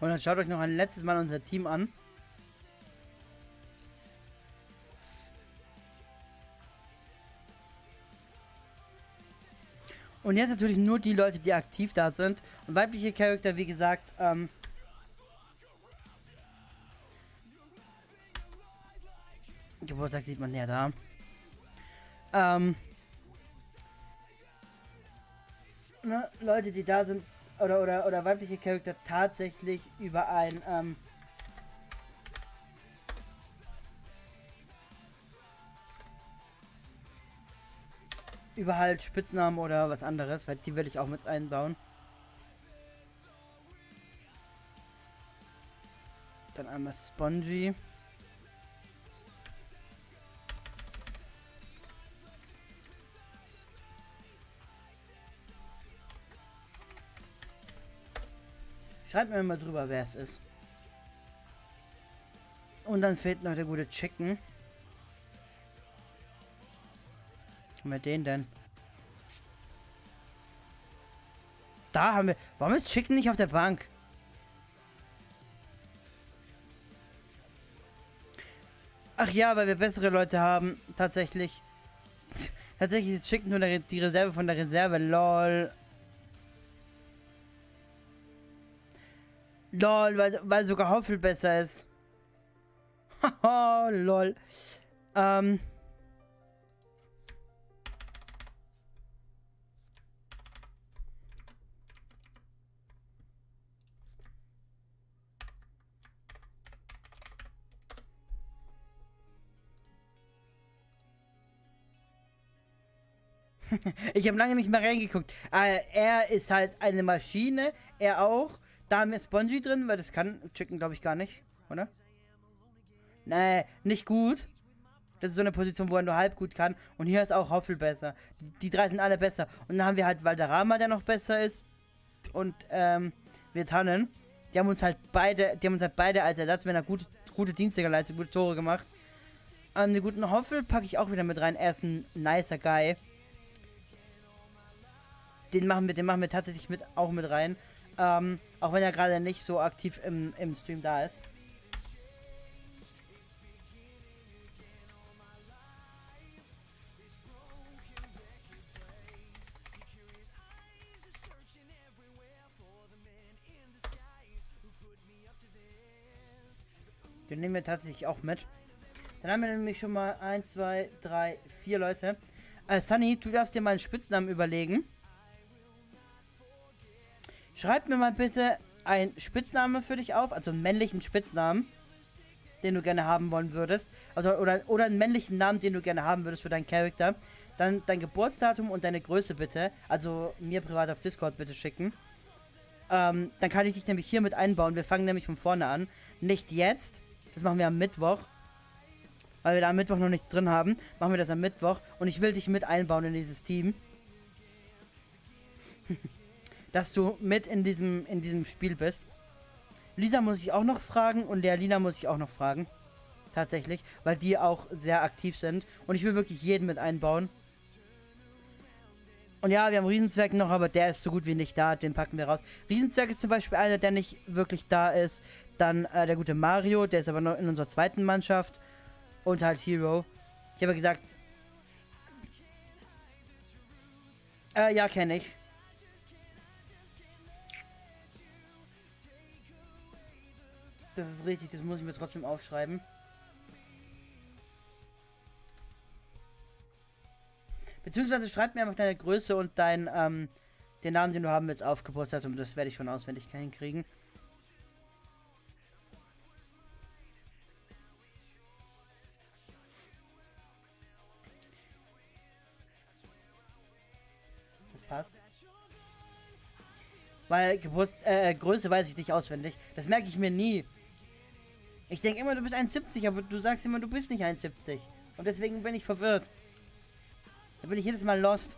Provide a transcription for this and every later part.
Und dann schaut euch noch ein letztes Mal unser Team an. Und jetzt natürlich nur die Leute, die aktiv da sind. Und weibliche Charakter, wie gesagt, Geburtstag sieht man näher da. Ne, Leute, die da sind, oder weibliche Charakter tatsächlich über ein, über halt Spitznamen oder was anderes, weil die will ich auch mit einbauen. Dann einmal Spongy. Schreibt mir mal drüber, wer es ist. Und dann fehlt noch der gute Chicken. Haben wir den denn? Da haben wir... Warum ist Chicken nicht auf der Bank? Ach ja, weil wir bessere Leute haben. Tatsächlich. Tatsächlich ist Chicken nur die Reserve von der Reserve. LOL. LOL, weil sogar Hoffel besser ist. Haha, lol. Ich habe lange nicht mehr reingeguckt. Er ist halt eine Maschine. Er auch. Da haben wir Spongy drin, weil das kann Chicken, glaube ich, gar nicht. Oder? Nee, nicht gut. Das ist so eine Position, wo er nur halb gut kann. Und hier ist auch Hoffel besser. Die drei sind alle besser. Und dann haben wir halt Valderrama, der noch besser ist. Und, wir Tannen. Die haben uns halt beide als Ersatz, wenn er gute Dienste geleistet, gute Tore gemacht. Den guten Hoffel packe ich auch wieder mit rein. Er ist ein nicer Guy. Den machen wir tatsächlich auch mit rein. Auch wenn er gerade nicht so aktiv im Stream da ist. Den nehmen wir tatsächlich auch mit. Dann haben wir nämlich schon mal 1, 2, 3, 4 Leute. Sunny, du darfst dir mal einen Spitznamen überlegen. Schreib mir mal bitte einen Spitznamen für dich auf, also einen männlichen Spitznamen, den du gerne haben wollen würdest. Also, oder einen männlichen Namen, den du gerne haben würdest für deinen Charakter. Dann dein Geburtsdatum und deine Größe bitte. Also mir privat auf Discord bitte schicken. Dann kann ich dich nämlich hier mit einbauen. Wir fangen nämlich von vorne an. Nicht jetzt. Das machen wir am Mittwoch. Weil wir da am Mittwoch noch nichts drin haben. Machen wir das am Mittwoch. Und ich will dich mit einbauen in dieses Team. Dass du mit in diesem Spiel bist. Lisa muss ich auch noch fragen und der Lina muss ich auch noch fragen. Tatsächlich, weil die auch sehr aktiv sind. Und ich will wirklich jeden mit einbauen. Und ja, wir haben Riesenzwerg noch, aber der ist so gut wie nicht da. Den packen wir raus. Riesenzwerg ist zum Beispiel einer, der nicht wirklich da ist. Dann der gute Mario, der ist aber noch in unserer zweiten Mannschaft. Und halt Hero. Ich habe gesagt... ja, kenne ich. Das ist richtig, das muss ich mir trotzdem aufschreiben. Beziehungsweise schreib mir einfach deine Größe und den Namen, den du haben willst, auf Geburtsdatum. Das werde ich schon auswendig hinkriegen. Das passt. Weil Größe weiß ich nicht auswendig. Das merke ich mir nie. Ich denke immer, du bist 1,70, aber du sagst immer, du bist nicht 1,70. Und deswegen bin ich verwirrt. Da bin ich jedes Mal lost.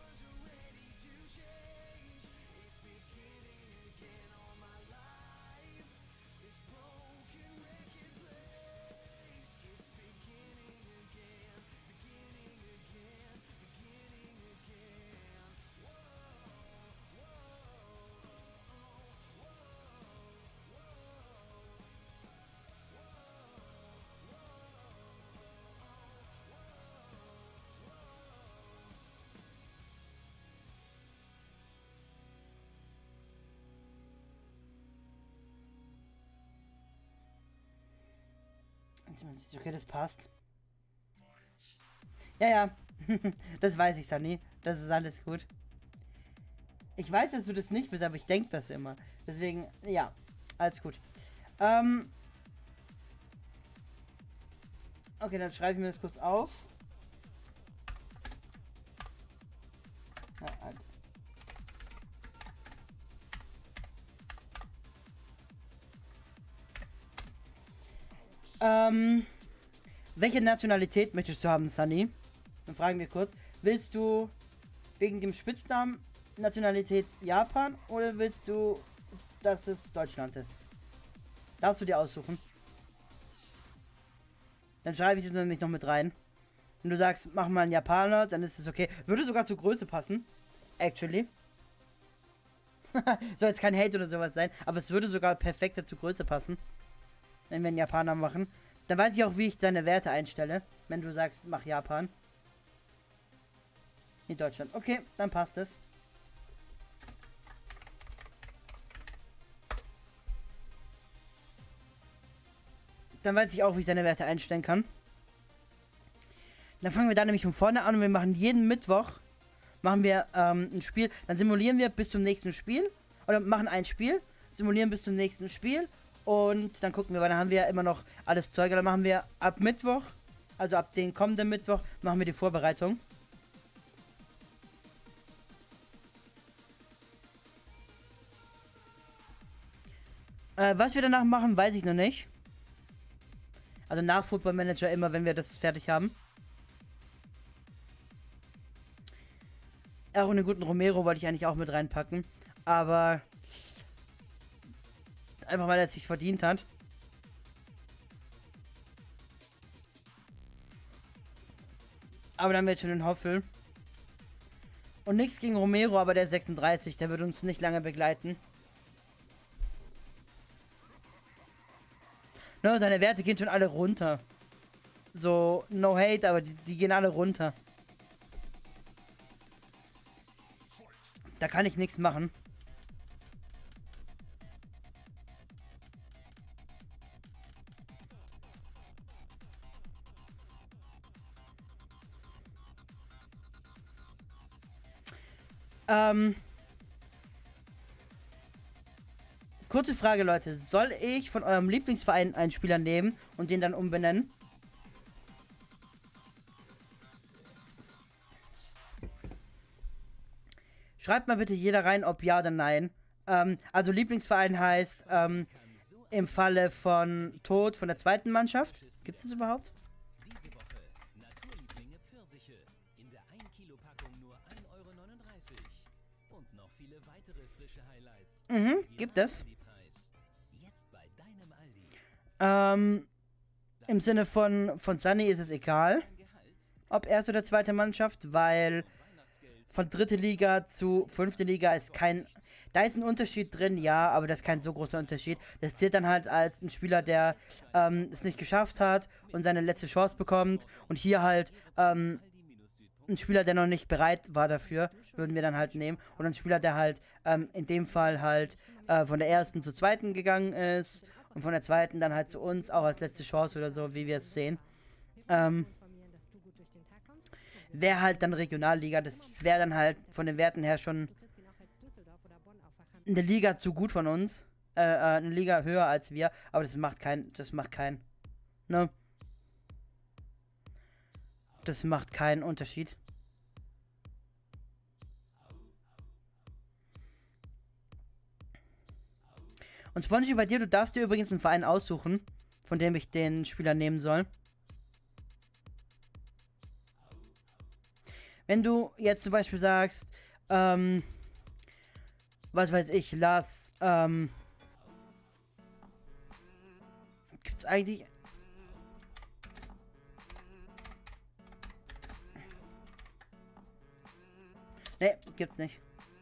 Okay, das passt. Ja, ja. Das weiß ich, Sunny. Das ist alles gut. Ich weiß, dass du das nicht bist, aber ich denke das immer. Deswegen, ja. Alles gut. Okay, dann schreibe ich mir das kurz auf. Ja, halt. Welche Nationalität möchtest du haben, Sunny? Dann fragen wir kurz. Willst du wegen dem Spitznamen Nationalität Japan oder willst du, dass es Deutschland ist? Darfst du dir aussuchen. Dann schreibe ich es nämlich noch mit rein. Wenn du sagst, mach mal einen Japaner, dann ist es okay. Würde sogar zur Größe passen. Actually. Soll jetzt kein Hate oder sowas sein, aber es würde sogar perfekter zur Größe passen. Wenn wir einen Japaner machen. Dann weiß ich auch, wie ich seine Werte einstelle. Wenn du sagst, mach Japan. In Deutschland. Okay, dann passt es. Dann weiß ich auch, wie ich seine Werte einstellen kann. Dann fangen wir da nämlich von vorne an und wir machen jeden Mittwoch machen wir ein Spiel. Dann simulieren wir bis zum nächsten Spiel. Oder machen ein Spiel, simulieren bis zum nächsten Spiel. Und dann gucken wir, weil dann haben wir ja immer noch alles Zeug. Dann machen wir ab Mittwoch, also ab den kommenden Mittwoch, machen wir die Vorbereitung. Was wir danach machen, weiß ich noch nicht. Also nach Football Manager immer, wenn wir das fertig haben. Auch einen guten Romero wollte ich eigentlich auch mit reinpacken. Aber einfach weil er es sich verdient hat. Aber dann wird schon den Hoffel. Und nichts gegen Romero, aber der ist 36. Der wird uns nicht lange begleiten. Ne, seine Werte gehen schon alle runter. So, no hate, aber die gehen alle runter. Da kann ich nichts machen. Kurze Frage, Leute. Soll ich von eurem Lieblingsverein einen Spieler nehmen und den dann umbenennen? Schreibt mal bitte jeder rein, ob ja oder nein. Also Lieblingsverein heißt im Falle von Tod von der zweiten Mannschaft. Gibt es das überhaupt? Diese Woche Naturlieblinge Pfirsiche. In der 1 Kilo Packung nur 1,39 €. Und noch viele weitere frische Highlights. Gibt es. Jetzt bei deinem Aldi. Im Sinne von Sunny ist es egal, ob erste oder zweite Mannschaft, weil von dritte Liga zu fünfte Liga ist kein... Da ist ein Unterschied drin, ja, aber das ist kein so großer Unterschied. Das zählt dann halt als ein Spieler, der es nicht geschafft hat und seine letzte Chance bekommt. Und hier halt ein Spieler, der noch nicht bereit war dafür, würden wir dann halt nehmen. Und ein Spieler, der halt in dem Fall halt von der ersten zur zweiten gegangen ist und von der zweiten dann halt zu uns, auch als letzte Chance oder so, wie wir es sehen. Wäre halt dann Regionalliga, das wäre dann halt von den Werten her schon eine Liga zu gut von uns. Eine Liga höher als wir, aber das macht keinen, ne? Das macht keinen Unterschied. Und Spongy, bei dir, du darfst dir übrigens einen Verein aussuchen, von dem ich den Spieler nehmen soll. Wenn du jetzt zum Beispiel sagst, was weiß ich, lass, gibt's eigentlich... Ne, gibt's nicht.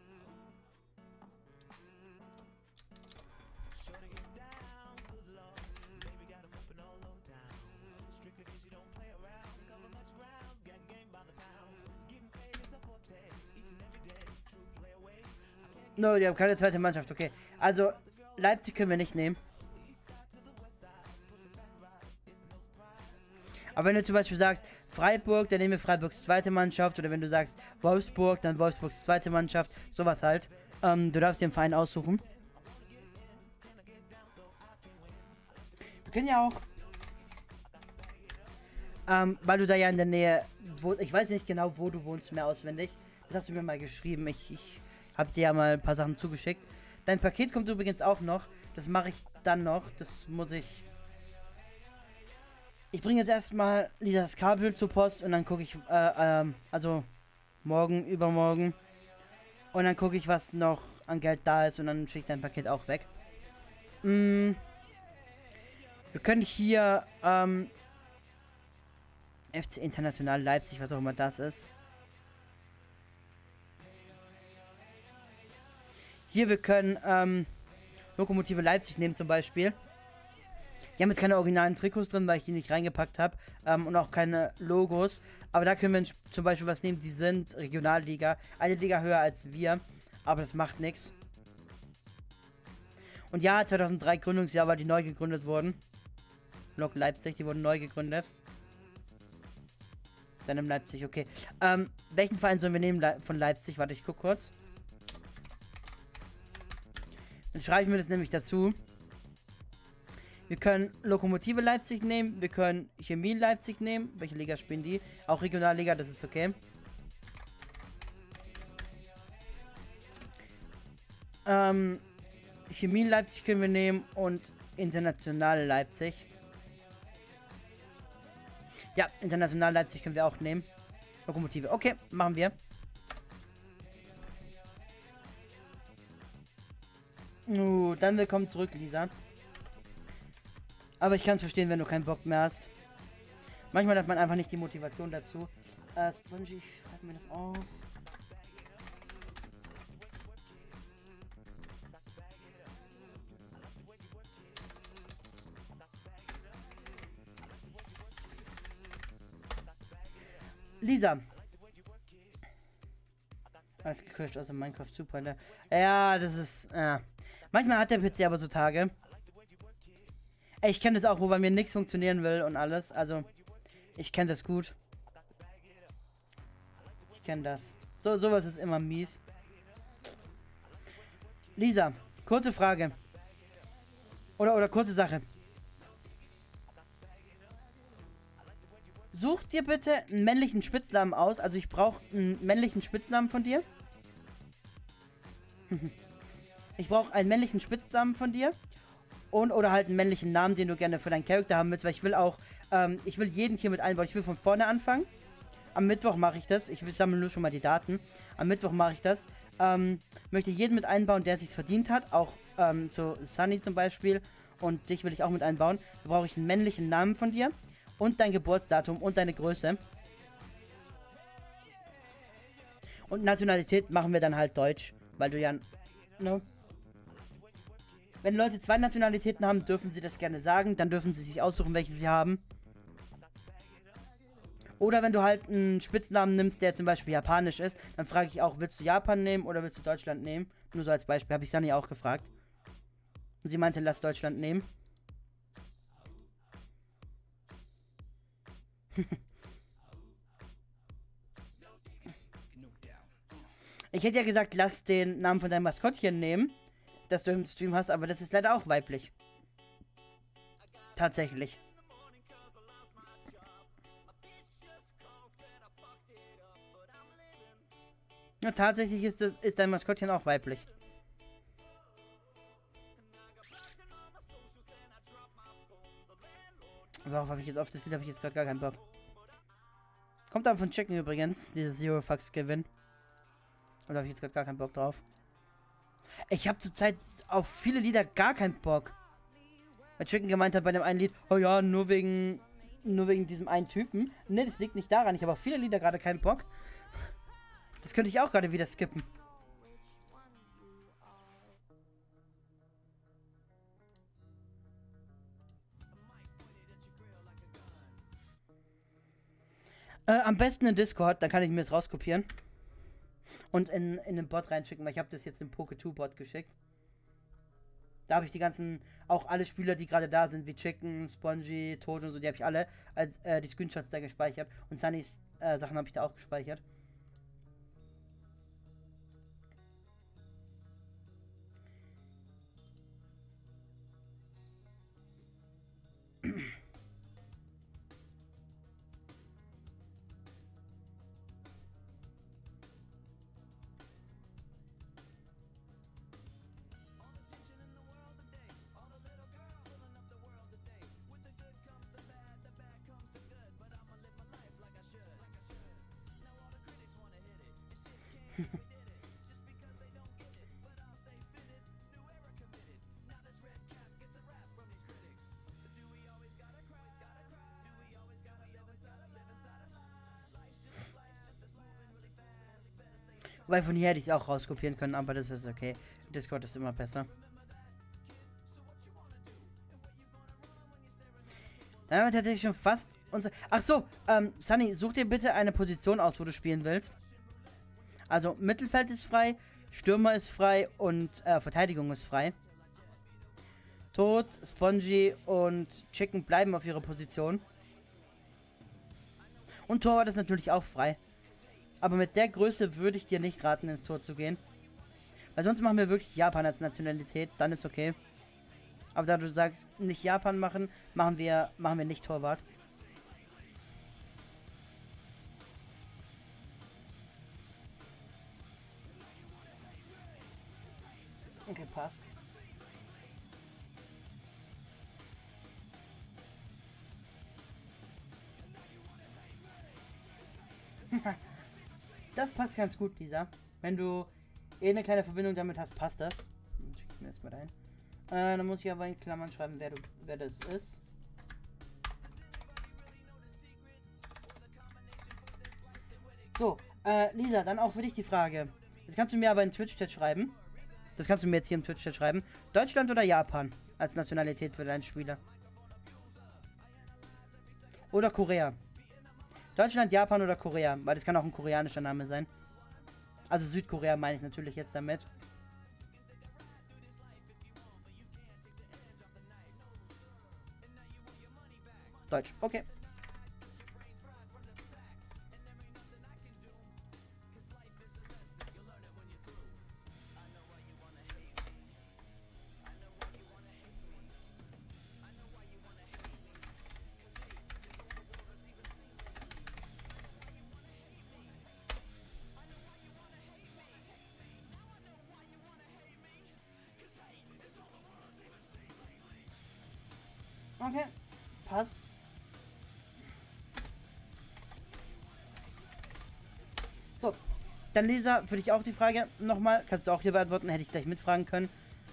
No, die haben keine zweite Mannschaft, okay. Also, Leipzig können wir nicht nehmen. Aber wenn du zum Beispiel sagst Freiburg, dann nehmen wir Freiburgs zweite Mannschaft. Oder wenn du sagst Wolfsburg, dann Wolfsburgs zweite Mannschaft. Sowas halt. Du darfst dir einen Verein aussuchen. Wir können ja auch, weil du da ja in der Nähe, ich weiß nicht genau, wo du wohnst, mehr auswendig. Das hast du mir mal geschrieben. Ich habe dir ja mal ein paar Sachen zugeschickt. Dein Paket kommt übrigens auch noch. Das mache ich dann noch. Das muss ich... Ich bringe jetzt erstmal das Kabel zur Post und dann gucke ich, also morgen, übermorgen. Und dann gucke ich, was noch an Geld da ist und dann schicke ich dein Paket auch weg. Wir können hier, FC International Leipzig, was auch immer das ist. Hier, wir können, Lokomotive Leipzig nehmen zum Beispiel. Die haben jetzt keine originalen Trikots drin, weil ich die nicht reingepackt habe. Und auch keine Logos. Aber da können wir zum Beispiel was nehmen, die sind Regionalliga. Eine Liga höher als wir. Aber das macht nichts. Und ja, 2003 Gründungsjahr, weil die neu gegründet wurden. Lok Leipzig, die wurden neu gegründet. Dann in Leipzig, okay. Welchen Verein sollen wir nehmen von Leipzig? Warte, ich guck kurz. Dann schreibe ich mir das nämlich dazu. Wir können Lokomotive Leipzig nehmen. Wir können Chemie Leipzig nehmen. Welche Liga spielen die? Auch Regionalliga, das ist okay. Chemie Leipzig können wir nehmen und International Leipzig. Ja, International Leipzig können wir auch nehmen. Lokomotive. Okay, machen wir. Dann willkommen zurück, Lisa. Aber ich kann es verstehen, wenn du keinen Bock mehr hast. Manchmal hat man einfach nicht die Motivation dazu. Spongy, ich schreibe mir das auf. Lisa. Alles gecrashed aus dem Minecraft Super, ne? Ja, das ist. Manchmal hat der PC aber so Tage. Ey, ich kenne das auch, wo bei mir nichts funktionieren will und alles. Also, ich kenne das gut. Ich kenne das. Sowas ist immer mies. Lisa, kurze Frage. Oder kurze Sache. Such dir bitte einen männlichen Spitznamen aus. Also ich brauche einen männlichen Spitznamen von dir. Ich brauche einen männlichen Spitznamen von dir. Oder halt einen männlichen Namen, den du gerne für deinen Charakter haben willst. Weil ich will auch, ich will jeden hier mit einbauen. Ich will von vorne anfangen. Am Mittwoch mache ich das. Ich sammle nur schon mal die Daten. Am Mittwoch mache ich das. Möchte jeden mit einbauen, der es sich verdient hat. Auch so Sunny zum Beispiel. Und dich will ich auch mit einbauen. Da brauche ich einen männlichen Namen von dir. Und dein Geburtsdatum und deine Größe. Und Nationalität machen wir dann halt Deutsch. Weil du ja... Ne? Wenn Leute zwei Nationalitäten haben, dürfen sie das gerne sagen. Dann dürfen sie sich aussuchen, welche sie haben. Oder wenn du halt einen Spitznamen nimmst, der zum Beispiel japanisch ist, dann frage ich auch, willst du Japan nehmen oder willst du Deutschland nehmen? Nur so als Beispiel, habe ich Sunny auch gefragt. Und sie meinte, lass Deutschland nehmen. Ich hätte ja gesagt, lass den Namen von deinem Maskottchen nehmen, das du im Stream hast, aber das ist leider auch weiblich. Tatsächlich. Ja, tatsächlich ist dein Maskottchen auch weiblich. Worauf habe ich jetzt auf das Lied habe ich jetzt gerade gar keinen Bock. Kommt dann von Chicken übrigens, dieses Zero Fucks Gewinn. Oder habe ich jetzt gerade gar keinen Bock drauf? Ich habe zurzeit auf viele Lieder gar keinen Bock. Weil Chicken gemeint hat bei dem einen Lied, oh ja, nur wegen diesem einen Typen. Ne, das liegt nicht daran. Ich habe auf viele Lieder gerade keinen Bock. Das könnte ich auch gerade wieder skippen. Am besten in Discord, dann kann ich mir das rauskopieren. Und in den Bot reinschicken, weil ich habe das jetzt im Poke2-Bot geschickt. Da habe ich die ganzen, auch alle Spieler, die gerade da sind, wie Chicken, Spongy, Tod und so, die habe ich alle als die Screenshots da gespeichert. Und Sunnys Sachen habe ich da auch gespeichert. Weil von hier hätte ich es auch rauskopieren können, aber das ist okay. Discord ist immer besser. Dann haben wir tatsächlich schon fast unsere... Ach so, Sunny, such dir bitte eine Position aus, wo du spielen willst. Also, Mittelfeld ist frei, Stürmer ist frei und Verteidigung ist frei. Tod, Spongy und Chicken bleiben auf ihrer Position. Und Torwart ist natürlich auch frei. Aber mit der Größe würde ich dir nicht raten, ins Tor zu gehen. Weil sonst machen wir wirklich Japan als Nationalität, dann ist okay. Aber da du sagst, nicht Japan machen, machen wir nicht Torwart. Okay, passt. Das passt ganz gut, Lisa. Wenn du eine kleine Verbindung damit hast, passt das. Dann schicke ich mir das mal rein. Dann muss ich aber in Klammern schreiben, wer das ist. So, Lisa, dann auch für dich die Frage. Das kannst du mir aber in Twitch-Chat schreiben. Das kannst du mir jetzt hier im Twitch-Chat schreiben. Deutschland oder Japan als Nationalität für deinen Spieler? Oder Korea? Deutschland, Japan oder Korea? Weil das kann auch ein koreanischer Name sein. Also Südkorea meine ich natürlich jetzt damit. Deutsch, okay. Okay, passt. So, dann Lisa, für dich auch die Frage nochmal. Kannst du auch hier beantworten, hätte ich gleich mitfragen können.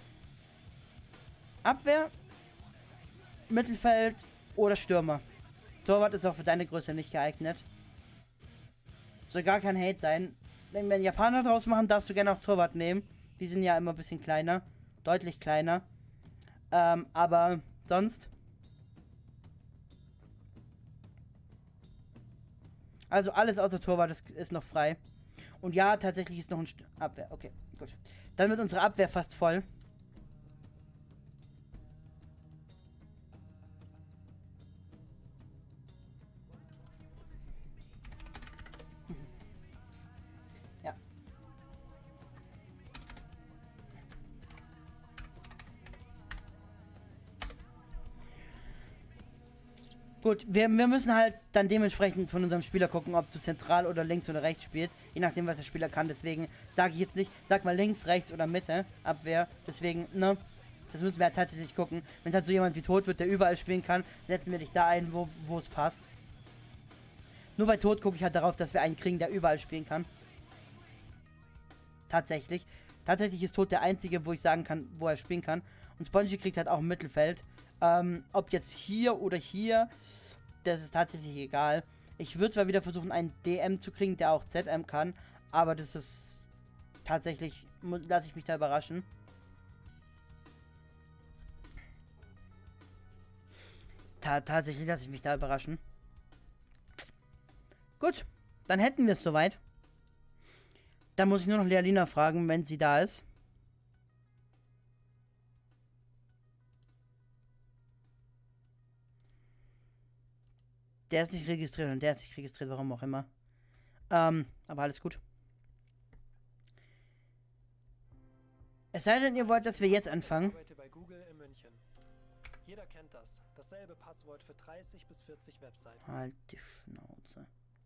Abwehr, Mittelfeld oder Stürmer? Torwart ist auch für deine Größe nicht geeignet. Soll gar kein Hate sein. Wenn wir einen Japaner draus machen, darfst du gerne auch Torwart nehmen. Die sind ja immer ein bisschen kleiner. Deutlich kleiner. Aber sonst... Also alles außer Torwart ist noch frei. Und ja, tatsächlich ist noch ein Abwehr. Okay, gut. Dann wird unsere Abwehr fast voll. Ja. Gut, wir müssen halt dann dementsprechend von unserem Spieler gucken, ob du zentral oder links oder rechts spielst. Je nachdem, was der Spieler kann. Deswegen sage ich jetzt nicht, sag mal links, rechts oder Mitte, Abwehr. Deswegen, ne, das müssen wir halt tatsächlich gucken. Wenn es halt so jemand wie Tod wird, der überall spielen kann, setzen wir dich da ein, wo es passt. Nur bei Tod gucke ich halt darauf, dass wir einen kriegen, der überall spielen kann. Tatsächlich. Tatsächlich ist Tod der einzige, wo ich sagen kann, wo er spielen kann. Und Spongy kriegt halt auch im Mittelfeld. Ob jetzt hier oder hier, das ist tatsächlich egal. Ich würde zwar wieder versuchen, einen DM zu kriegen, der auch ZM kann, aber das ist tatsächlich, lasse ich mich da überraschen. Tatsächlich lasse ich mich da überraschen. Gut, dann hätten wir es soweit. Dann muss ich nur noch Lealina fragen, wenn sie da ist. Der ist nicht registriert und der ist nicht registriert, warum auch immer. Aber alles gut. Es sei denn, ihr wollt, dass wir jetzt anfangen. Ich arbeite bei Google in München. Jeder kennt das. Dasselbe Passwort für 30 bis 40 Webseiten. Halt die Schnauze.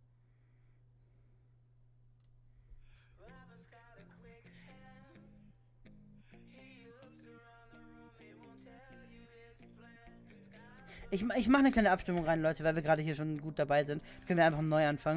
Ich mache eine kleine Abstimmung rein, Leute, weil wir gerade hier schon gut dabei sind. Können wir einfach neu anfangen.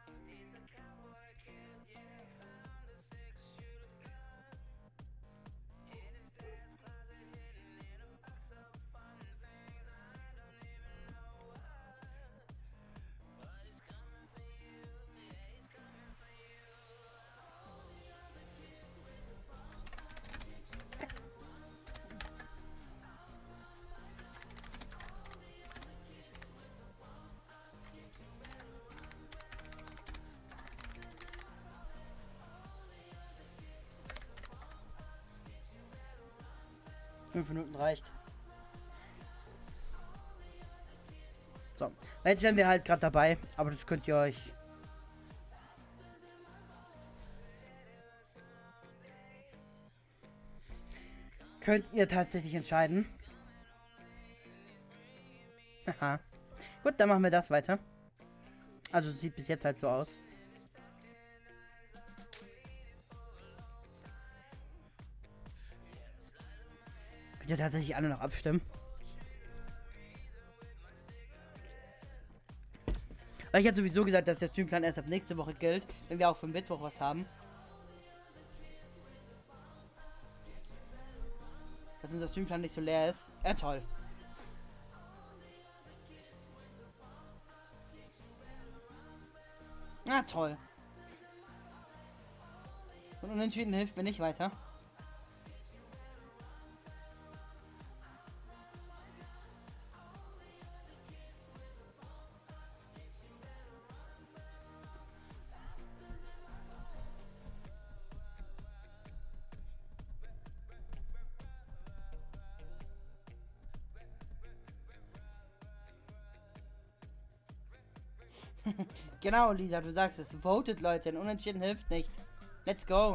Fünf Minuten reicht. So, jetzt wären wir halt gerade dabei, aber das könnt ihr euch... Könnt ihr tatsächlich entscheiden. Aha. Gut, dann machen wir das weiter. Also sieht bis jetzt halt so aus. Könnt ihr tatsächlich alle noch abstimmen. Weil ich hatte sowieso gesagt, dass der Streamplan erst ab nächste Woche gilt, wenn wir auch für Mittwoch was haben. Dass unser Streamplan nicht so leer ist. Ja, toll. Ah, toll. Und Unentschieden hilft mir nicht weiter. Genau, Lisa, du sagst es. Votet, Leute. Ein Unentschieden hilft nicht. Let's go.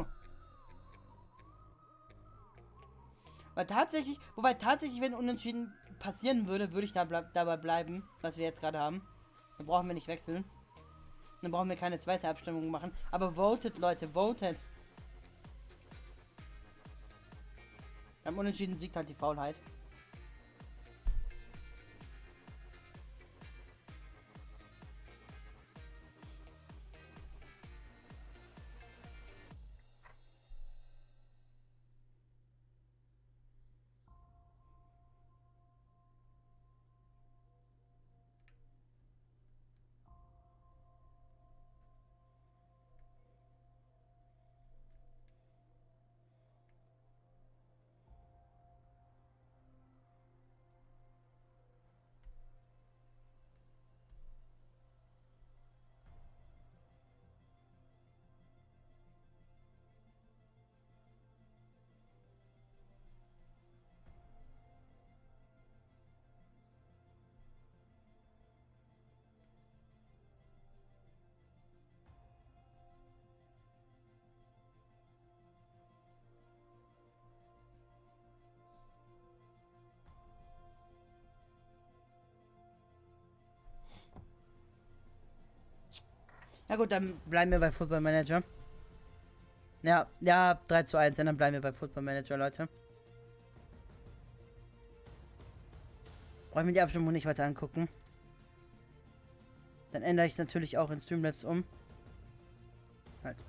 Weil tatsächlich, wobei tatsächlich, wenn Unentschieden passieren würde, würde ich dabei bleiben, was wir jetzt gerade haben. Dann brauchen wir nicht wechseln. Dann brauchen wir keine zweite Abstimmung machen. Aber votet, Leute, votet. Beim Unentschieden siegt halt die Faulheit. Ja gut, dann bleiben wir bei Football Manager. Ja, 3:1, dann bleiben wir bei Football Manager, Leute. Brauche ich mir die Abstimmung nicht weiter angucken. Dann ändere ich es natürlich auch in Streamlabs um. Halt.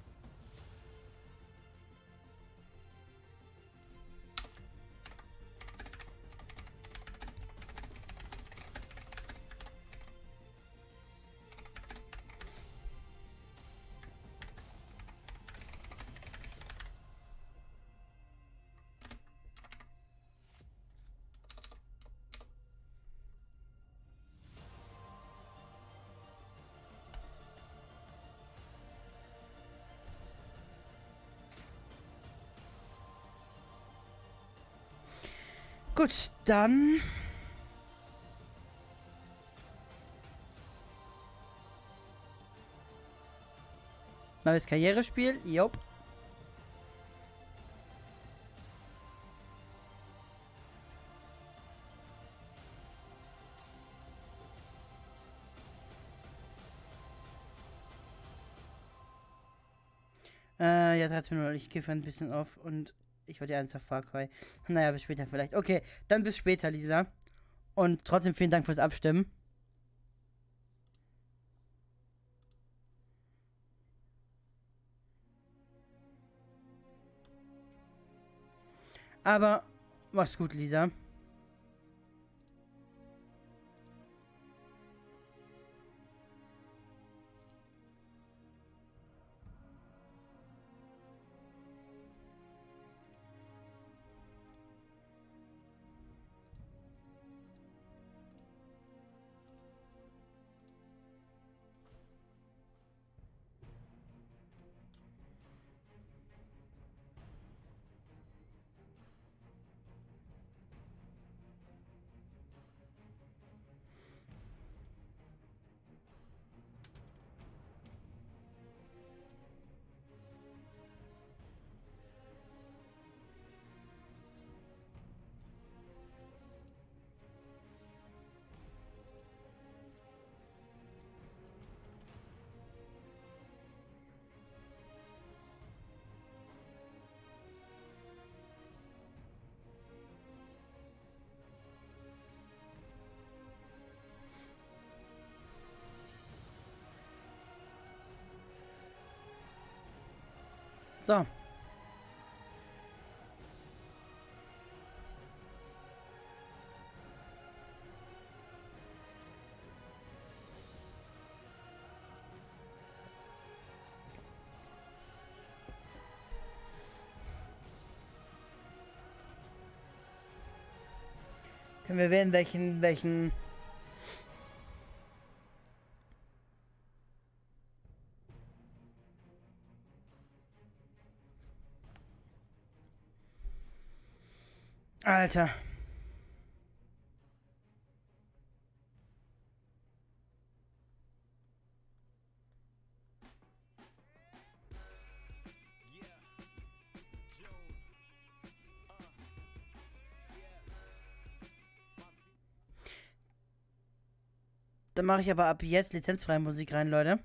Gut, dann Neues Karrierespiel. Jupp. Ja, 13:00. Ich gebe ein bisschen auf und ich werde ernsthaft Far Cry. Naja, bis später vielleicht. Okay, dann bis später, Lisa. Und trotzdem vielen Dank fürs Abstimmen. Aber mach's gut, Lisa. So. Können wir wählen, welchen... Alter. Dann mache ich aber ab jetzt lizenzfreie Musik rein, Leute.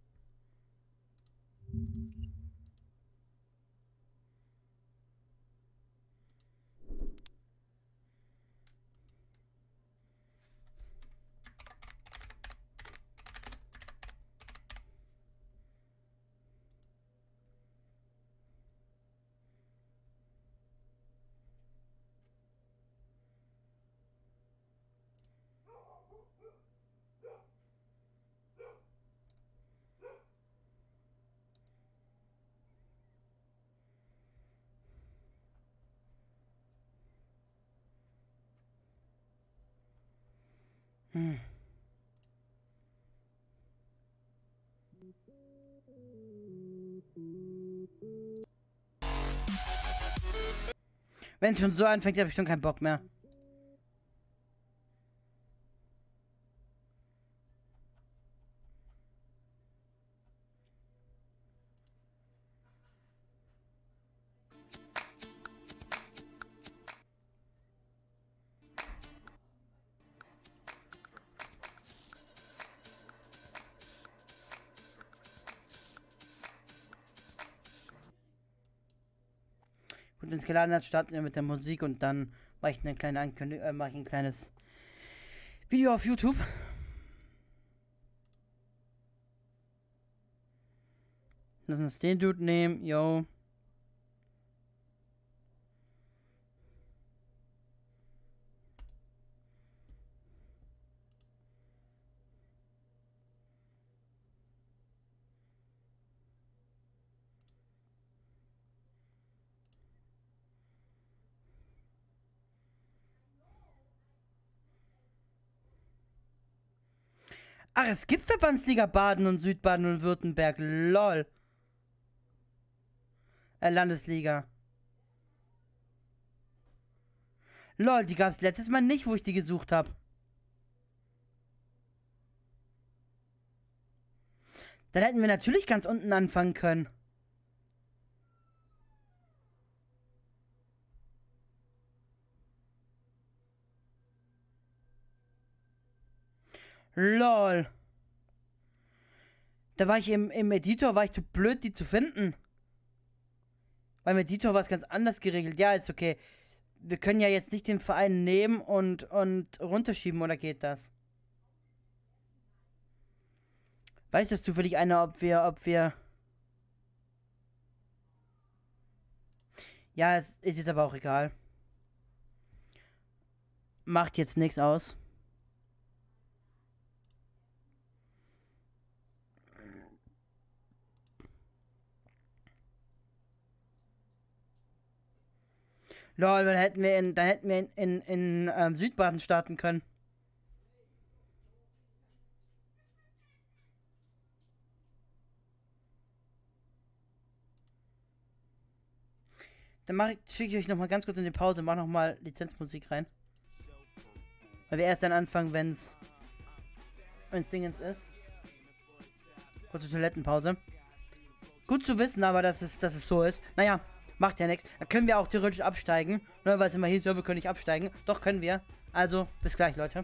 Wenn es schon so anfängt, habe ich schon keinen Bock mehr. Gut, wenn es geladen hat, starten wir mit der Musik und dann mache ich eine kleine Ankündigung, mache ich ein kleines Video auf YouTube. Lass uns den Dude nehmen, yo. Ach, es gibt Verbandsliga Baden und Südbaden und Württemberg. Lol. Landesliga. Lol, die gab es letztes Mal nicht, wo ich die gesucht habe. Dann hätten wir natürlich ganz unten anfangen können. Lol. Da war ich im Editor, war ich zu blöd, die zu finden. Beim Editor war es ganz anders geregelt. Ja, ist okay. Wir können ja jetzt nicht den Verein nehmen und runterschieben, oder geht das? Weiß das zufällig einer, ob wir... Ja, es ist jetzt aber auch egal. Macht jetzt nichts aus. Lol, dann hätten wir in Südbaden starten können. Dann schicke ich euch nochmal ganz kurz in die Pause, mach nochmal Lizenzmusik rein. Weil wir erst dann anfangen, wenn's Dingens ist. Kurze Toilettenpause. Gut zu wissen, aber dass es so ist. Naja, macht ja nichts. Da können wir auch theoretisch absteigen. Nur weil es immer hieß, ja, wir können nicht absteigen. Doch, können wir. Also, bis gleich, Leute.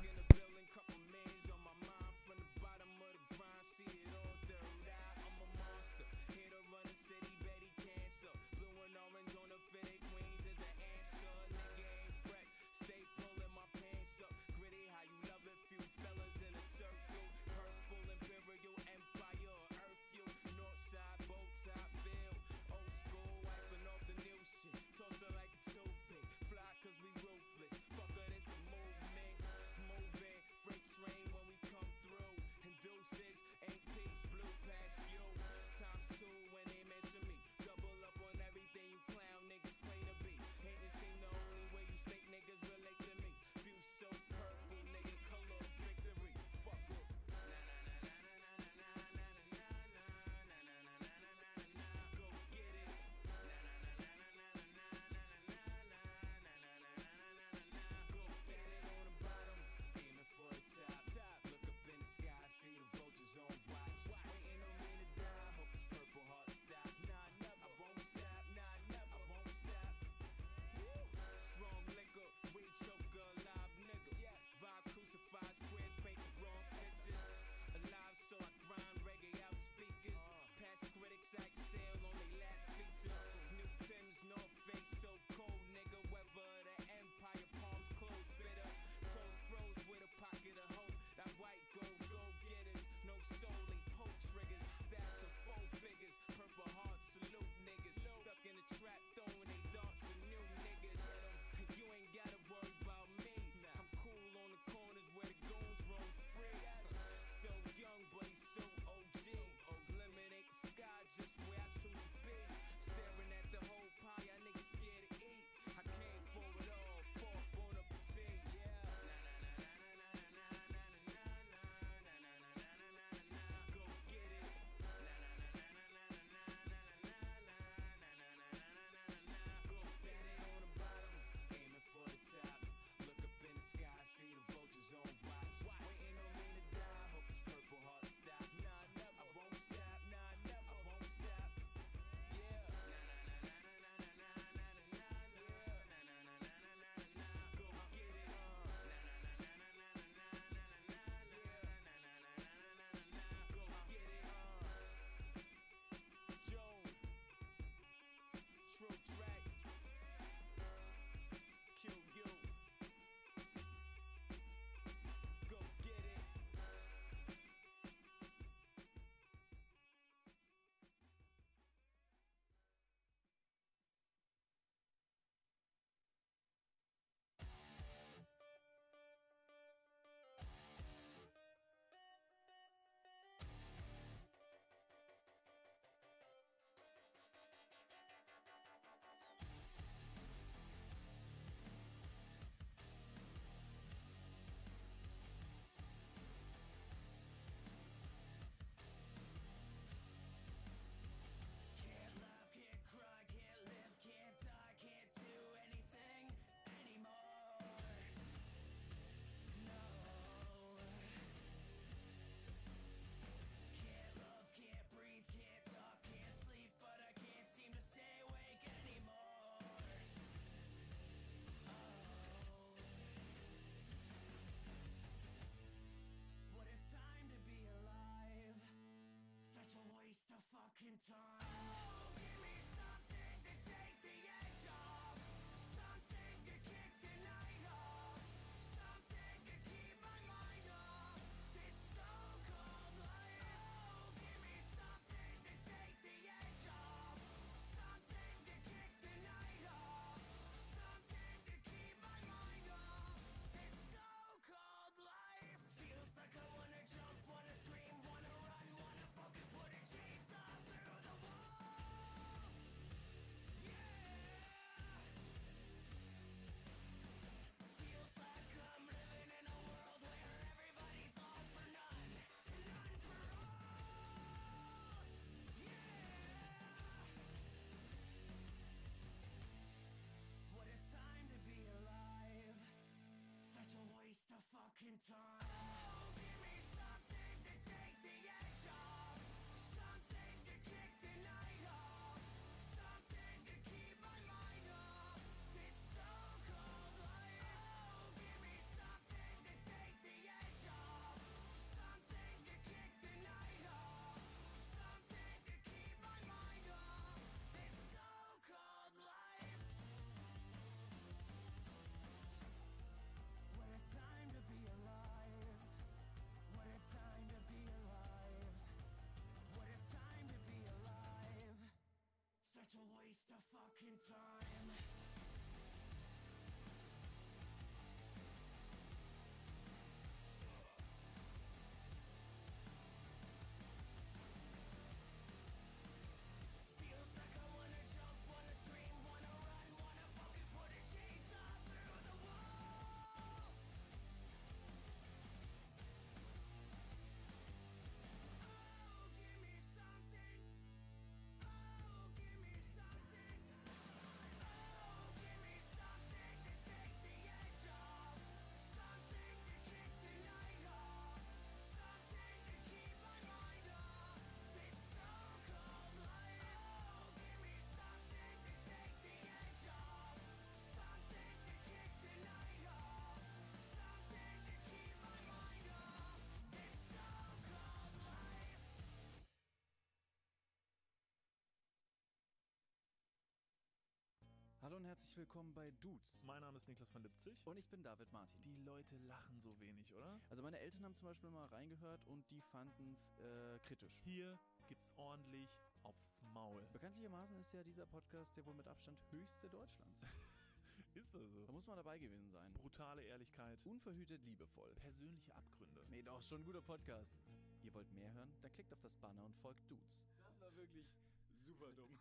Hallo und herzlich willkommen bei Dudes. Mein Name ist Niklas von Lipzig. Und ich bin David Martin. Die Leute lachen so wenig, oder? Also meine Eltern haben zum Beispiel mal reingehört und die fanden es kritisch. Hier gibt's ordentlich aufs Maul. Bekanntlichermaßen ist ja dieser Podcast der wohl mit Abstand höchste Deutschlands. Ist also. Da muss man dabei gewesen sein. Brutale Ehrlichkeit. Unverhütet liebevoll. Persönliche Abgründe. Nee, doch, schon ein guter Podcast. Ihr wollt mehr hören? Dann klickt auf das Banner und folgt Dudes. Das war wirklich super dumm.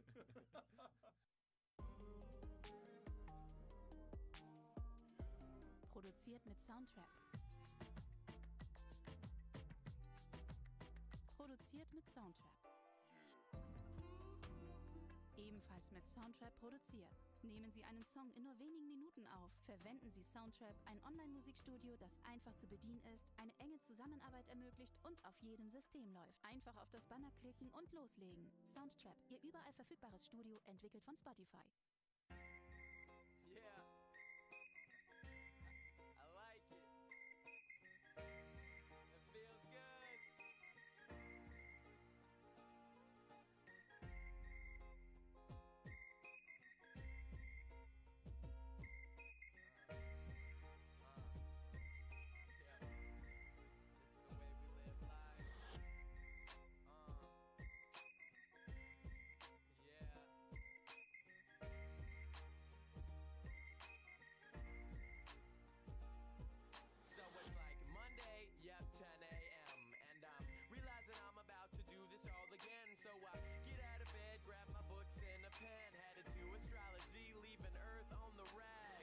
Produziert mit Soundtrap. Produziert mit Soundtrap. Ebenfalls mit Soundtrap produziert. Nehmen Sie einen Song in nur wenigen Minuten auf. Verwenden Sie Soundtrap, ein Online-Musikstudio, das einfach zu bedienen ist, eine enge Zusammenarbeit ermöglicht und auf jedem System läuft. Einfach auf das Banner klicken und loslegen. Soundtrap, Ihr überall verfügbares Studio, entwickelt von Spotify. Yeah. I like it. It feels good. So it's like Monday, yep, 10 a.m. And I'm realizing I'm about to do this all again. So I get out of bed, grab my books and a pen, headed to astrology, leaving Earth on the rag.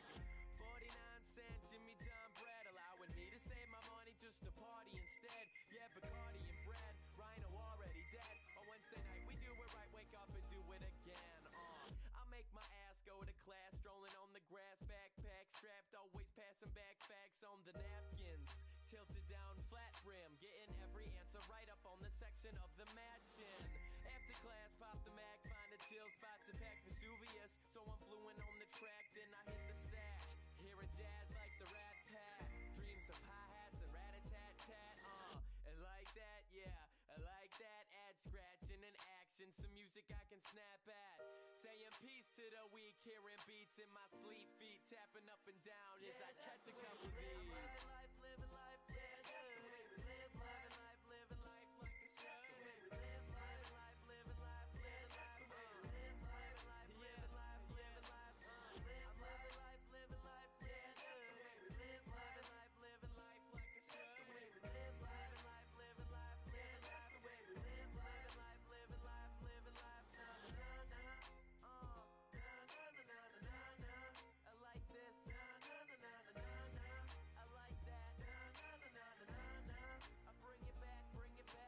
49-cent Jimmy John bread, allowing me to save my money just to party instead. Yeah, Bacardi and bread, Rhino already dead. On Wednesday night we do it right, wake up and do it again. I make my ass go to class, strolling on the grass, backpack strapped, always passing back facts on the napkins. Tilted down, flat brim, getting every answer right up on the section of the matchin'. After class, pop the Mac, find a chill spot to pack Vesuvius. So I'm fluent on the track, then I hit the sack. Hearing jazz like the Rat Pack, dreams of hi-hats and rat-a-tat-tat. And like that, yeah, I like that. Add scratching and action, some music I can snap at. Saying peace to the weak, hearing beats in my sleep, feet tapping up and down as I catch a couple Z's. Living life, yeah, that's the way we live life. Living life like a show. That's the way we live life. Living life, yeah, that's the way we live life. Living life, living life, living life, living life, yeah, that's the way we live life. Living life like a show. That's the way we live life. Living life, yeah, that's the way we live life. Living life, living life, na na na na, na na na na na. I like this, na na na na na na. I like that, na na na na na na. I bring it back, na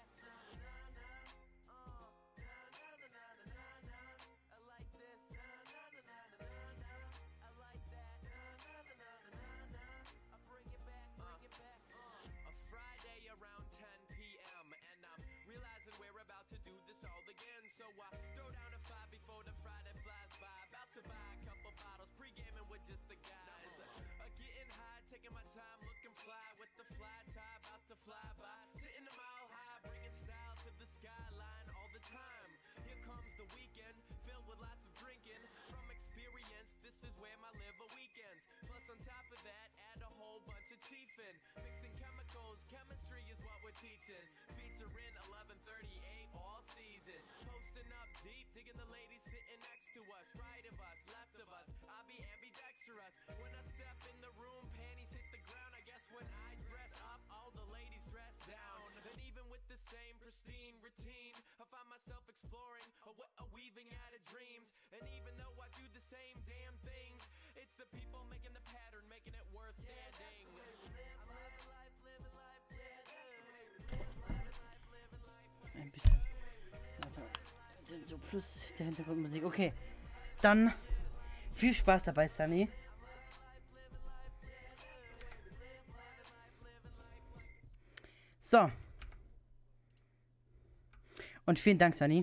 na na na, na na na na na na. I like this, na na na na na na. I like that, na na na na na na. I bring it back, A Friday around 10 p.m. and I'm realizing we're about to do this all again. So I throw down a 5 before the Friday flies by. About to buy a couple bottles, pre-gaming with just the guys. Getting high, taking my time, looking fly with the fly tie, about to fly by. Sitting a mile high, bringing style to the skyline all the time. Here comes the weekend, filled with lots of drinking. From experience, this is where my liver weekends. Plus on top of that, add a whole bunch of chiefin'. Mixing chemicals, chemistry is what we're teaching. Featuring 1138 all season. Posting up deep, digging the ladies sitting next to us. Right of us, left of us, I'll be ambidextrous. When I step in the room, panties hit the ground. I guess when I dress up, all the ladies dress down. And even with the same pristine routine, I find myself exploring, weaving out of dreams. And even though I do the same damn things, it's the people making the pattern, making it worth standing. Ein bisschen. So plus der Hintergrundmusik. Okay. Dann viel Spaß dabei, Sunny. So. Und vielen Dank, Sunny.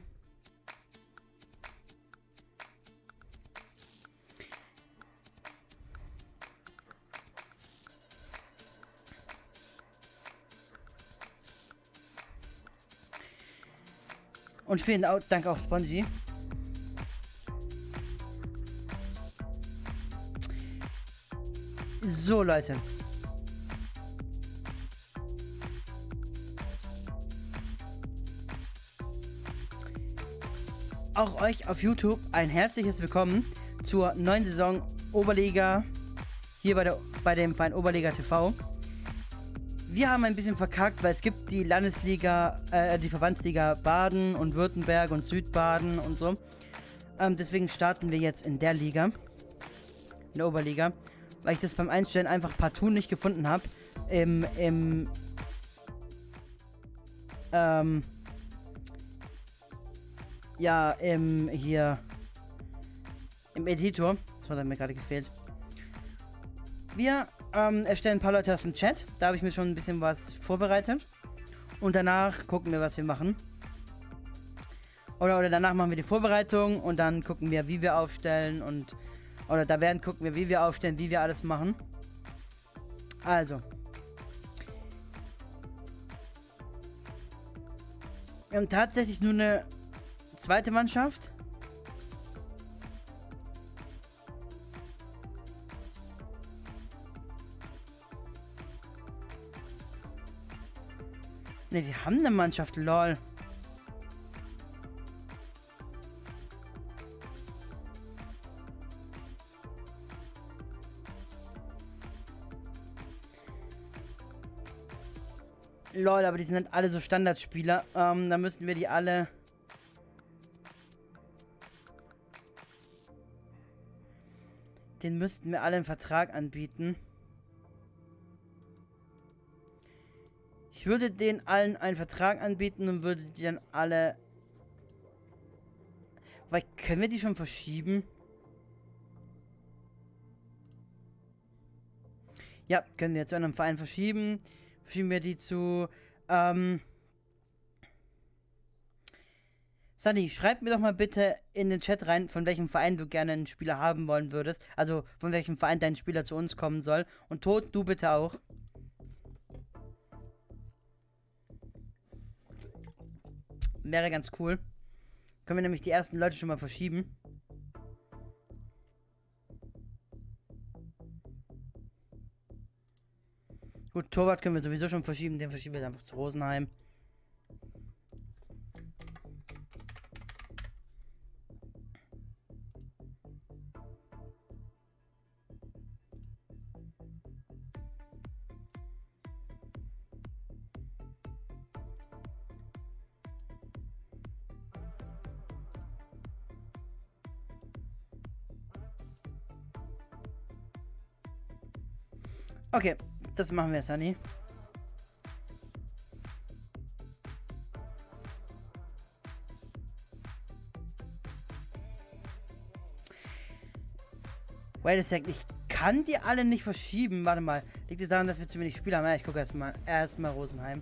Und vielen Dank auch Spongy. So, Leute. Auch euch auf YouTube ein herzliches Willkommen zur neuen Saison Oberliga hier bei dem Verein Oberliga TV. Wir haben ein bisschen verkackt, weil es gibt die Landesliga, die Verbandsliga Baden und Württemberg und Südbaden und so. Deswegen starten wir jetzt in der Liga, in der Oberliga, weil ich das beim Einstellen einfach partout nicht gefunden habe. Im Editor. Das hat mir gerade gefehlt. Wir erstellen ein paar Leute aus dem Chat. Da habe ich mir schon ein bisschen was vorbereitet. Und danach gucken wir, was wir machen. Oder danach machen wir die Vorbereitung und dann gucken wir, wie wir aufstellen gucken wir, wie wir aufstellen, wie wir alles machen. Also. Wir haben tatsächlich nur eine zweite Mannschaft. Ne, wir haben eine Mannschaft, lol. Lol, aber die sind halt alle so Standardspieler. Da müssten wir die alle... Den müssten wir alle einen Vertrag anbieten. Ich würde denen allen einen Vertrag anbieten und würde die dann alle... Weil, können wir die schon verschieben? Ja, können wir zu einem Verein verschieben. Verschieben wir die zu... Sunny, schreib mir doch mal bitte in den Chat rein, von welchem Verein du gerne einen Spieler haben wollen würdest. Also, von welchem Verein dein Spieler zu uns kommen soll. Und Tod, du bitte auch. Wäre ganz cool. Können wir nämlich die ersten Leute schon mal verschieben. Gut, Torwart können wir sowieso schon verschieben. Den verschieben wir einfach zu Rosenheim. Okay, das machen wir, Sunny. Wait a second, ich kann die alle nicht verschieben. Warte mal, liegt es daran, dass wir zu wenig Spieler haben? Ja, ich gucke erstmal Rosenheim.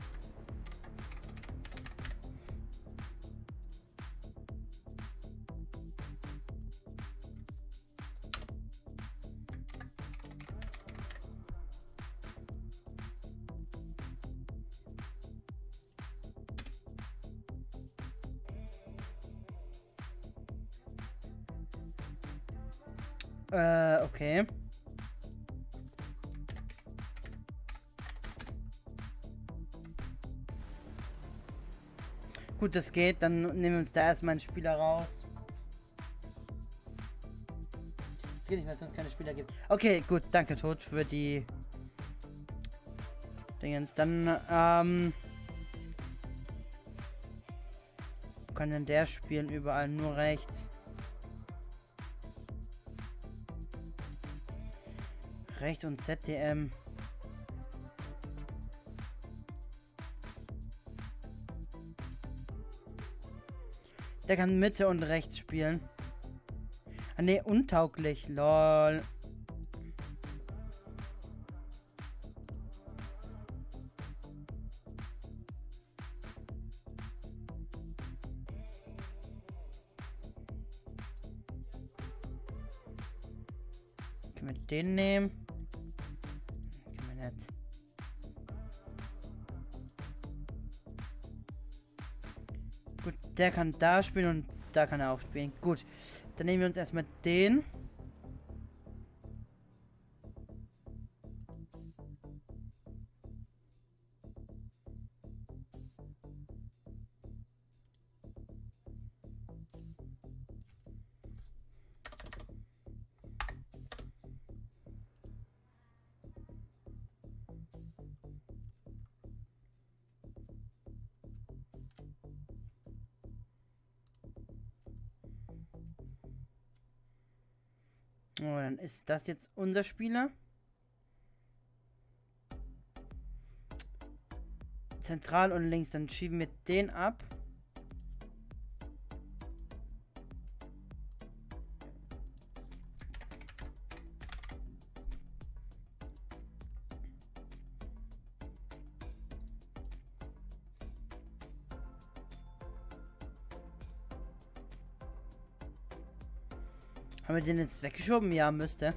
Okay. Gut, das geht. Dann nehmen wir uns da erstmal einen Spieler raus. Das geht nicht, weil es sonst keine Spieler gibt. Okay, gut. Danke, Tod, für die Dingens. Dann, kann denn der spielen überall nur rechts? Rechts und ZDM. Der kann Mitte und rechts spielen. Ah ne, untauglich. Lol. Können wir den nehmen? Können wir nicht. Gut, der kann da spielen und da kann er auch spielen. Gut, dann nehmen wir uns erstmal den. Oh, dann ist das jetzt unser Spieler. Zentral und links, dann schieben wir den ab. Haben wir den jetzt weggeschoben? Ja, müsste.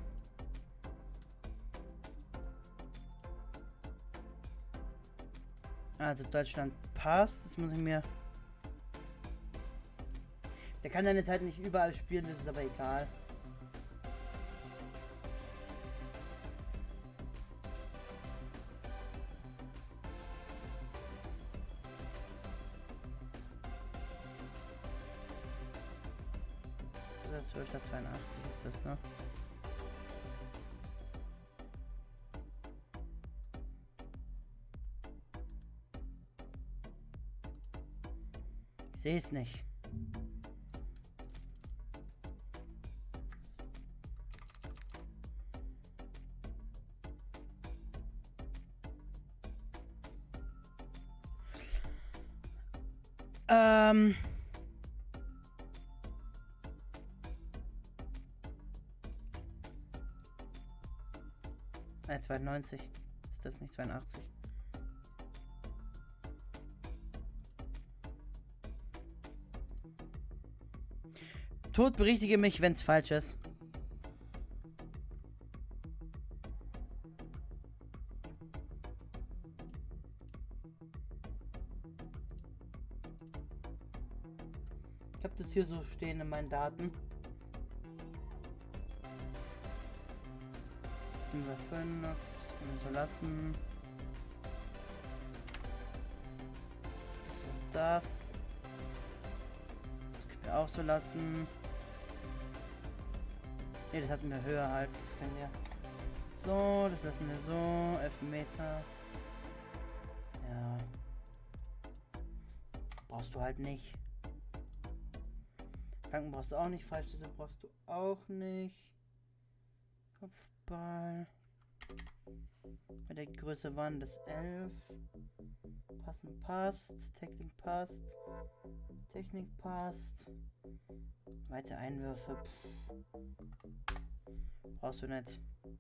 Also Deutschland passt. Das muss ich mir... Der kann dann jetzt halt nicht überall spielen, das ist aber egal. Oder 12.82 ist das, ne? Ich sehe es nicht. Ähm... 92. Ist das nicht 82? Tod, berichtige mich, wenn es falsch ist. Ich habe das hier so stehen in meinen Daten. 5, das können wir so lassen. Das können wir auch so lassen. Ne, das hatten wir höher halt. Das können wir so, das lassen wir so. 11 Meter. Ja. Brauchst du halt nicht. Flanken brauchst du auch nicht. Fallschüsse brauchst du auch nicht. Kopfball. Bei der Größe waren das 11. Passen passt. Technik passt. Technik passt. Weite Einwürfe. Brauchst du nicht.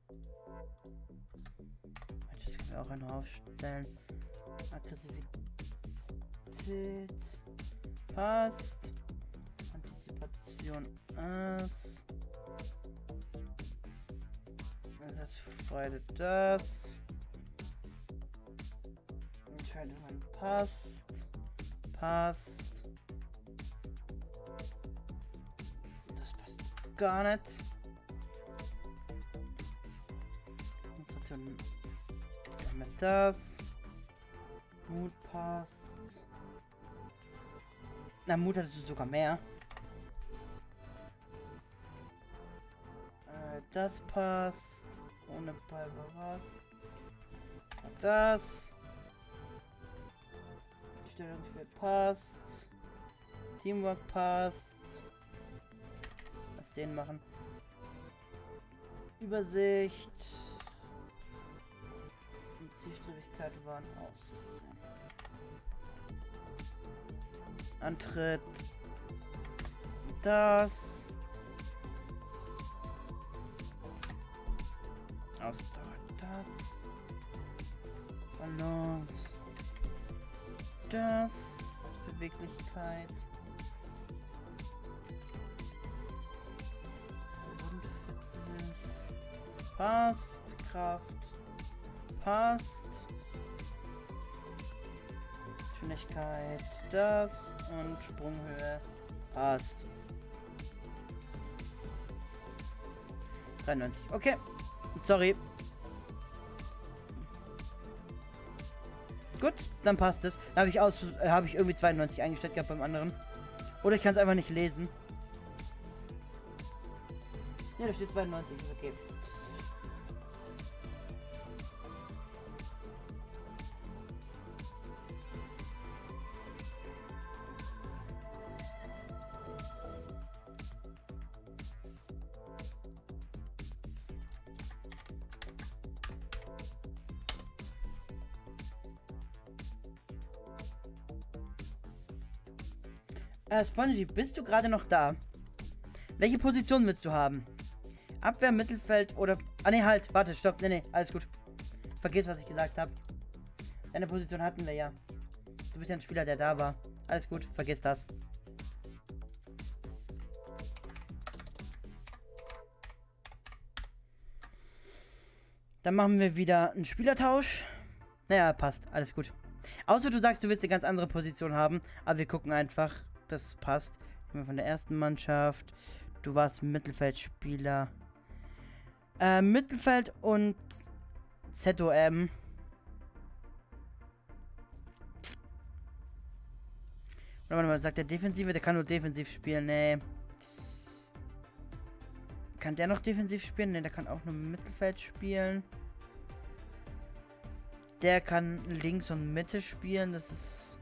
Das können wir auch noch aufstellen. Aggressivität passt. Antizipation Ass. Das ist Freude das. Entscheidungen passt. Passt. Das passt gar nicht. Konzentration. Mit das. Mut passt. Na, Mut hattest du sogar mehr. Das passt. Ohne Ball war was. Das. Stellungsspiel passt. Teamwork passt. Lass den machen. Übersicht. Und Zielstrebigkeit waren Aussetzen. Antritt. Das. Ausdauer. Das. Balance. Das. Beweglichkeit. Grundfitness. Passt. Kraft. Passt. Geschwindigkeit. Das. Und Sprunghöhe. Passt. 93. Okay. Sorry. Gut, dann passt es. Da habe ich irgendwie 92 eingestellt gehabt beim anderen. Oder ich kann es einfach nicht lesen. Ja, da steht 92, ist okay. Spongy, bist du gerade noch da? Welche Position willst du haben? Abwehr, Mittelfeld oder... Ah, ne, halt. Warte, stopp. Ne, alles gut. Vergiss, was ich gesagt habe. Deine Position hatten wir ja. Du bist ja ein Spieler, der da war. Alles gut, vergiss das. Dann machen wir wieder einen Spielertausch. Naja, passt. Alles gut. Außer du sagst, du willst eine ganz andere Position haben. Aber wir gucken einfach, dass es passt. Von der ersten Mannschaft. Du warst Mittelfeldspieler. Mittelfeld und ZOM. Oder warte mal, sagt der Defensive? Der kann nur defensiv spielen. Nee. Kann der noch defensiv spielen? Ne, der kann auch nur Mittelfeld spielen. Der kann links und Mitte spielen. Das ist...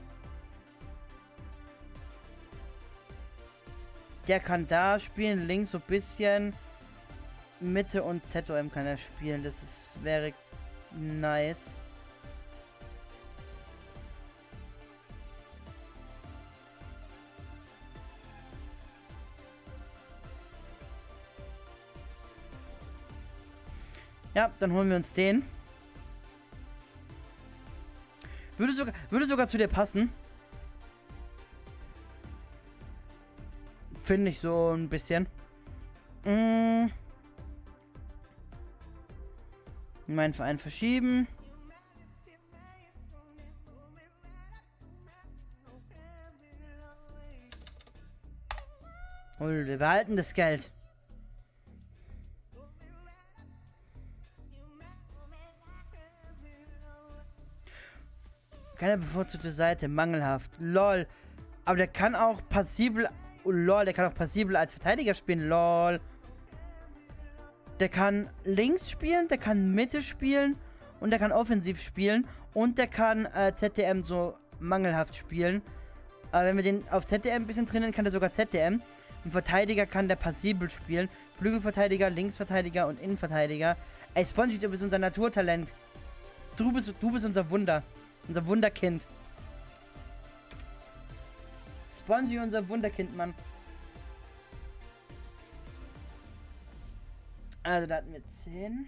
Der kann da spielen, links so ein bisschen. Mitte und ZOM kann er spielen. Das ist, wäre nice. Ja, dann holen wir uns den. Würde sogar zu dir passen. Finde ich so ein bisschen. Meinen Verein verschieben. Und wir behalten das Geld. Keine bevorzugte Seite, mangelhaft. Lol. Aber der kann auch passibel. Oh, lol, der kann auch passibel als Verteidiger spielen. Lol. Der kann links spielen, der kann Mitte spielen und der kann offensiv spielen und der kann ZDM so mangelhaft spielen. Aber wenn wir den auf ZDM ein bisschen trainieren, kann der sogar ZDM. Ein Verteidiger kann der passibel spielen. Flügelverteidiger, Linksverteidiger und Innenverteidiger. Ey, Spongy, du bist unser Naturtalent. Du bist unser Wunder. Unser Wunderkind. Spongy, unser Wunderkind, Mann. Also, da hatten wir 10.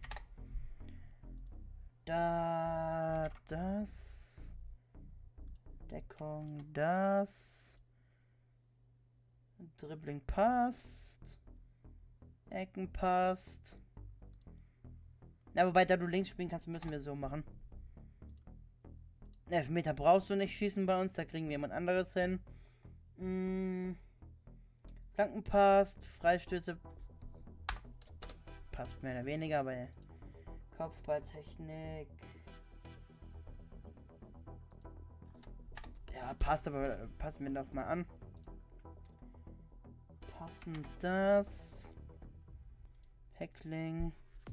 Da, das. Deckung, das. Dribbling passt. Ecken passt. Ja, wobei, da du links spielen kannst, müssen wir so machen. Elfmeter brauchst du nicht schießen bei uns, da kriegen wir jemand anderes hin. Flanken passt, Freistöße passt mehr oder weniger, aber Kopfballtechnik. Ja, passt, aber passen wir noch mal an. Passen das. Heckling.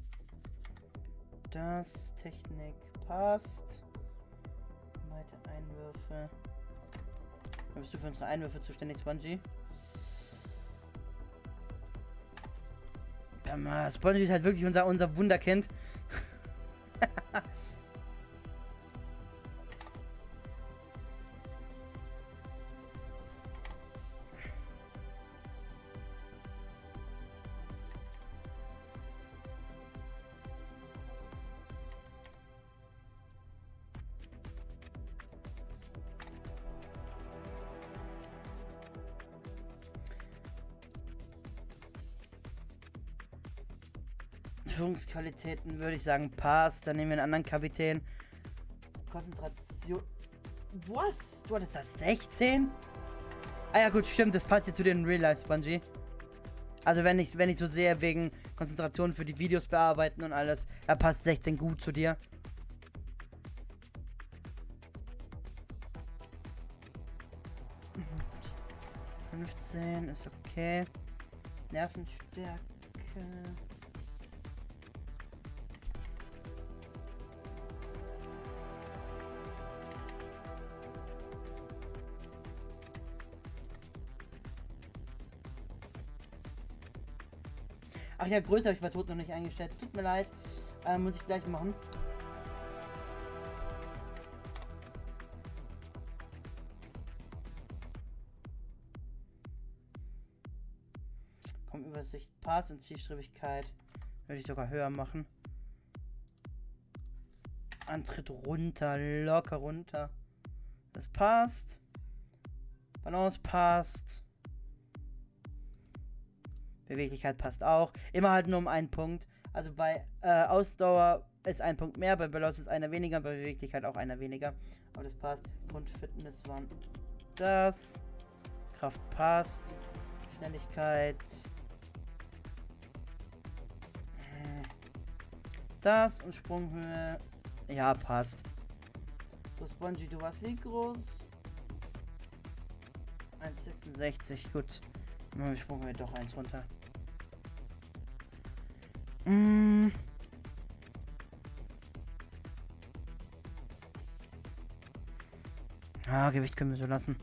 Das. Technik passt. Weite Einwürfe. Da bist du für unsere Einwürfe zuständig, Spongy? Spongy ist halt wirklich unser Wunderkind. Führungsqualitäten würde ich sagen passt. Dann nehmen wir einen anderen Kapitän. Konzentration. Was? Du hattest das 16? Ah ja gut, stimmt. Das passt jetzt zu den Real Life, Spongy. Also wenn ich so sehe, wegen Konzentration für die Videos bearbeiten und alles, da passt 16 gut zu dir. Mhm. 15 ist okay. Nervenstärke. Ach ja, Größe habe ich bei Tod noch nicht eingestellt. Tut mir leid. Muss ich gleich machen. passt und Zielstrebigkeit würde ich sogar höher machen. Antritt runter, locker runter. Das passt. Balance passt. Beweglichkeit passt auch. Immer halt nur um einen Punkt. Also bei Ausdauer ist ein Punkt mehr, bei Balance ist einer weniger, bei Beweglichkeit auch einer weniger. Aber das passt. Grundfitness waren das. Kraft passt. Schnelligkeit. Das und Sprunghöhe. Ja, passt. So, Spongy, du warst wie groß? 1,66. Gut. Machen wir Sprunghöhe doch eins runter. Ah, Gewicht können wir so lassen.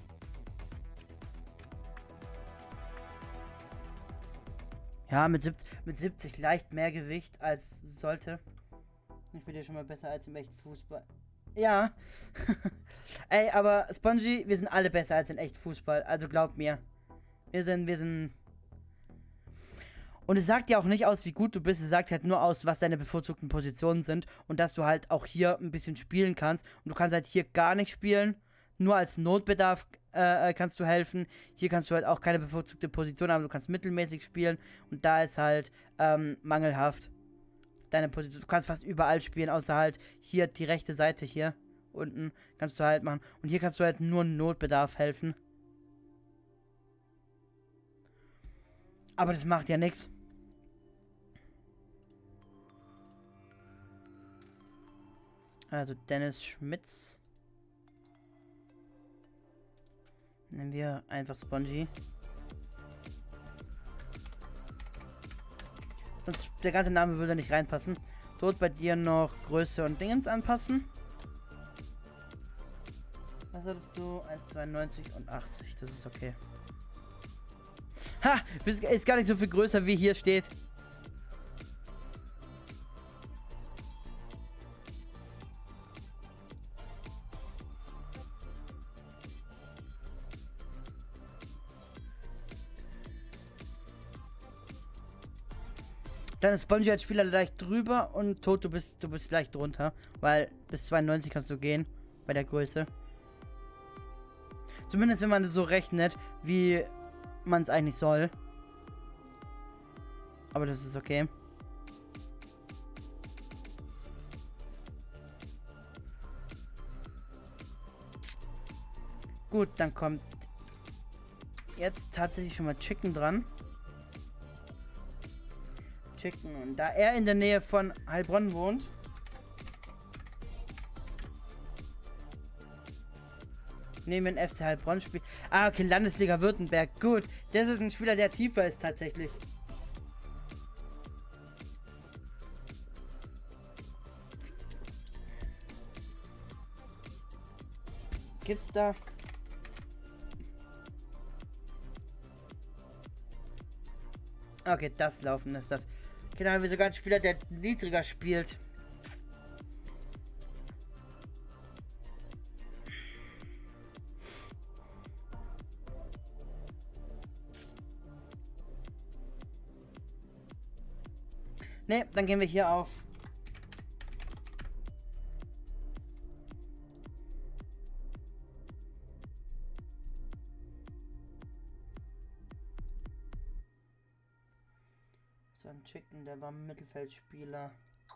Ja, mit 70 leicht mehr Gewicht als sollte. Ich bin ja schon mal besser als im echten Fußball. Ja. Ey, aber Spongy, wir sind alle besser als in echt Fußball. Also glaub mir. Wir sind... Und es sagt ja auch nicht aus, wie gut du bist. Es sagt halt nur aus, was deine bevorzugten Positionen sind. Und dass du halt auch hier ein bisschen spielen kannst. Und du kannst halt hier gar nicht spielen. Nur als Notbedarf kannst du helfen. Hier kannst du halt auch keine bevorzugte Position haben. Du kannst mittelmäßig spielen. Und da ist halt mangelhaft deine Position. Du kannst fast überall spielen, außer halt hier die rechte Seite hier unten. Kannst du halt machen. Und hier kannst du halt nur Notbedarf helfen. Aber das macht ja nichts. Also Dennis Schmitz. Nehmen wir einfach Spongy. Sonst der ganze Name würde nicht reinpassen. Dort bei dir noch Größe und Dingens anpassen. Was hattest du? 1,92 und 80. Das ist okay. Ha! Ist gar nicht so viel größer, wie hier steht. Dann ist Spongy als Spieler leicht drüber und Tod, du bist leicht drunter. Weil bis 92 kannst du gehen bei der Größe. Zumindest wenn man das so rechnet, wie man es eigentlich soll. Aber das ist okay. Gut, dann kommt jetzt tatsächlich schon mal Chicken dran. Chicken. Und da er in der Nähe von Heilbronn wohnt, nehmen wir den FC Heilbronn Spiel. Ah, okay, Landesliga Württemberg. Gut. Das ist ein Spieler, der tiefer ist tatsächlich. Gibt's da? Okay, das Laufen ist das. Genau, haben wir sogar einen Spieler, der niedriger spielt. Ne, dann gehen wir hier auf. So ein Chicken, der war Mittelfeldspieler.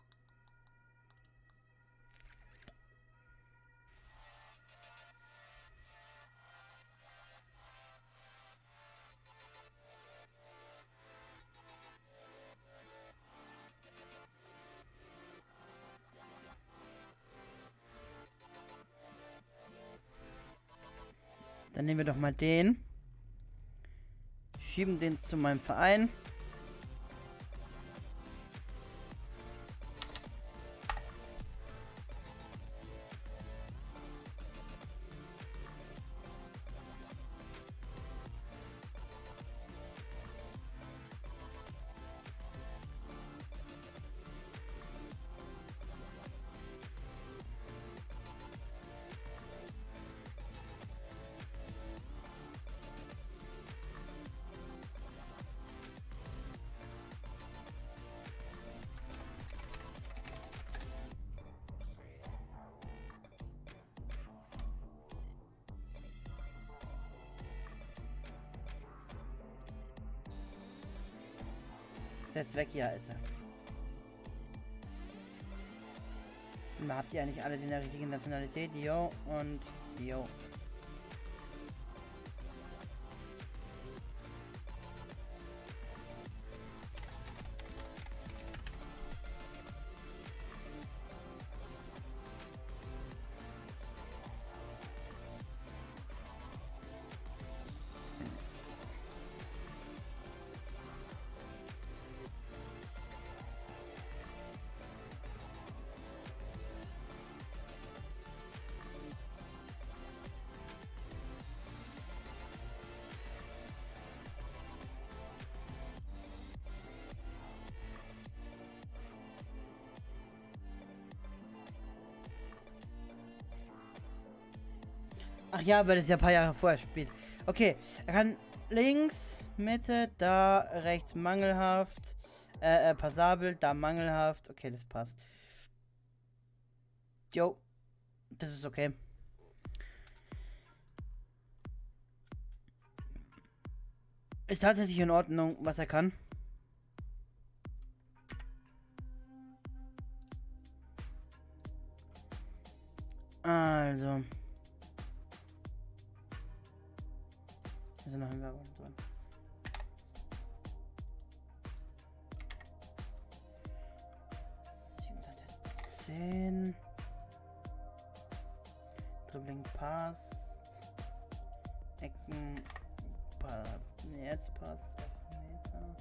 Dann nehmen wir doch mal den. Schieben den zu meinem Verein. Ist er jetzt weg? Ja, ist er. Und habt ihr eigentlich alle in der richtigen Nationalität? Jo und jo. Ach ja, weil das ja ein paar Jahre vorher spielt. Okay, er kann links, Mitte, da, rechts mangelhaft, passabel, da mangelhaft. Okay, das passt. Jo, das ist okay. Ist tatsächlich in Ordnung, was er kann. Also. Also noch ein Werbung drin. Zehn. Dribbling passt. Ecken. Nee, jetzt passt. Elfmeter.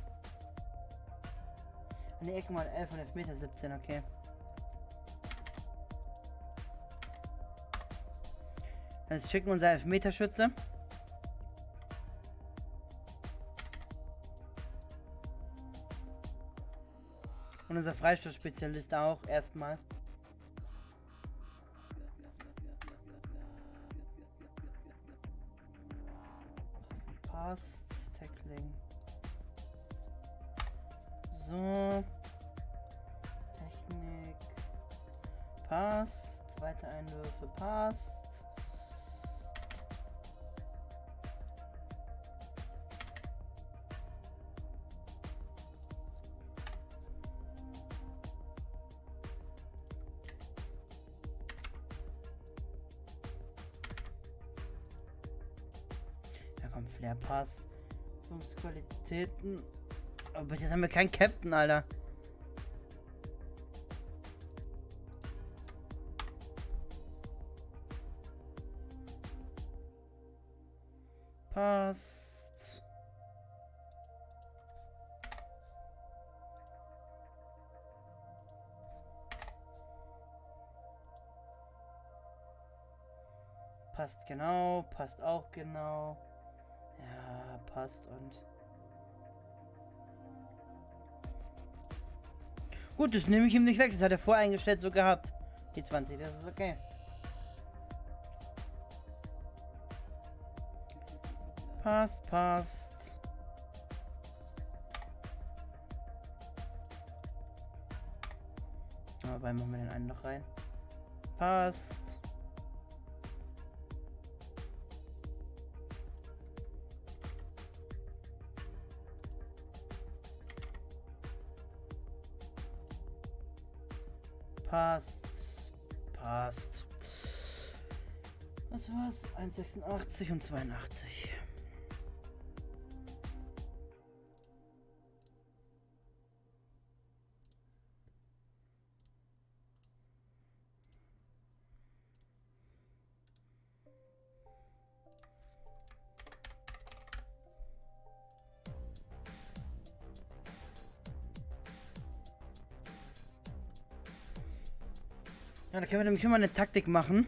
Ne, Ecken mal 11 und Elfmeter 17, okay. Dann schicken wir unser Elfmeterschütze. Und unser Freistoßspezialist auch erstmal. Passt. Tackling. So. Technik. Passt. Zweite Einwürfe. Passt. Flair passt. Führungsqualitäten. Aber bis jetzt haben wir keinen Captain, Alter. Passt. Passt genau, passt auch genau. Ja, passt und... Gut, das nehme ich ihm nicht weg. Das hat er voreingestellt so gehabt. Die 20, das ist okay. Passt, passt. Aber machen wir den einen noch rein. Passt. Passt. Passt. Was war's? 1,86 und 82. Ja, da können wir nämlich schon mal eine Taktik machen.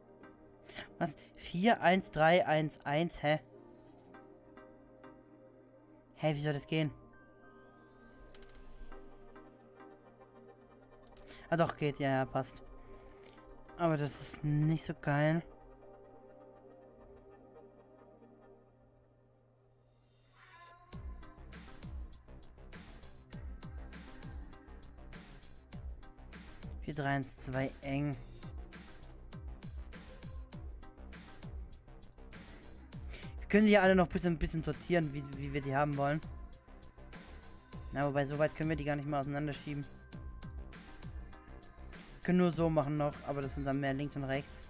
Was? 4-1-3-1-1, hä? Hey, wie soll das gehen? Ah doch, geht. Ja, ja, passt. Aber das ist nicht so geil. Vier, 3, 1, 2 eng. Wir können die alle noch ein bisschen sortieren, wie wir die haben wollen. Na, wobei, so weit können wir die gar nicht mal auseinanderschieben. Wir können nur so machen noch, aber das sind dann mehr links und rechts.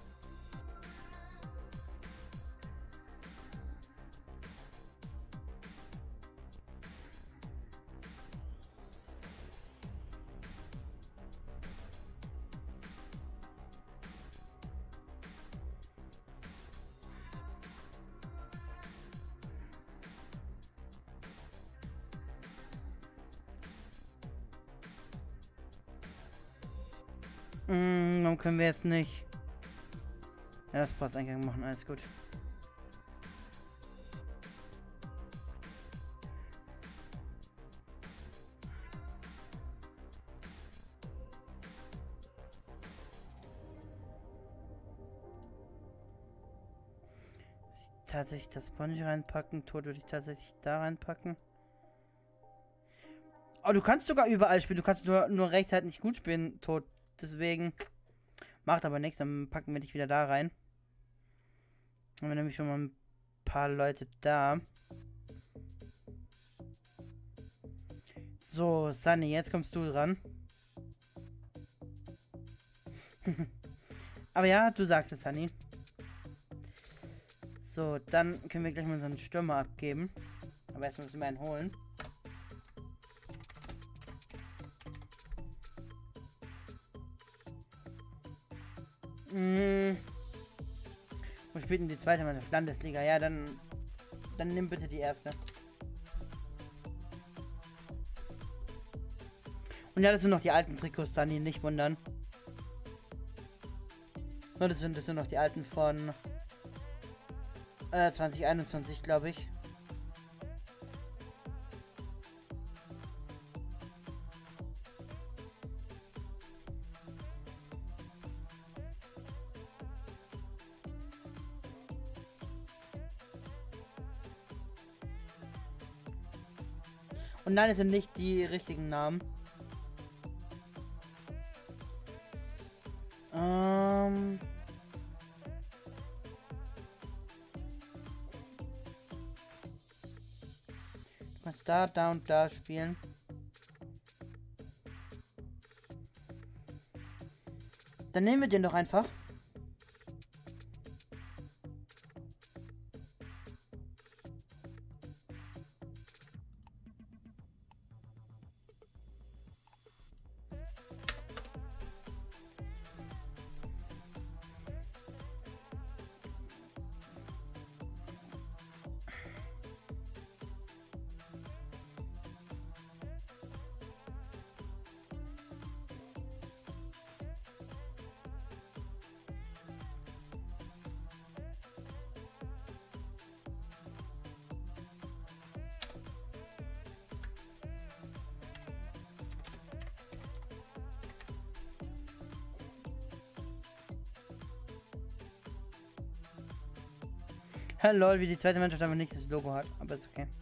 Warum können wir jetzt nicht? Ja, das Posteingang machen, alles gut. Tatsächlich das Sponge reinpacken, Tod würde ich tatsächlich da reinpacken. Oh, du kannst sogar überall spielen, du kannst nur rechts halt nicht gut spielen, Tod. Deswegen macht aber nichts, dann packen wir dich wieder da rein. Haben wir nämlich schon mal ein paar Leute da. So, Sunny, jetzt kommst du dran. Aber ja, du sagst es, Sunny. So, dann können wir gleich mal unseren Stürmer abgeben. Aber erstmal müssen wir einen holen. Wo spielt denn die zweite Mannschaft? Landesliga. Ja, dann nimm bitte die erste. Und ja, das sind noch die alten Trikots, Sunny, nicht wundern. No, das sind noch die alten von 2021, glaube ich. Und nein, es sind nicht die richtigen Namen. Du kannst da und da spielen. Dann nehmen wir den doch einfach. Lol, wie die zweite Mannschaft aber nicht das Logo hat, aber ist okay.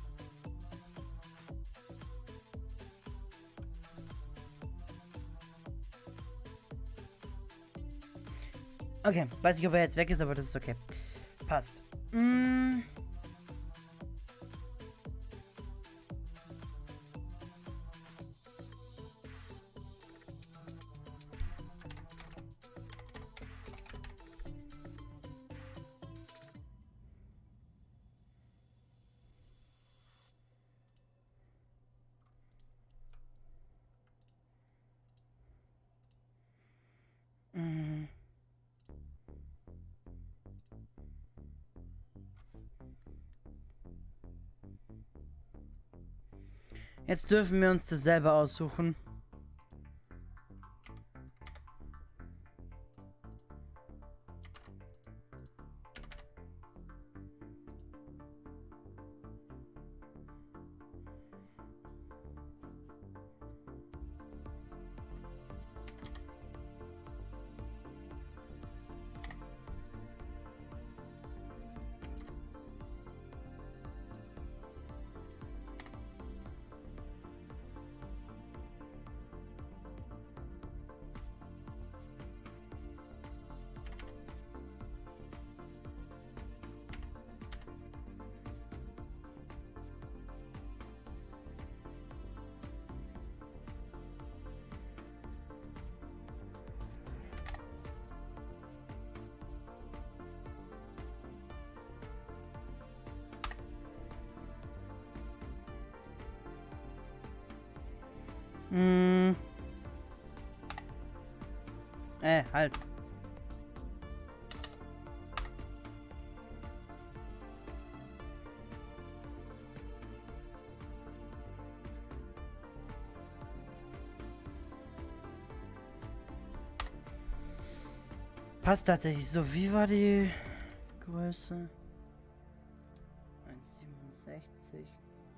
Okay, weiß nicht, ob er jetzt weg ist, aber das ist okay. Passt. Jetzt dürfen wir uns das selber aussuchen. Hm. Halt. Passt tatsächlich so. Wie war die Größe? 1,67.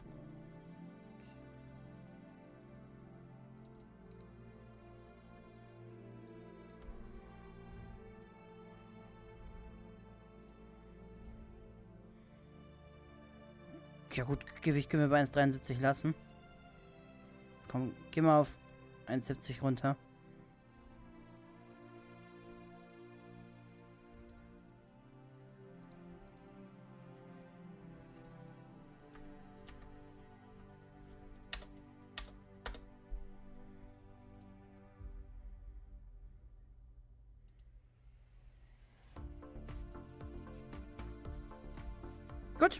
Ja gut, Gewicht können wir bei 1,73 lassen. Komm, geh mal auf 1,70 runter. Gut.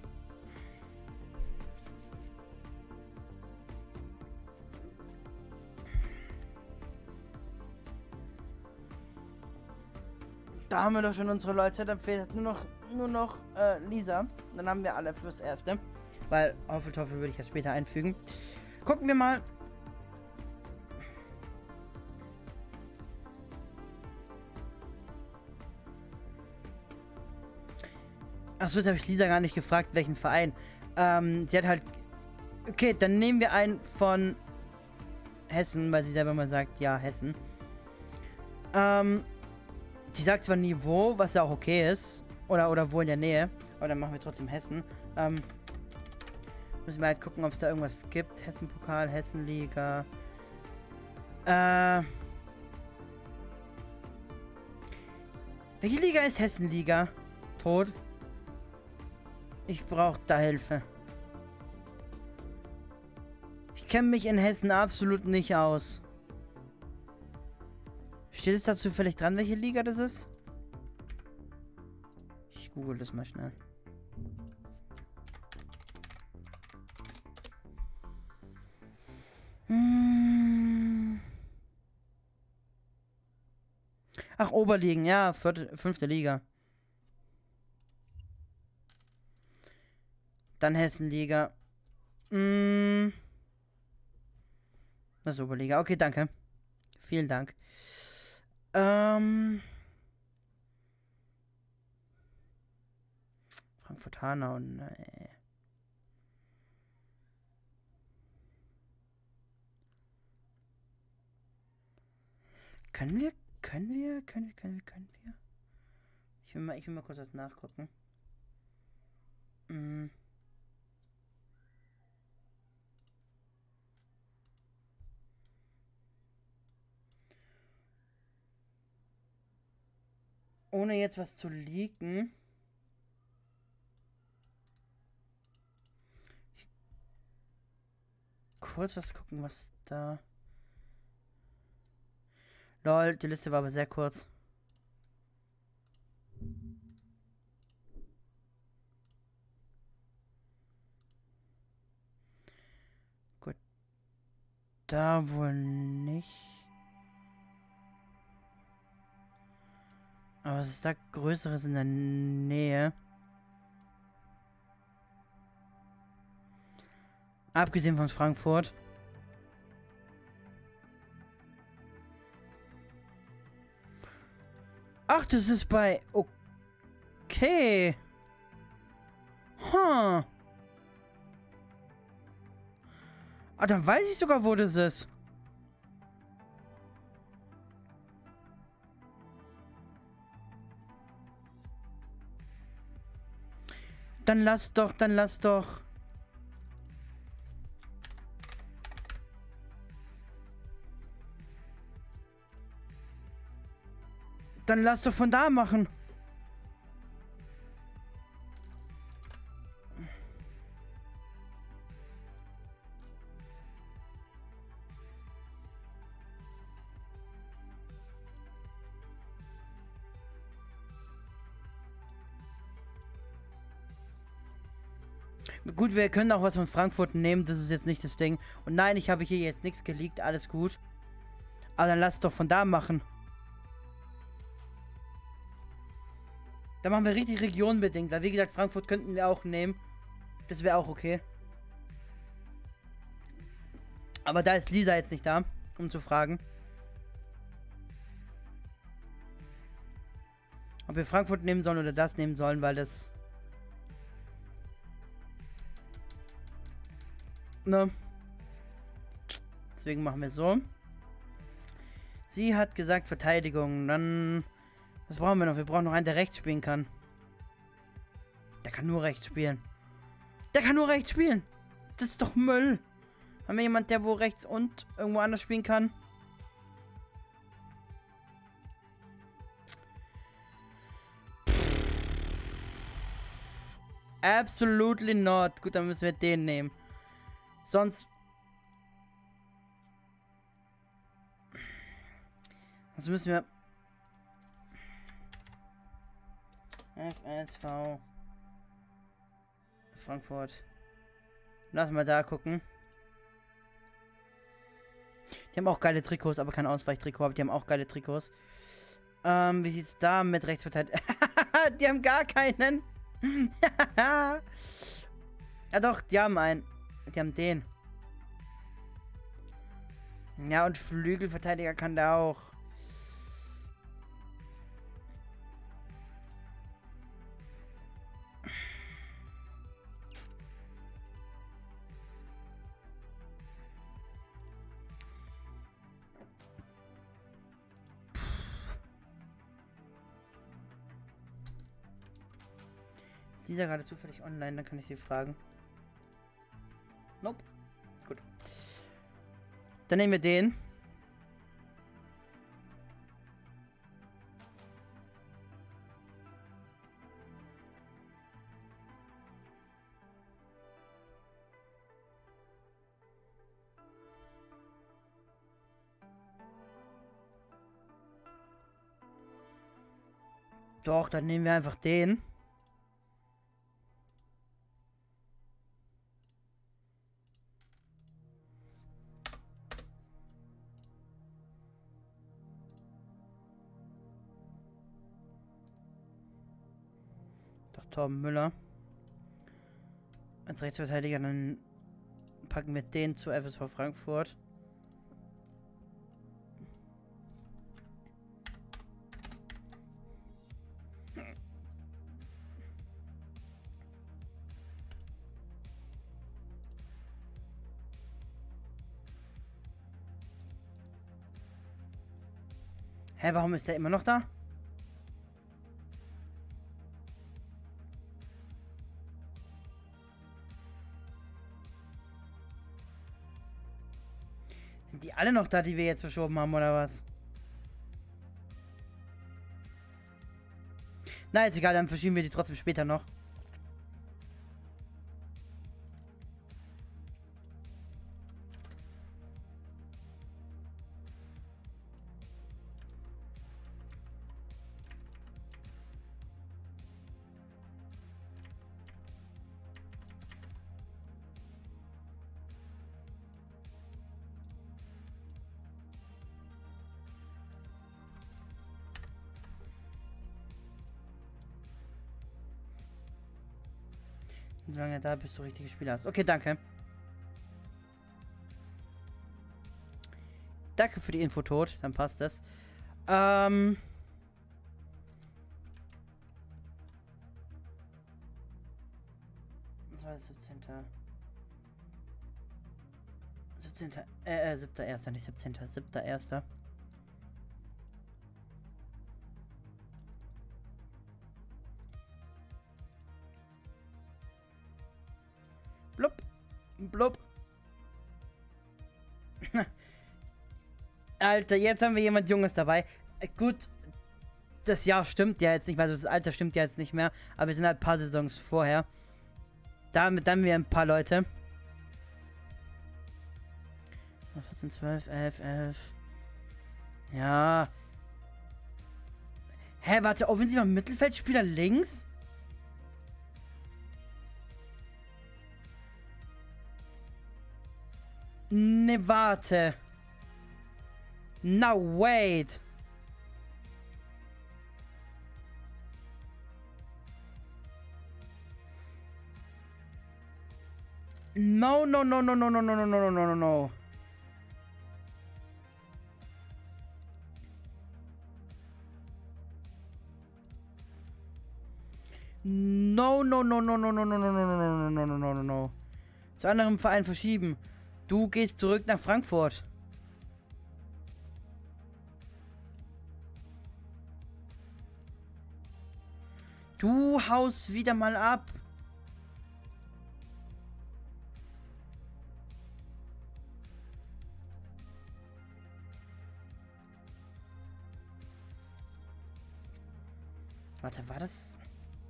Da haben wir doch schon unsere Leute. Dann fehlt nur noch Lisa. Dann haben wir alle fürs Erste. Weil Hufflepuffle würde ich erst später einfügen. Gucken wir mal. Achso, jetzt habe ich Lisa gar nicht gefragt, welchen Verein. Sie hat halt... Okay, dann nehmen wir einen von Hessen, weil sie selber mal sagt, ja, Hessen. Sie sagt zwar nie wo, was ja auch okay ist. Oder wo in der Nähe. Aber dann machen wir trotzdem Hessen. Müssen wir halt gucken, ob es da irgendwas gibt. Hessen-Pokal, Hessenliga. Welche Liga ist Hessenliga? Tot. Ich brauche da Hilfe. Ich kenne mich in Hessen absolut nicht aus. Steht es da zufällig dran, welche Liga das ist? Ich google das mal schnell. Ach, Oberligen, ja, 5. Liga. Dann Hessenliga. Das ist Oberliga. Okay, danke. Vielen Dank. Frankfurt Hanau, nee. Können wir? Ich will mal kurz was nachgucken. Ohne jetzt was zu leaken. Kurz was gucken, was da... Lol, die Liste war aber sehr kurz. Gut. Da wohl nicht. Aber was ist da Größeres in der Nähe? Abgesehen von Frankfurt. Ach, das ist bei... Okay. Ah, dann weiß ich sogar, wo das ist. Dann lass doch. Dann lass doch von da machen. Gut, wir können auch was von Frankfurt nehmen, das ist jetzt nicht das Ding. Und nein, ich habe hier jetzt nichts geleakt, alles gut. Aber dann lass es doch von da machen. Da machen wir richtig regionbedingt, weil wie gesagt, Frankfurt könnten wir auch nehmen. Das wäre auch okay. Aber da ist Lisa jetzt nicht da, um zu fragen. Ob wir Frankfurt nehmen sollen oder das nehmen sollen, weil das... Ne? Deswegen machen wir so. Sie hat gesagt Verteidigung. Dann... Was brauchen wir noch? Wir brauchen noch einen, der rechts spielen kann. Der kann nur rechts spielen. Der kann nur rechts spielen. Das ist doch Müll. Haben wir jemanden, der wo rechts und irgendwo anders spielen kann? Absolutely not. Gut, dann müssen wir den nehmen. Sonst müssen wir... FSV Frankfurt. Lass mal da gucken. Die haben auch geile Trikots, aber kein Ausweichtrikot, aber die haben auch geile Trikots. Wie sieht's da mit Rechtsverteidigung? Die haben gar keinen. Ja doch, die haben einen. Die haben den. Ja, und Flügelverteidiger kann der auch. Ist dieser gerade zufällig online? Dann kann ich sie fragen. Nope. Gut. Dann nehmen wir den. Doch, dann nehmen wir einfach den. Torben Müller. Als Rechtsverteidiger, dann packen wir den zu FSV Frankfurt. Hä, warum ist der immer noch da? Sind die alle noch da, die wir jetzt verschoben haben, oder was? Na, ist egal, dann verschieben wir die trotzdem später noch. Solange da bist du richtige Spieler hast. Okay, danke. Danke für die Info, Tod. Dann passt das. 7.1. nicht 17. 7.1. Blub. Blub. Alter, jetzt haben wir jemand Junges dabei. Gut, das Jahr stimmt ja jetzt nicht mehr, also das Alter stimmt ja jetzt nicht mehr, aber wir sind halt ein paar Saisons vorher. Damit haben wir ein paar Leute. 14, 12, 11, 11. Ja. Hä, warte, offensiver Mittelfeldspieler links? ne, warte. Now, wait. No, no, no, no, no, no, no, no, no, no, no, no. No, no, no, no, no, no, no, no, no, no, no, no, no, no, no, no. Zu anderem Verein verschieben. Du gehst zurück nach Frankfurt. Du haust wieder mal ab. Warte, war das?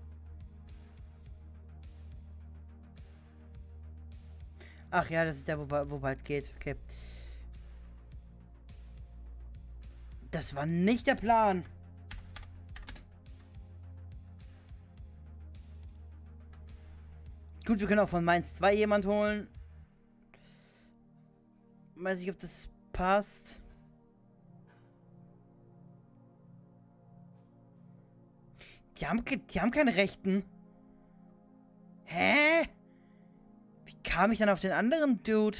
Ach ja, das ist der, wo bald geht. Okay. Das war nicht der Plan. Gut, wir können auch von Mainz 2 jemand holen. Weiß nicht, ob das passt. Die haben keine Rechten. Hä? Wie kam ich dann auf den anderen Dude?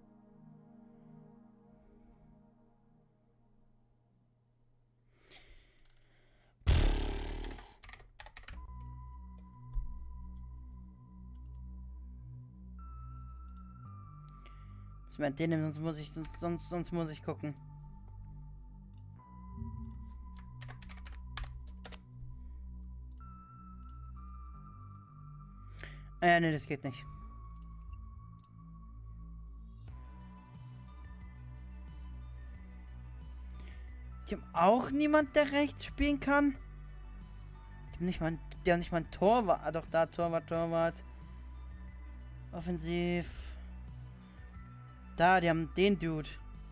Ich meine, den nehmen, sonst muss ich gucken. Ne, das geht nicht. Die haben auch niemand, der rechts spielen kann. Die haben nicht mal ein Torwart. Ah, doch, da, Torwart. Offensiv. Da, die haben den Dude.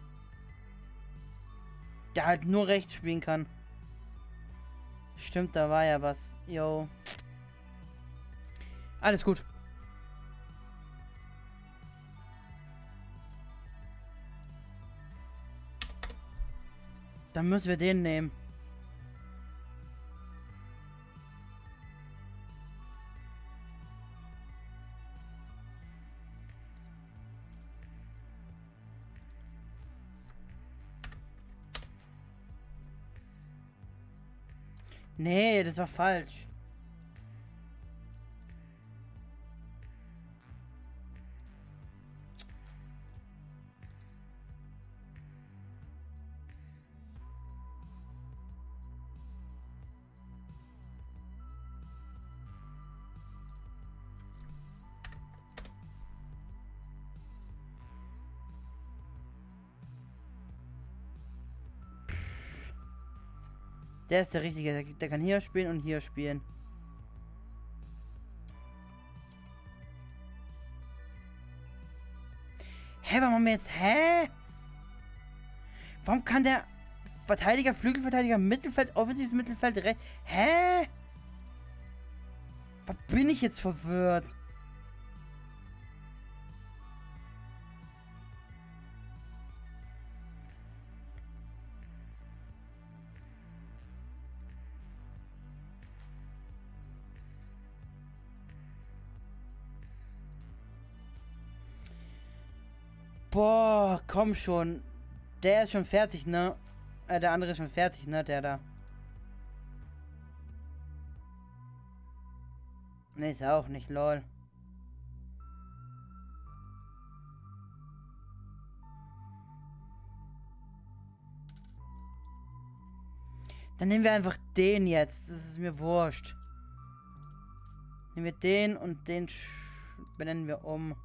Der halt nur rechts spielen kann. Stimmt, da war ja was. Yo. Alles gut. Dann müssen wir den nehmen. Nee, das war falsch. Der ist der Richtige. Der kann hier spielen und hier spielen. Hä, warum haben wir jetzt... Hä? Warum kann der Verteidiger, Flügelverteidiger, Mittelfeld, offensives Mittelfeld, hä? Was bin ich jetzt verwirrt? Boah, komm schon. Der ist schon fertig, ne? Der andere ist schon fertig, ne? Der da. Ne, ist auch nicht, lol. Dann nehmen wir einfach den jetzt. Das ist mir wurscht. Nehmen wir den und den benennen wir um.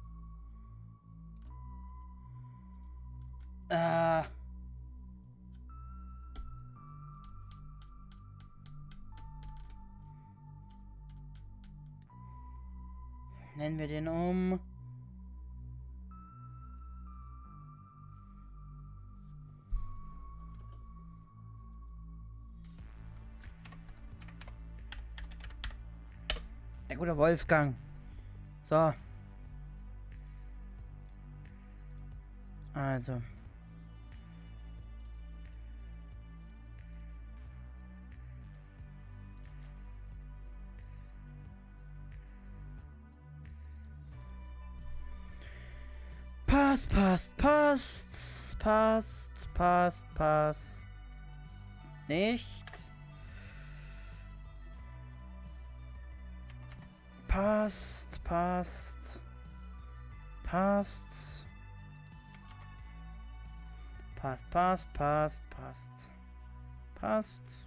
Nennen wir den um. Der gute Wolfgang. So. Also. Passt, passt, passt. Passt, passt, passt. Nicht. Passt, passt. Passt. Passt, passt, passt, passt. Passt.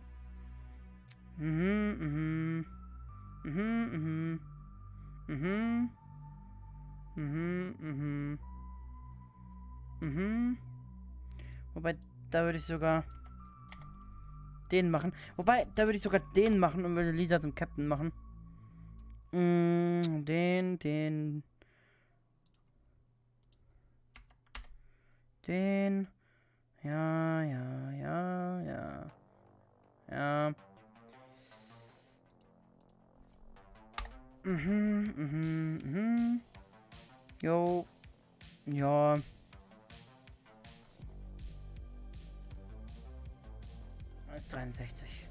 Mhm, mhm. Mhm, mhm. Mhm. Mhm, mhm. Mhm. Wobei, da würde ich sogar den machen. Wobei, da würde ich sogar den machen und würde Lisa zum Captain machen. Den. Den. Ja. Ja. Jo. Ja. Als 63.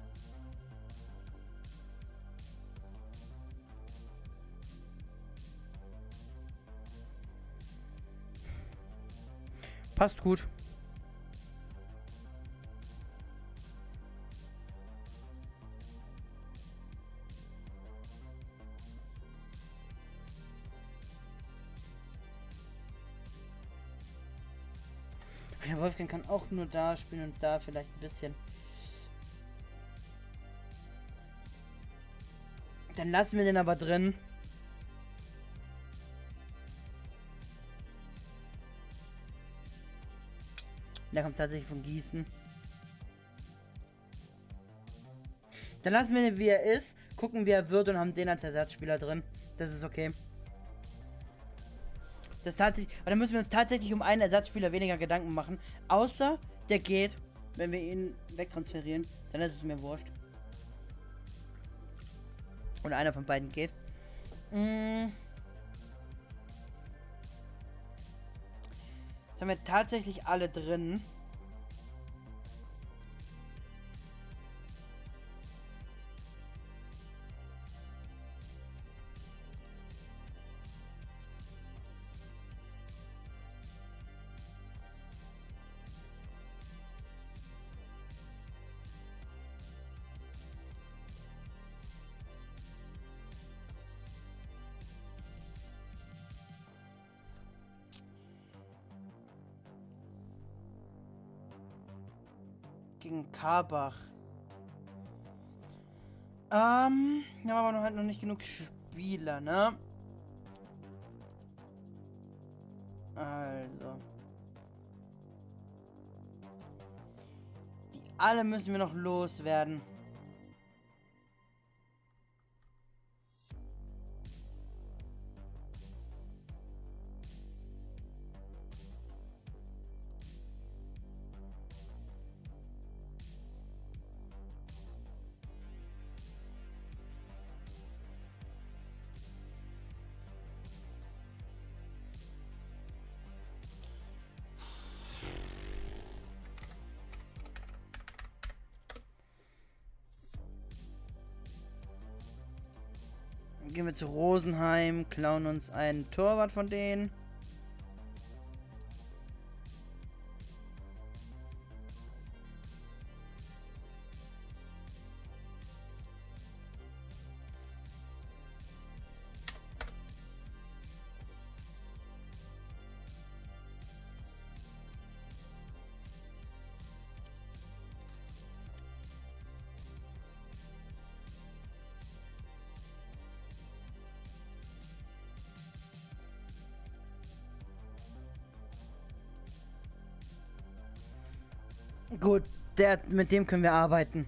Passt gut. Ja, Wolfgang kann auch nur da spielen und da vielleicht ein bisschen. Dann lassen wir den aber drin. Der kommt tatsächlich von Gießen. Dann lassen wir ihn, wie er ist, gucken, wie er wird und haben den als Ersatzspieler drin. Das ist okay. Das tatsächlich, aber dann müssen wir uns tatsächlich um einen Ersatzspieler weniger Gedanken machen. Außer der geht, wenn wir ihn wegtransferieren, dann ist es mir wurscht. Und einer von beiden geht. Jetzt haben wir tatsächlich alle drin. Gegen Karbach. Da haben wir aber halt noch nicht genug Spieler, ne? Also. Die alle müssen wir noch loswerden. Gehen wir zu Rosenheim, klauen uns einen Torwart von denen. Gut, mit dem können wir arbeiten.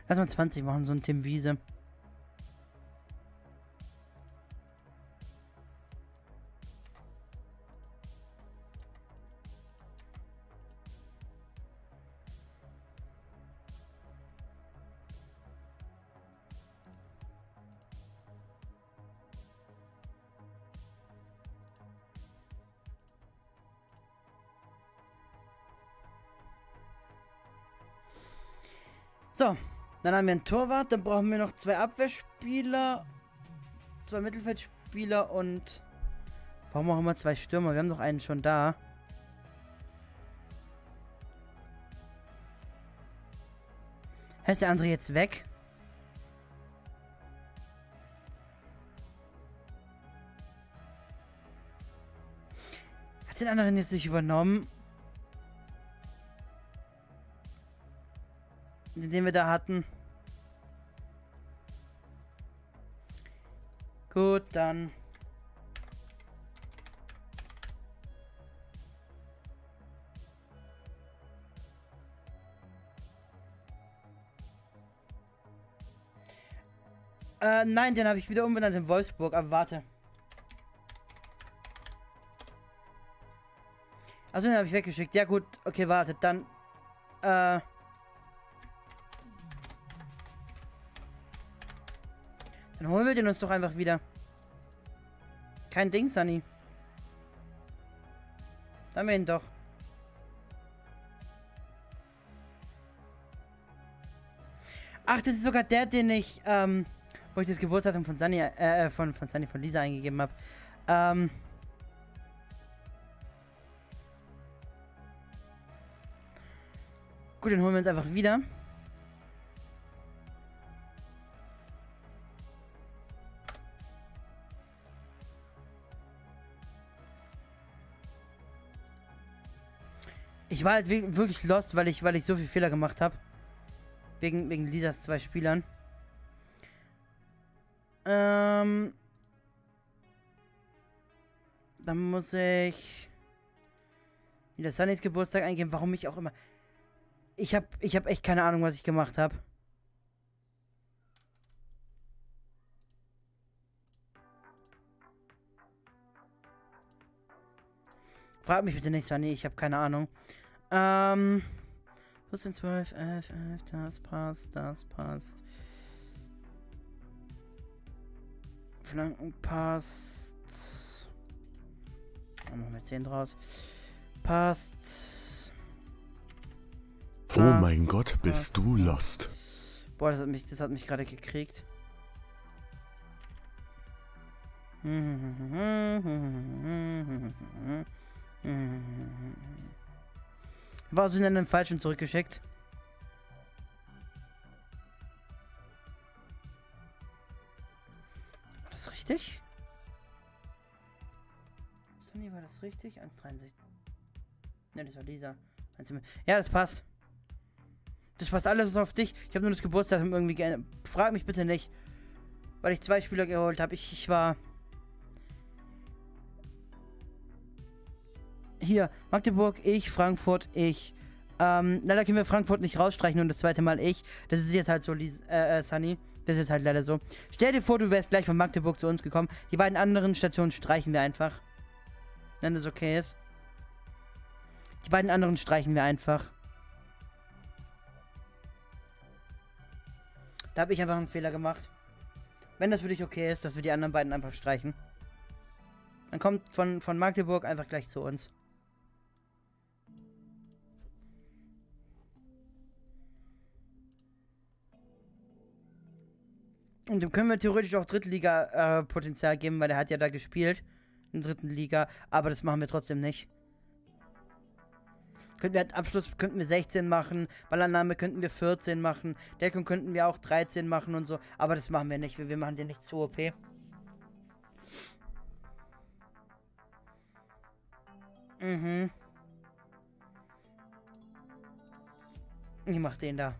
Lass mal 20 machen, so ein Tim Wiese. So, dann haben wir einen Torwart, dann brauchen wir noch 2 Abwehrspieler, 2 Mittelfeldspieler und warum auch immer 2 Stürmer. Wir haben noch einen schon da. Ist der andere jetzt weg? Hat den anderen jetzt nicht übernommen? Den wir da hatten. Gut, dann. Nein, den habe ich wieder umbenannt in Wolfsburg, aber warte. Also den habe ich weggeschickt. Ja gut, okay, wartet, dann. Dann holen wir den uns doch einfach wieder. Kein Ding, Sunny. Da haben wir ihn doch. Ach, das ist sogar der, den ich, wo ich das Geburtsdatum von Sunny, von Lisa eingegeben habe. Gut, den holen wir uns einfach wieder. Ich war halt wirklich lost, weil ich so viel Fehler gemacht habe. Wegen Lisas 2 Spielern. Dann muss ich wieder Sunnys Geburtstag eingeben, warum ich auch immer. Ich hab echt keine Ahnung, was ich gemacht habe. Frag mich bitte nicht, Sunny, ich habe keine Ahnung. 14, 12, 11, 11, das passt, das passt. Flanken passt. Dann machen wir 10 draus. Passt. Oh mein Gott, bist du lost. Boah, das hat mich gerade gekriegt. War sie in den falschen zurückgeschickt? War das richtig? Sunny, war das richtig? 1,63. Ne, das war Lisa. Ja, das passt. Das passt alles auf dich. Ich habe nur das Geburtsdatum irgendwie geändert. Frag mich bitte nicht. Weil ich 2 Spieler geholt habe. Ich war... Hier, Magdeburg, ich, Frankfurt, ich. Leider können wir Frankfurt nicht rausstreichen und das zweite Mal ich. Das ist jetzt halt so, Sunny. Das ist halt leider so. Stell dir vor, du wärst gleich von Magdeburg zu uns gekommen. Die beiden anderen Stationen streichen wir einfach. Wenn das okay ist. Die beiden anderen streichen wir einfach. Da habe ich einfach einen Fehler gemacht. Wenn das für dich okay ist, dass wir die anderen beiden einfach streichen. Dann kommt von Magdeburg einfach gleich zu uns. Und dem können wir theoretisch auch Drittliga-Potenzial geben, weil er hat ja da gespielt. In der 3. Liga. Aber das machen wir trotzdem nicht. Abschluss könnten wir 16 machen. Ballannahme könnten wir 14 machen. Deckung könnten wir auch 13 machen und so. Aber das machen wir nicht. Wir machen den nicht zu OP. Mhm. Ich mach den da.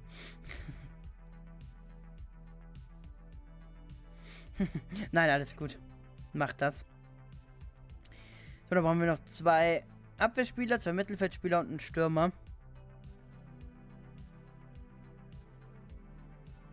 Nein, alles gut. Macht das. So, dann brauchen wir noch 2 Abwehrspieler, 2 Mittelfeldspieler und einen Stürmer.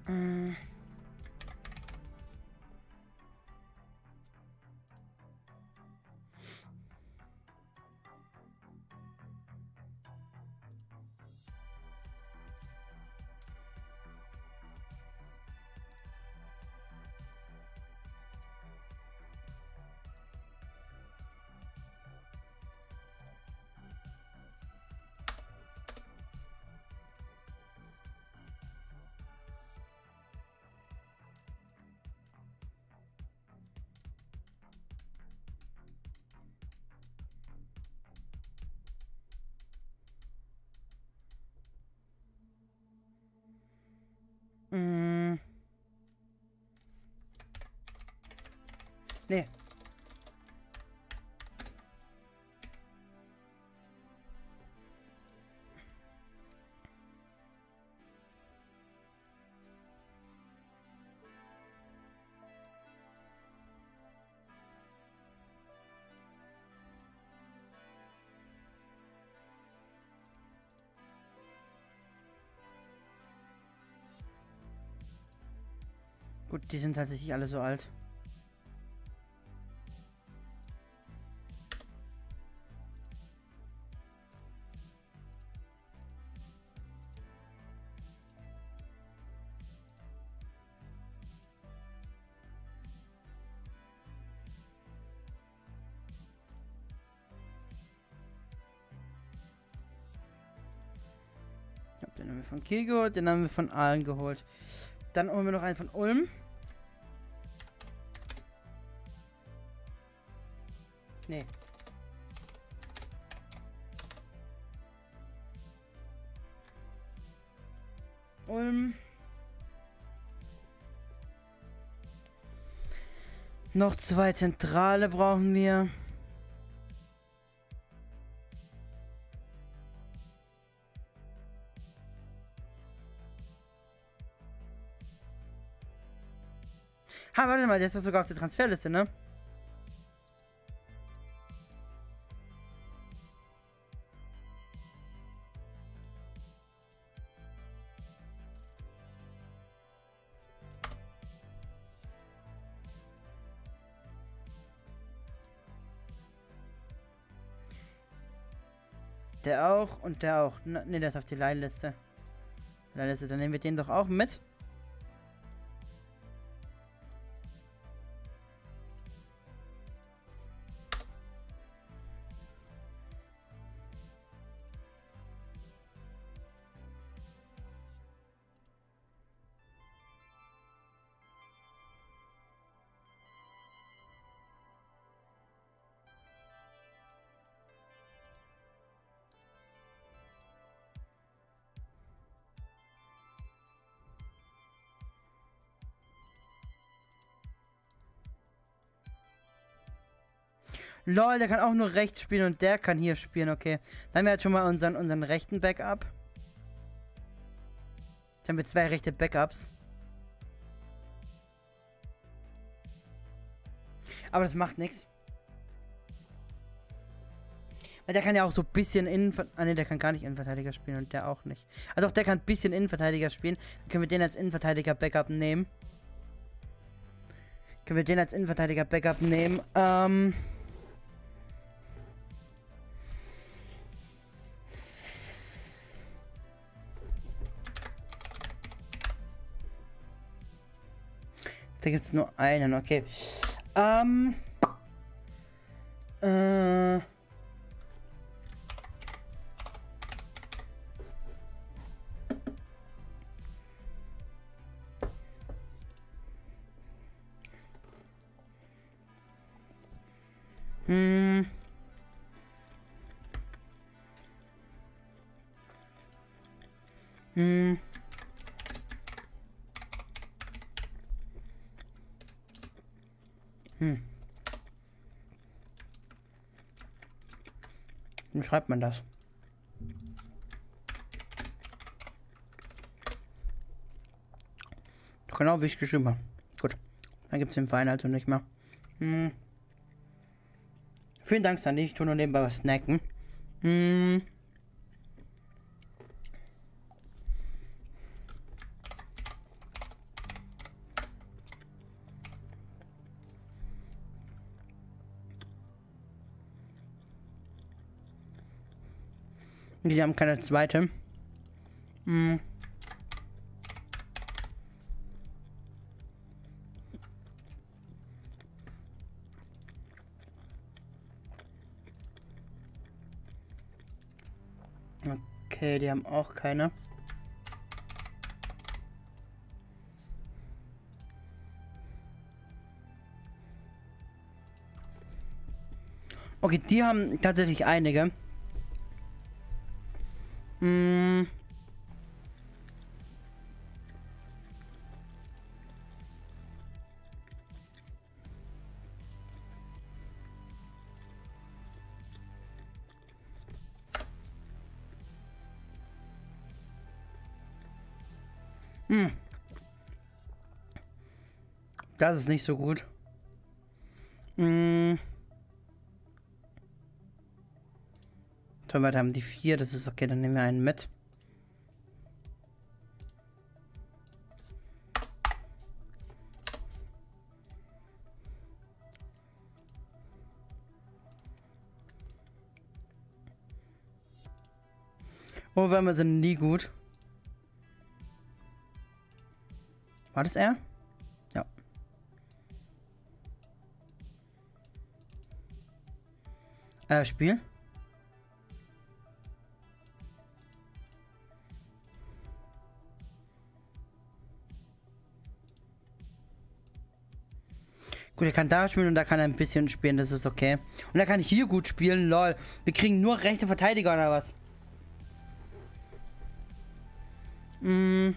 Nee. Gut, die sind tatsächlich alle so alt. Den haben wir von Kiel geholt, den haben wir von Aalen geholt. Dann holen wir noch einen von Ulm. Nee. Ulm. Noch 2 Zentrale brauchen wir. Ha, warte mal, der ist doch sogar auf der Transferliste, ne? Der auch und der auch. Ne, der ist auf die Leihliste. Dann nehmen wir den doch auch mit. Lol, der kann auch nur rechts spielen und der kann hier spielen, okay. Dann haben wir jetzt schon mal unseren rechten Backup. Jetzt haben wir 2 rechte Backups. Aber das macht nichts. Weil der kann ja auch so ein bisschen Innenverteidiger... Ah ne, der kann gar nicht Innenverteidiger spielen und der auch nicht. Ah doch, der kann ein bisschen Innenverteidiger spielen. Dann können wir den als Innenverteidiger-Backup nehmen. Da gibt es nur einen, okay. Wie schreibt man das? Genau wie ich geschrieben habe. Gut. Dann gibt es den Verein also nicht mehr. Vielen Dank, Sandy. Ich tue nur nebenbei was snacken. Die haben keine zweite. Hm. Okay, die haben auch keine. Okay, die haben tatsächlich einige. Hm. Hm. Das ist nicht so gut. Hm. So, wir haben die 4, das ist okay, dann nehmen wir einen mit. Oh, Würmer sind nie gut. War das er? Ja. Spiel. Gut, er kann da spielen und da kann er ein bisschen spielen, das ist okay. Und er kann hier gut spielen, lol. Wir kriegen nur rechte Verteidiger oder was? Hm.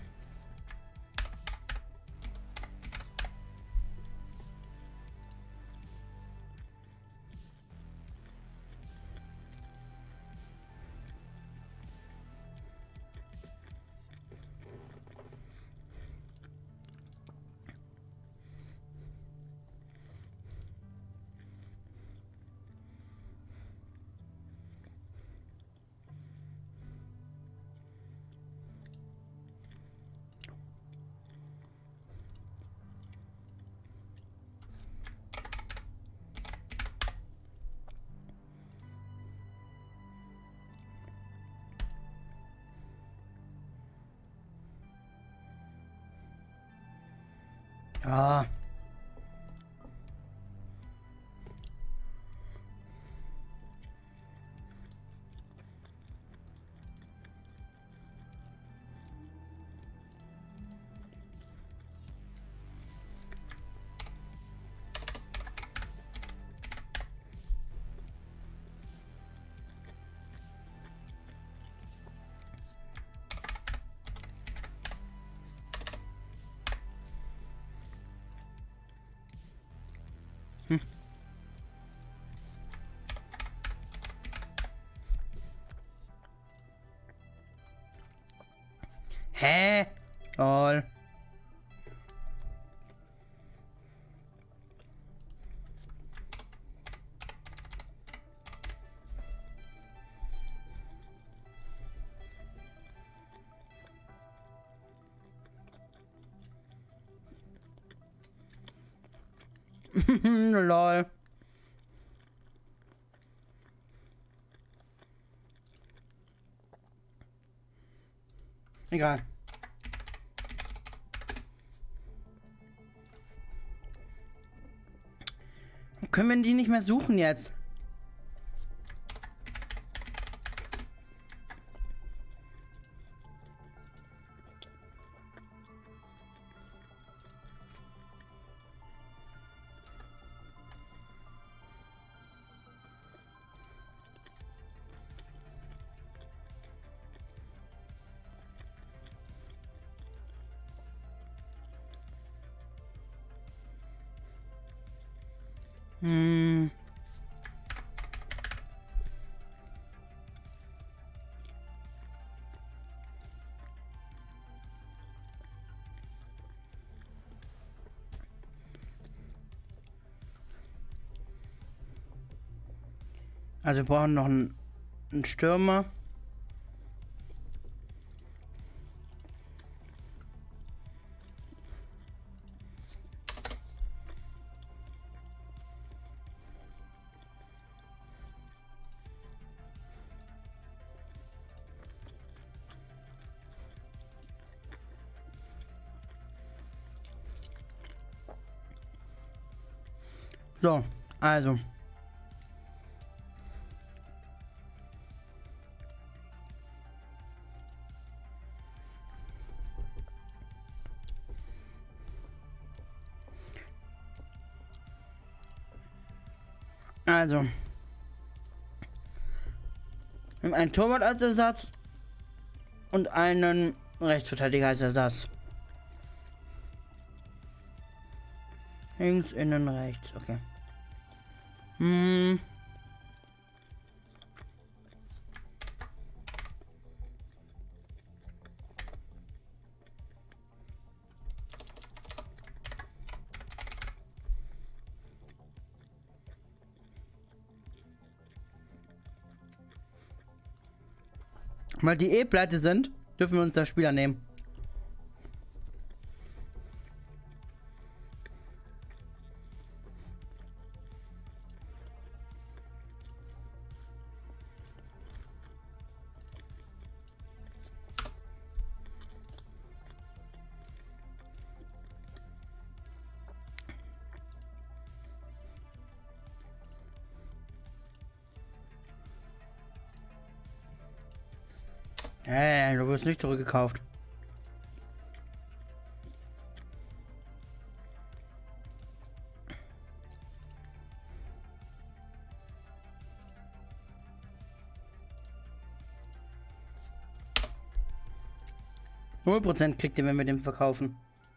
Ja. Hm. Hä? Lol. Lol. Egal. Können wir die nicht mehr suchen jetzt? Hm. Also wir brauchen noch einen Stürmer. So, also. Also. Nimm einen Torwart als Ersatz und einen Rechtsverteidiger als Ersatz. Links, innen, rechts, okay. Weil die eh pleite sind, dürfen wir uns das Spieler nehmen. Du wirst nicht zurückgekauft. %0 kriegt ihr, wenn wir den verkaufen.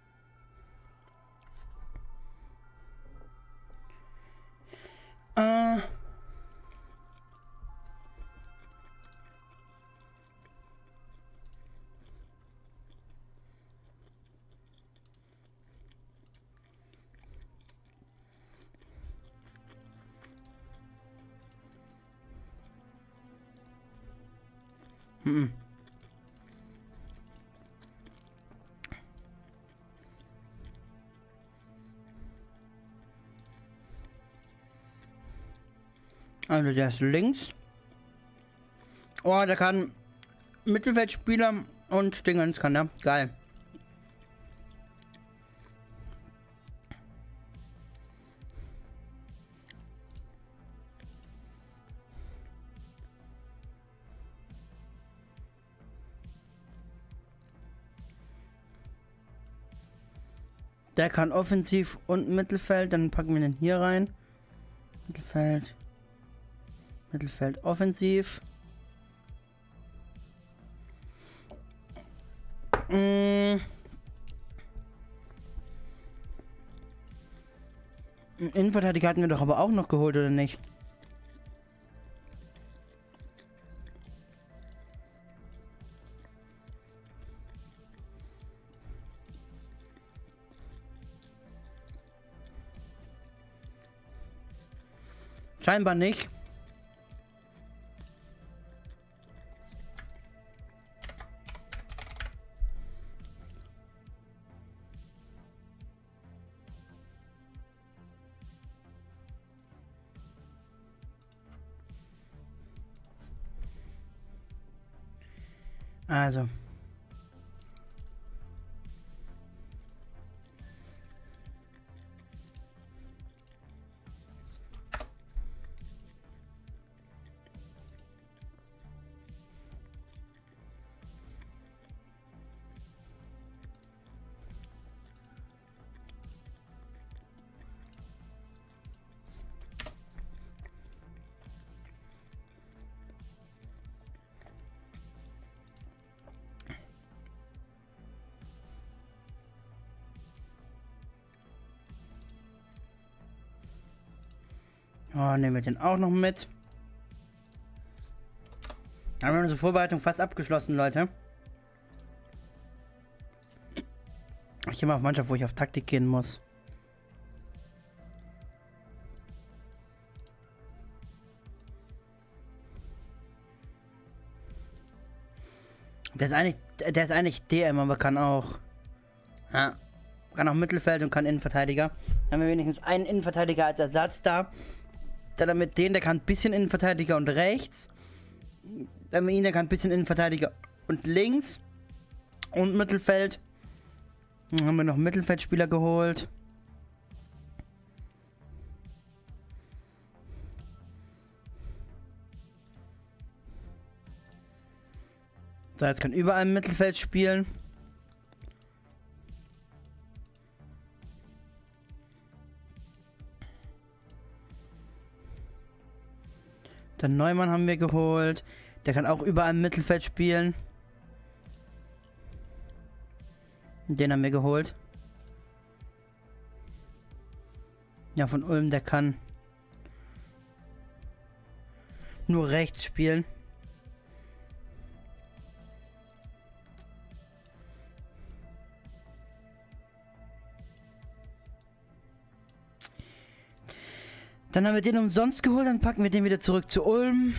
Also der ist links. Oh, der kann Mittelfeldspieler und Dingens kann er. Geil. Der kann offensiv und Mittelfeld, dann packen wir den hier rein. Mittelfeld. Mittelfeld offensiv. Innenverteidiger hatten wir doch aber auch noch geholt, oder nicht? Scheinbar nicht. Also. Oh, nehmen wir den auch noch mit. Haben wir unsere Vorbereitung fast abgeschlossen, Leute. Ich gehe mal auf Mannschaft, wo ich auf Taktik gehen muss. Der ist eigentlich DM, aber kann auch. Ja, kann auch Mittelfeld und kann Innenverteidiger. Dann haben wir wenigstens einen Innenverteidiger als Ersatz da. Dann haben wir den, der kann ein bisschen Innenverteidiger und rechts. Dann haben wir ihn, der kann ein bisschen Innenverteidiger und links. Und Mittelfeld. Dann haben wir noch einen Mittelfeldspieler geholt. So, jetzt kann überall im Mittelfeld spielen. Den Neumann haben wir geholt. Der kann auch überall im Mittelfeld spielen. Den haben wir geholt. Ja, von Ulm, der kann nur rechts spielen. Dann haben wir den umsonst geholt, dann packen wir den wieder zurück zu Ulm.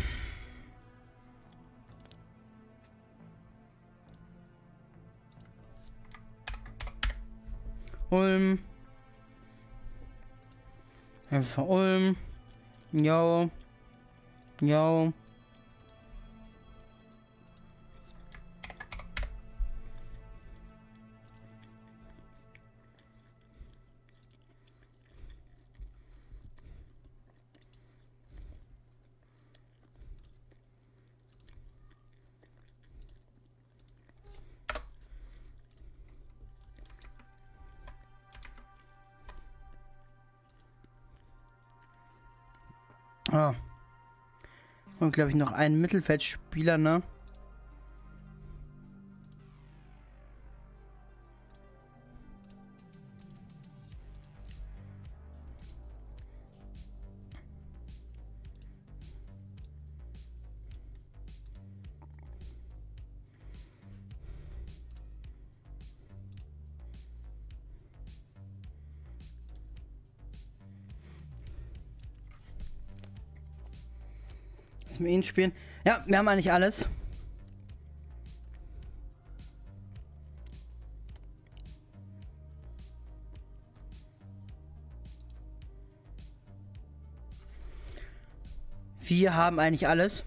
Ulm. Einfach Ulm. Jo. Jo. Ah. Und glaube ich noch einen Mittelfeldspieler, ne? Müssen wir ihn spielen? Ja, wir haben eigentlich alles. Wir haben eigentlich alles.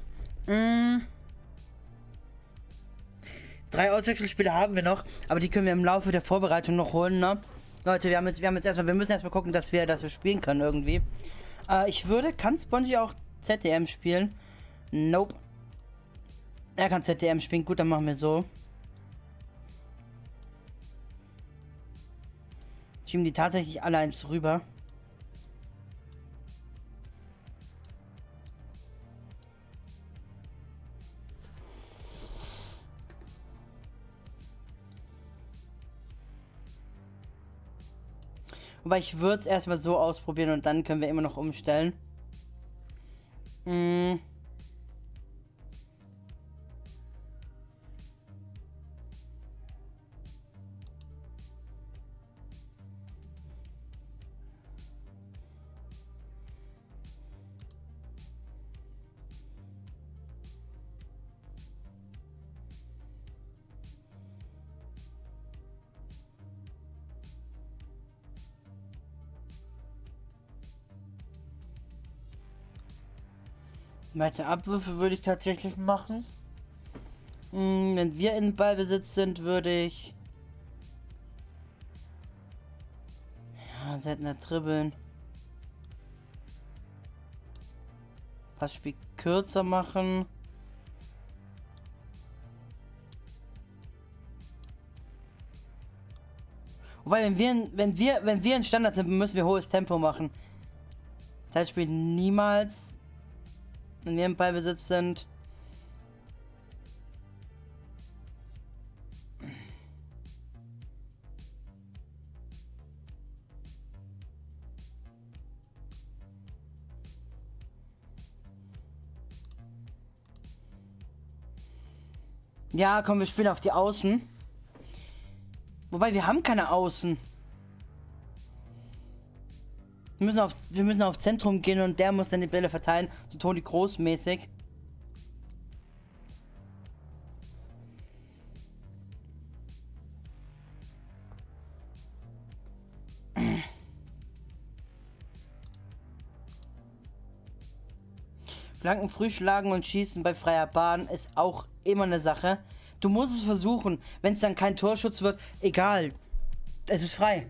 3 Auswechselspieler haben wir noch, aber die können wir im Laufe der Vorbereitung noch holen, ne? Leute, wir müssen erstmal gucken, dass wir spielen können irgendwie. Kann Spongy auch ZDM spielen? Nope. Er kann ZDM spielen. Gut, dann machen wir so. Schieben die tatsächlich alle eins rüber. Wobei ich würde es erstmal so ausprobieren und dann können wir immer noch umstellen. Weite Abwürfe würde ich tatsächlich machen. Wenn wir in Ballbesitz sind, würde ich... Ja, seltener dribbeln. Passspiel kürzer machen. Wobei, wenn wir in Standard sind, müssen wir hohes Tempo machen. Zeitspiel niemals. Wenn wir im Ballbesitz sind. Ja, komm, wir spielen auf die Außen. Wobei, wir haben keine Außen. Wir müssen auf Zentrum gehen und der muss dann die Bälle verteilen. So Toni Kroos mäßig. Flanken früh schlagen und schießen bei freier Bahn ist auch immer eine Sache. Du musst es versuchen. Wenn es dann kein Torschutz wird, egal. Es ist frei.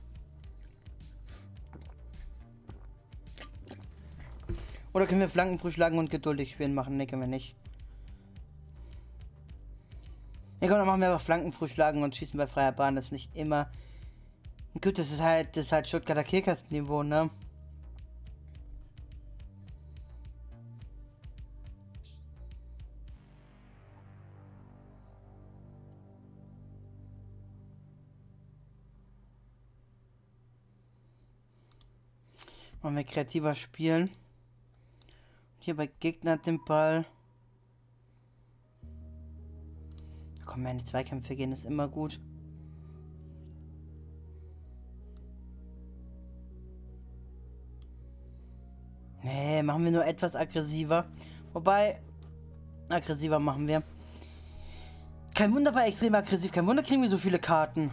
Oder können wir Flanken früh schlagen und geduldig spielen machen? Ne, können wir nicht. Ja komm, dann machen wir aber Flankenfrühschlagen und schießen bei freier Bahn. Das ist nicht immer... Gut, das ist halt Stuttgarter Kickers-Niveau, ne? Wollen wir kreativer spielen? Hier bei Gegner hat den Ball. Komm, in die Zweikämpfe gehen ist immer gut. Nee, machen wir nur etwas aggressiver. Wobei, aggressiver machen wir. Kein Wunder bei extrem aggressiv. Kein Wunder kriegen wir so viele Karten.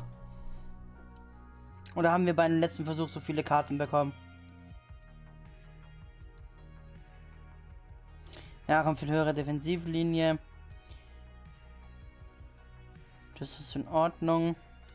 Oder haben wir bei dem letzten Versuch so viele Karten bekommen? Ja, kommt viel höhere Defensivlinie. Das ist in Ordnung.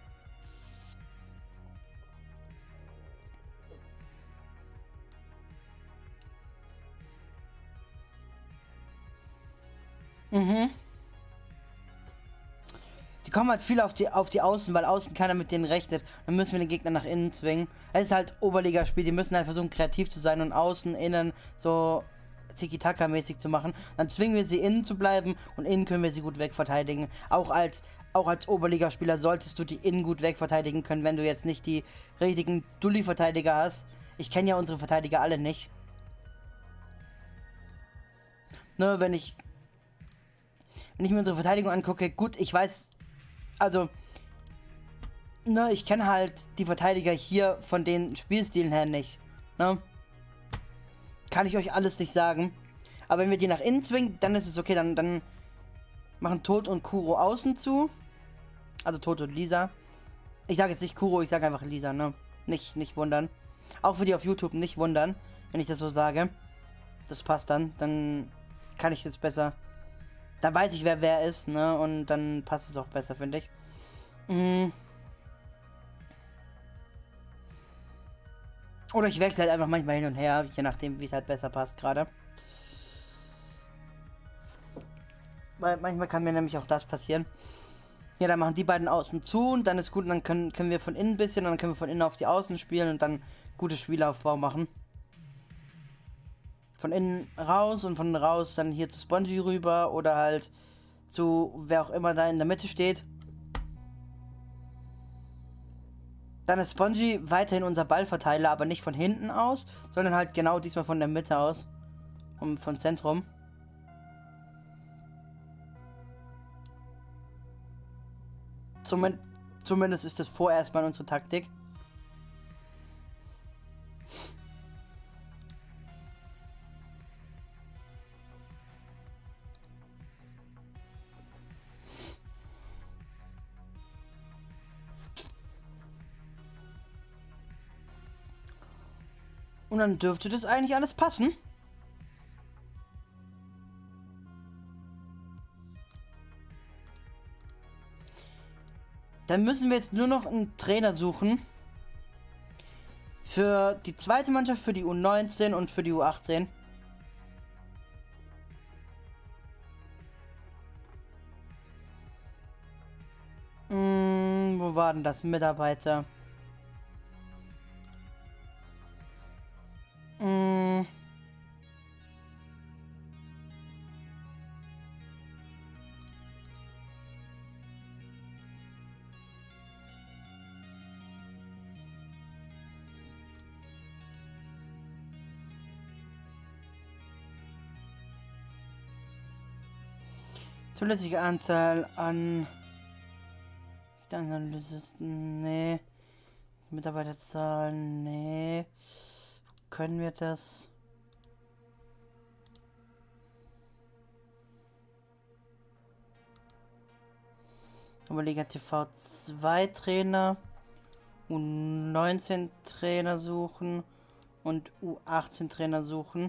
Die kommen halt viel auf die Außen, weil außen keiner mit denen rechnet. Dann müssen wir den Gegner nach innen zwingen. Es ist halt Oberligaspiel, die müssen halt versuchen kreativ zu sein und außen, innen so Tiki-Taka-mäßig zu machen. Dann zwingen wir sie innen zu bleiben und innen können wir sie gut wegverteidigen. Auch als Oberligaspieler solltest du die innen gut wegverteidigen können, wenn du jetzt nicht die richtigen Dulli-Verteidiger hast. Ich kenne ja unsere Verteidiger alle nicht. Nur wenn ich mir unsere Verteidigung angucke, gut, ich weiß, also, ne, ich kenne halt die Verteidiger hier von den Spielstilen her nicht, ne? Kann ich euch alles nicht sagen. Aber wenn wir die nach innen zwingen, dann ist es okay, dann machen Tod und Kuro außen zu. Also Tod und Lisa. Ich sage jetzt nicht Kuro, ich sage einfach Lisa, ne? Nicht wundern. Auch für die auf YouTube nicht wundern, wenn ich das so sage. Das passt dann. Dann kann ich jetzt besser... Dann weiß ich, wer ist, ne? Und dann passt es auch besser, finde ich. Oder ich wechsle halt einfach manchmal hin und her, je nachdem, wie es halt besser passt gerade. Weil manchmal kann mir nämlich auch das passieren. Ja, dann machen die beiden außen zu und dann ist gut. Und dann können wir von innen ein bisschen und dann können wir von innen auf die Außen spielen und dann gute Spielaufbau machen. Von innen raus und von raus dann hier zu Spongy rüber oder halt zu wer auch immer da in der Mitte steht. Dann ist Spongy weiterhin unser Ballverteiler, aber nicht von hinten aus, sondern halt genau diesmal von der Mitte aus. Und von Zentrum. Zumindest ist das vorerst mal unsere Taktik. Und dann dürfte das eigentlich alles passen. Dann müssen wir jetzt nur noch einen Trainer suchen. Für die zweite Mannschaft, für die U19 und für die U18. Wo war denn das? Mitarbeiter. Zulässige Anzahl an Analysten, nee. Mitarbeiterzahlen, nee. Können wir das? Oberliga TV 2 Trainer, U19 Trainer suchen und U18 Trainer suchen.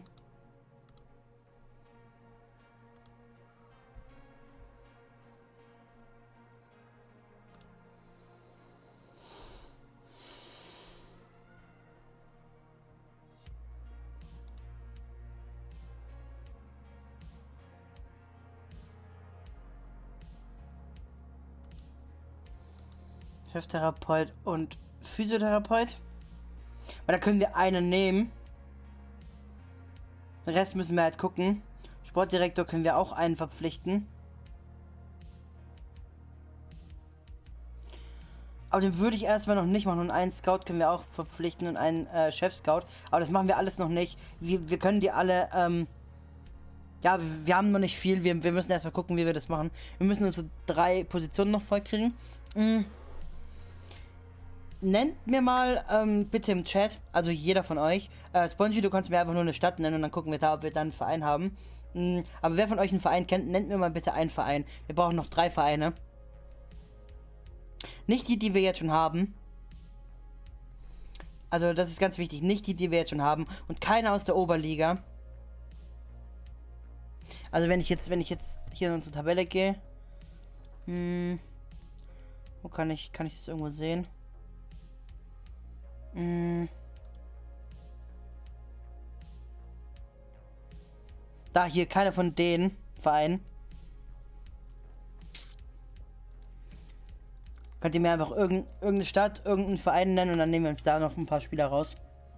Cheftherapeut und Physiotherapeut. Weil da können wir einen nehmen. Den Rest müssen wir halt gucken. Sportdirektor können wir auch einen verpflichten. Aber den würde ich erstmal noch nicht machen. Und einen Scout können wir auch verpflichten und einen Chef-Scout. Aber das machen wir alles noch nicht. Wir können die alle, ja, wir haben noch nicht viel. Wir müssen erstmal gucken, wie wir das machen. Wir müssen unsere 3 Positionen noch voll kriegen. Nennt mir mal bitte im Chat, also jeder von euch. Spongy, du kannst mir einfach nur eine Stadt nennen und dann gucken wir da, ob wir dann einen Verein haben. Aber wer von euch einen Verein kennt, nennt mir mal bitte einen Verein. Wir brauchen noch 3 Vereine. Nicht die, die wir jetzt schon haben. Also das ist ganz wichtig. Nicht die, die wir jetzt schon haben. Und keiner aus der Oberliga. Also wenn ich jetzt hier in unsere Tabelle gehe. Wo kann ich das irgendwo sehen? Da hier, keiner von den Vereinen. Könnt ihr mir einfach irgendeine Stadt, irgendeinen Verein nennen und dann nehmen wir uns da noch ein paar Spieler raus.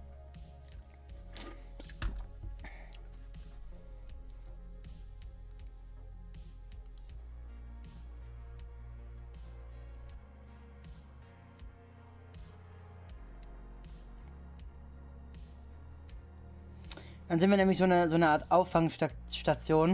Dann sind wir nämlich so eine Art Auffangstation.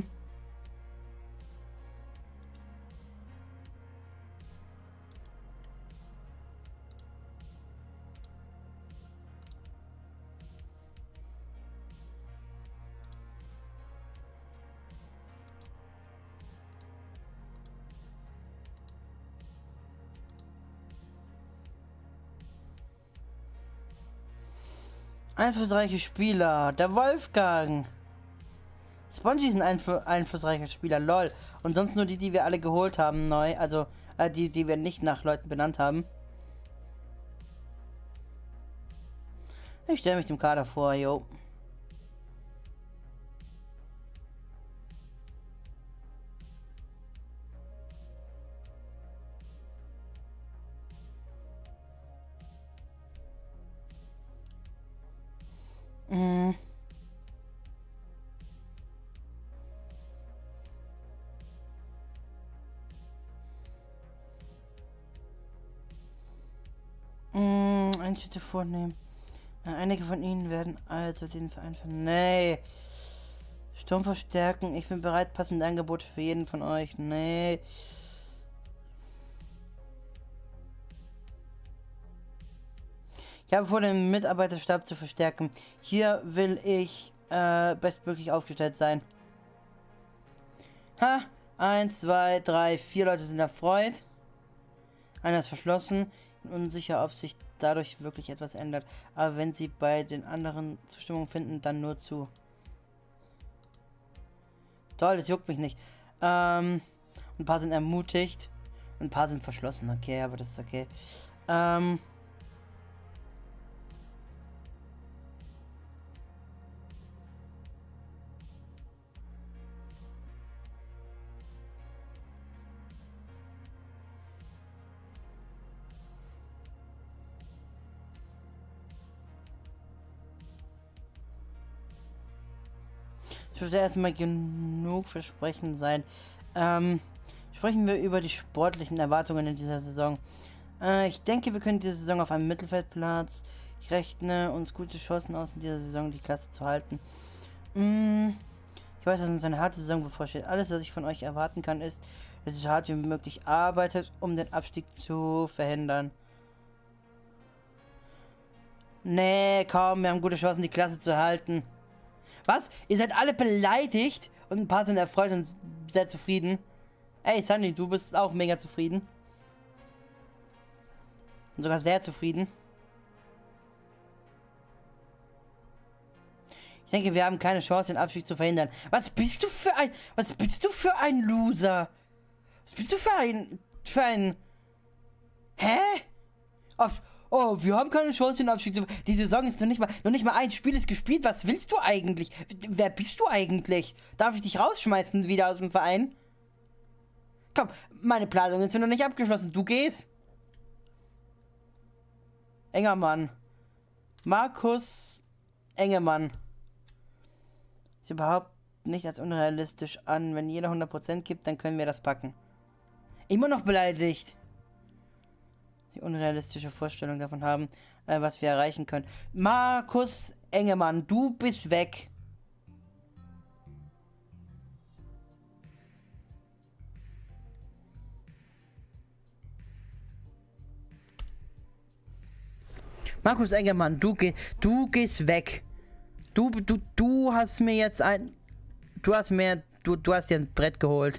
Einflussreiche Spieler, der Wolfgang. Spongy ist ein einflussreicher Spieler, lol. Und sonst nur die wir alle geholt haben, neu. Also, die wir nicht nach Leuten benannt haben. Ich stelle mich dem Kader vor, jo. Einschnitte vornehmen. Einige von ihnen werden also den Verein Nee. Sturm verstärken. Ich bin bereit, passende Angebote für jeden von euch. Nee. Ich habe vor, den Mitarbeiterstab zu verstärken. Hier will ich bestmöglich aufgestellt sein. Ha! 1, 2, 3, 4 Leute sind erfreut. Einer ist verschlossen. Ich bin unsicher, ob sich dadurch wirklich etwas ändert. Aber wenn sie bei den anderen Zustimmung finden, dann nur zu. Toll, das juckt mich nicht. Ein paar sind ermutigt. Und ein paar sind verschlossen. Okay, aber das ist okay. Ich würde erstmal genug Versprechen sein. Sprechen wir über die sportlichen Erwartungen in dieser Saison. Ich denke, wir können diese Saison auf einem Mittelfeldplatz. Ich rechne uns gute Chancen aus, in dieser Saison die Klasse zu halten. Ich weiß, dass uns eine harte Saison bevorsteht. Alles, was ich von euch erwarten kann, ist, dass ihr so hart wie möglich arbeitet, um den Abstieg zu verhindern. Nee, komm, wir haben gute Chancen, die Klasse zu halten. Was? Ihr seid alle beleidigt und ein paar sind erfreut und sehr zufrieden. Ey, Sunny, du bist auch mega zufrieden. Und sogar sehr zufrieden. Ich denke, wir haben keine Chance, den Abstieg zu verhindern. Was bist du für ein Loser? Was bist du für ein... Hä? Oh, wir haben keine Chance, den Abstieg zu verhindern. Die Saison ist noch nicht mal ein Spiel ist gespielt. Was willst du eigentlich? Wer bist du eigentlich? Darf ich dich rausschmeißen wieder aus dem Verein? Komm, meine Planungen sind noch nicht abgeschlossen. Du gehst. Engermann. Markus Engemann. Ist überhaupt nicht als unrealistisch an. Wenn jeder 100% gibt, dann können wir das packen. Immer noch beleidigt. Die unrealistische Vorstellung davon haben, was wir erreichen können. Markus Engemann, du bist weg. Markus Engemann, du gehst weg. Du hast mir jetzt du hast dir ein Brett geholt.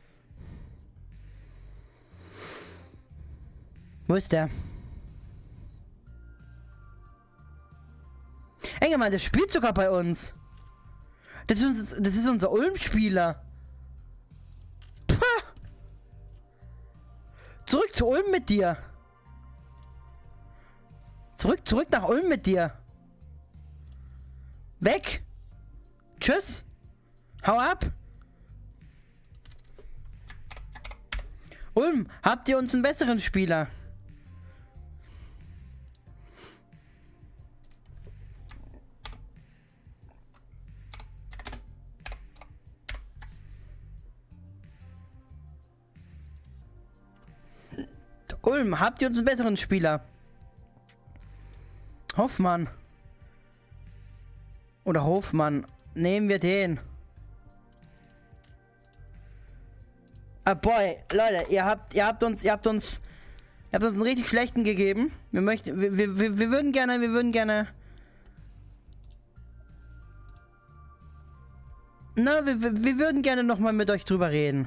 Wo ist der? Engemann, der spielt sogar bei uns. Das ist unser Ulm-Spieler. Zurück zu Ulm mit dir. Zurück nach Ulm mit dir. Weg. Tschüss. Hau ab. Ulm, habt ihr uns einen besseren Spieler? Ulm, habt ihr uns einen besseren Spieler? Hoffmann. Oder Hofmann. Nehmen wir den. Ah, boy, Leute, ihr habt uns einen richtig schlechten gegeben. Wir würden gerne. Na, wir würden gerne nochmal mit euch drüber reden.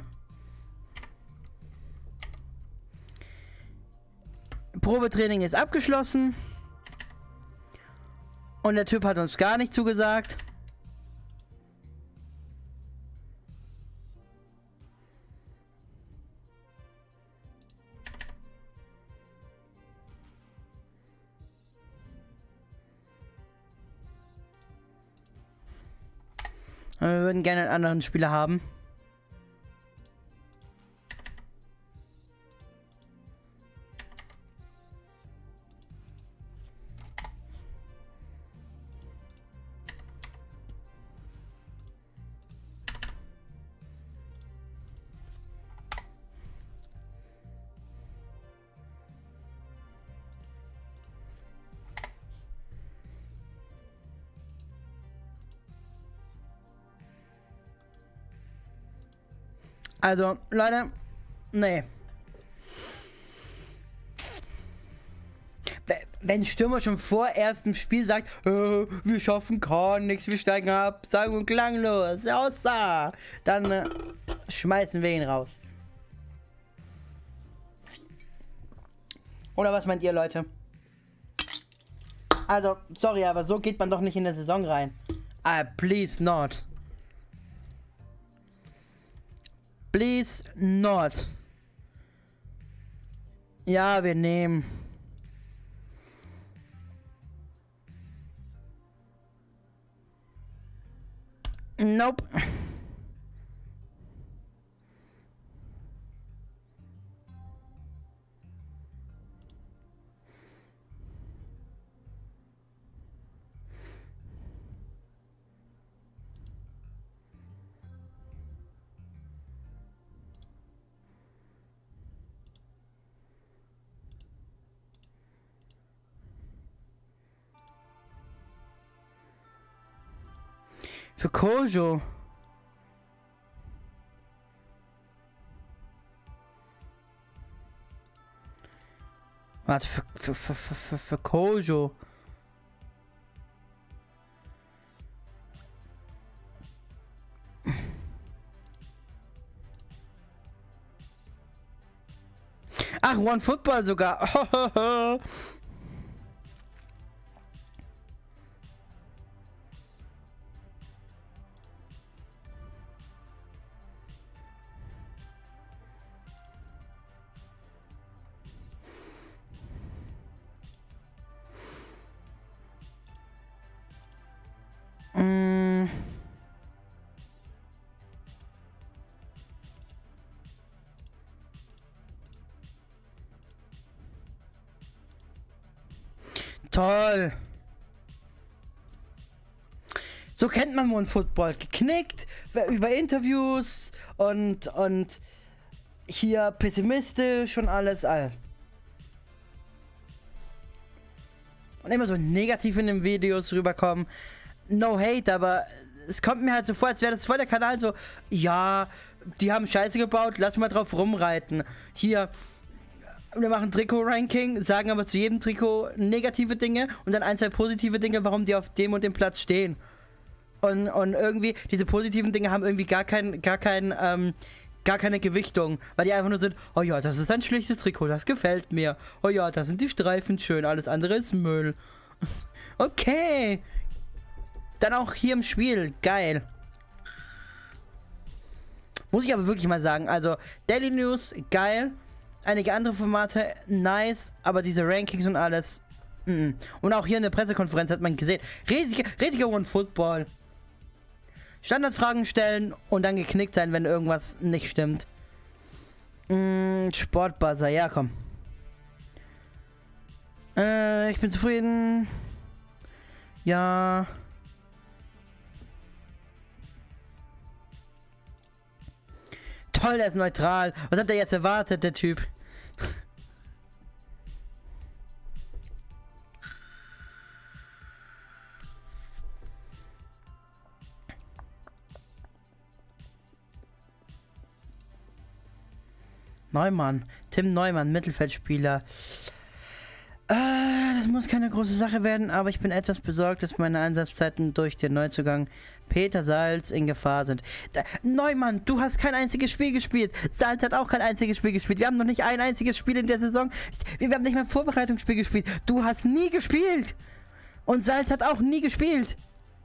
Probetraining ist abgeschlossen. Und der Typ hat uns gar nicht zugesagt. Wir würden gerne einen anderen Spieler haben. Also, Leute, nee. Wenn Stürmer schon vor erstem Spiel sagt, wir schaffen gar nichts, wir steigen ab, sagen und klanglos, außer, dann schmeißen wir ihn raus. Oder was meint ihr, Leute? Also, sorry, aber so geht man doch nicht in der Saison rein. Please not. Please not. Ja, wir nehmen. Nope. Für Kojo. Warte, für Kojo. Ach, One Football sogar. Toll. So kennt man One Football. Geknickt über Interviews und hier pessimistisch und alles. Und immer so negativ in den Videos rüberkommen. No hate, aber es kommt mir halt so vor, als wäre das voll der Kanal so, ja, die haben Scheiße gebaut, lass mal drauf rumreiten. Hier, wir machen Trikot-Ranking, sagen aber zu jedem Trikot negative Dinge und dann 1, 2 positive Dinge, warum die auf dem und dem Platz stehen. Und irgendwie, diese positiven Dinge haben irgendwie gar keine Gewichtung, weil die einfach nur sind, oh ja, das ist ein schlichtes Trikot, das gefällt mir. Oh ja, da sind die Streifen schön, alles andere ist Müll. Okay. Dann auch hier im Spiel, geil. Muss ich aber wirklich mal sagen, also Daily News, geil. Einige andere Formate, nice, aber diese Rankings und alles, Und auch hier in der Pressekonferenz hat man gesehen, riesiger One Football. Standardfragen stellen und dann geknickt sein, wenn irgendwas nicht stimmt. Sportbuzzer, ja komm. Ich bin zufrieden. Ja. Toll, der ist neutral. Was hat er jetzt erwartet, der Typ? Neumann. Tim Neumann, Mittelfeldspieler. Das muss keine große Sache werden, aber ich bin etwas besorgt, dass meine Einsatzzeiten durch den Neuzugang Peter Salz in Gefahr sind. Neumann, du hast kein einziges Spiel gespielt. Salz hat auch kein einziges Spiel gespielt. Wir haben noch nicht ein einziges Spiel in der Saison. Wir haben nicht mal ein Vorbereitungsspiel gespielt. Du hast nie gespielt. Und Salz hat auch nie gespielt.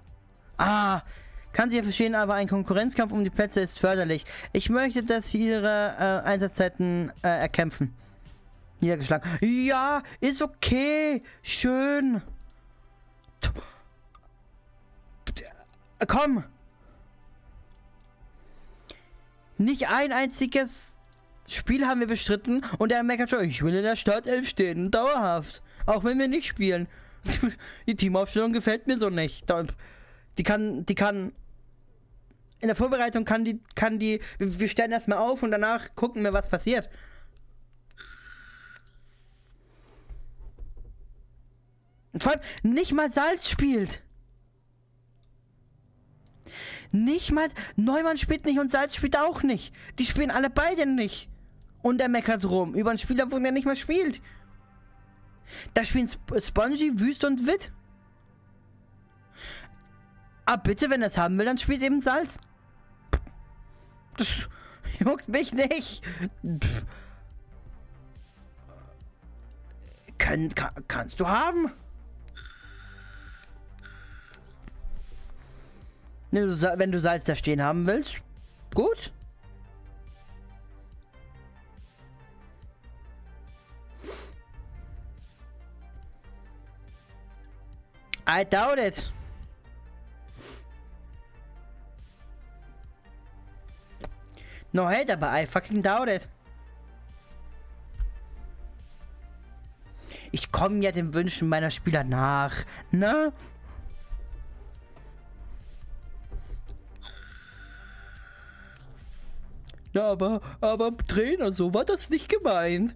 Kann sie ja verstehen, aber ein Konkurrenzkampf um die Plätze ist förderlich. Ich möchte, dass sie ihre Einsatzzeiten erkämpfen. Niedergeschlagen. Ja, ist okay. Schön. Komm. Nicht ein einziges Spiel haben wir bestritten und er meckert schon, ich will in der Startelf stehen. Dauerhaft. Auch wenn wir nicht spielen. Die Teamaufstellung gefällt mir so nicht. Die kann in der Vorbereitung kann die, wir stellen erstmal auf und danach gucken wir, was passiert. Und vor allem, nicht mal Salz spielt. Nicht mal, Neumann spielt nicht und Salz spielt auch nicht. Die spielen alle beide nicht. Und er meckert rum über einen Spieler, wo der nicht mal spielt. Da spielen Spongy, Wüst und Witt. Bitte, wenn er es haben will, dann spielt eben Salz. Das juckt mich nicht. Kannst du haben. Wenn du Salz da stehen haben willst, gut. I doubt it. No hate, aber I fucking doubt it. Ich komme ja den Wünschen meiner Spieler nach, ne? Ja, aber Trainer, so war das nicht gemeint.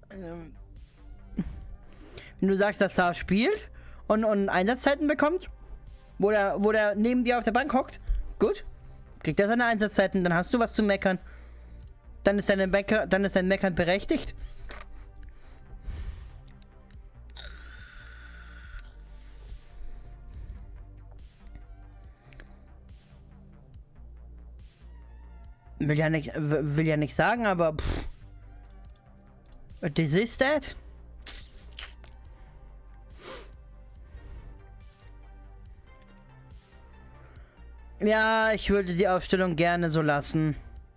Wenn du sagst, dass Saar spielt und Einsatzzeiten bekommt, wo der neben dir auf der Bank hockt, gut, kriegt er seine Einsatzzeiten, dann hast du was zu meckern. Dann ist dein Meckern berechtigt. Will ja nicht sagen, aber this is that. Ja, ich würde die Aufstellung gerne so lassen.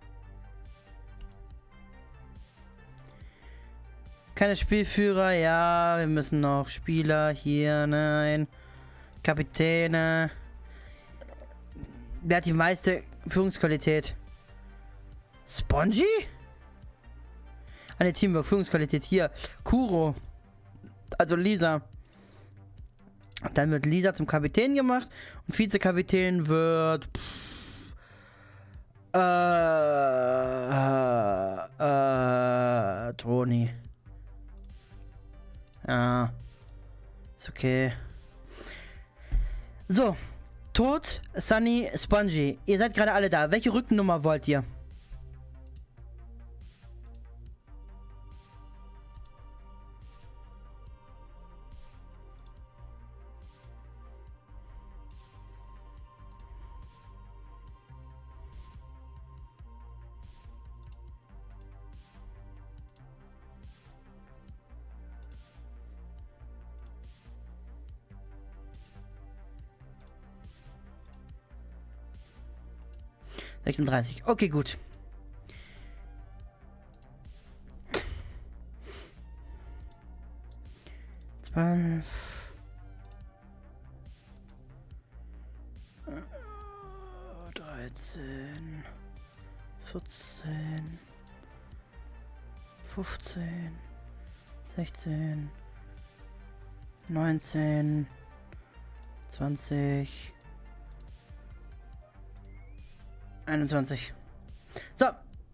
Keine Spielführer, ja, wir müssen noch Spieler hier, nein. Kapitäne. Wer hat die meiste Führungsqualität? Spongy? Eine Teamwork, Führungsqualität hier. Kuro. Also Lisa. Dann wird Lisa zum Kapitän gemacht und Vizekapitän wird Toni. Ja. Ist okay. So. Tod, Sunny, Spongy. Ihr seid gerade alle da. Welche Rückennummer wollt ihr? Okay, gut. Zwölf. 13. 14. 15. 16. 19. 20. 21. So.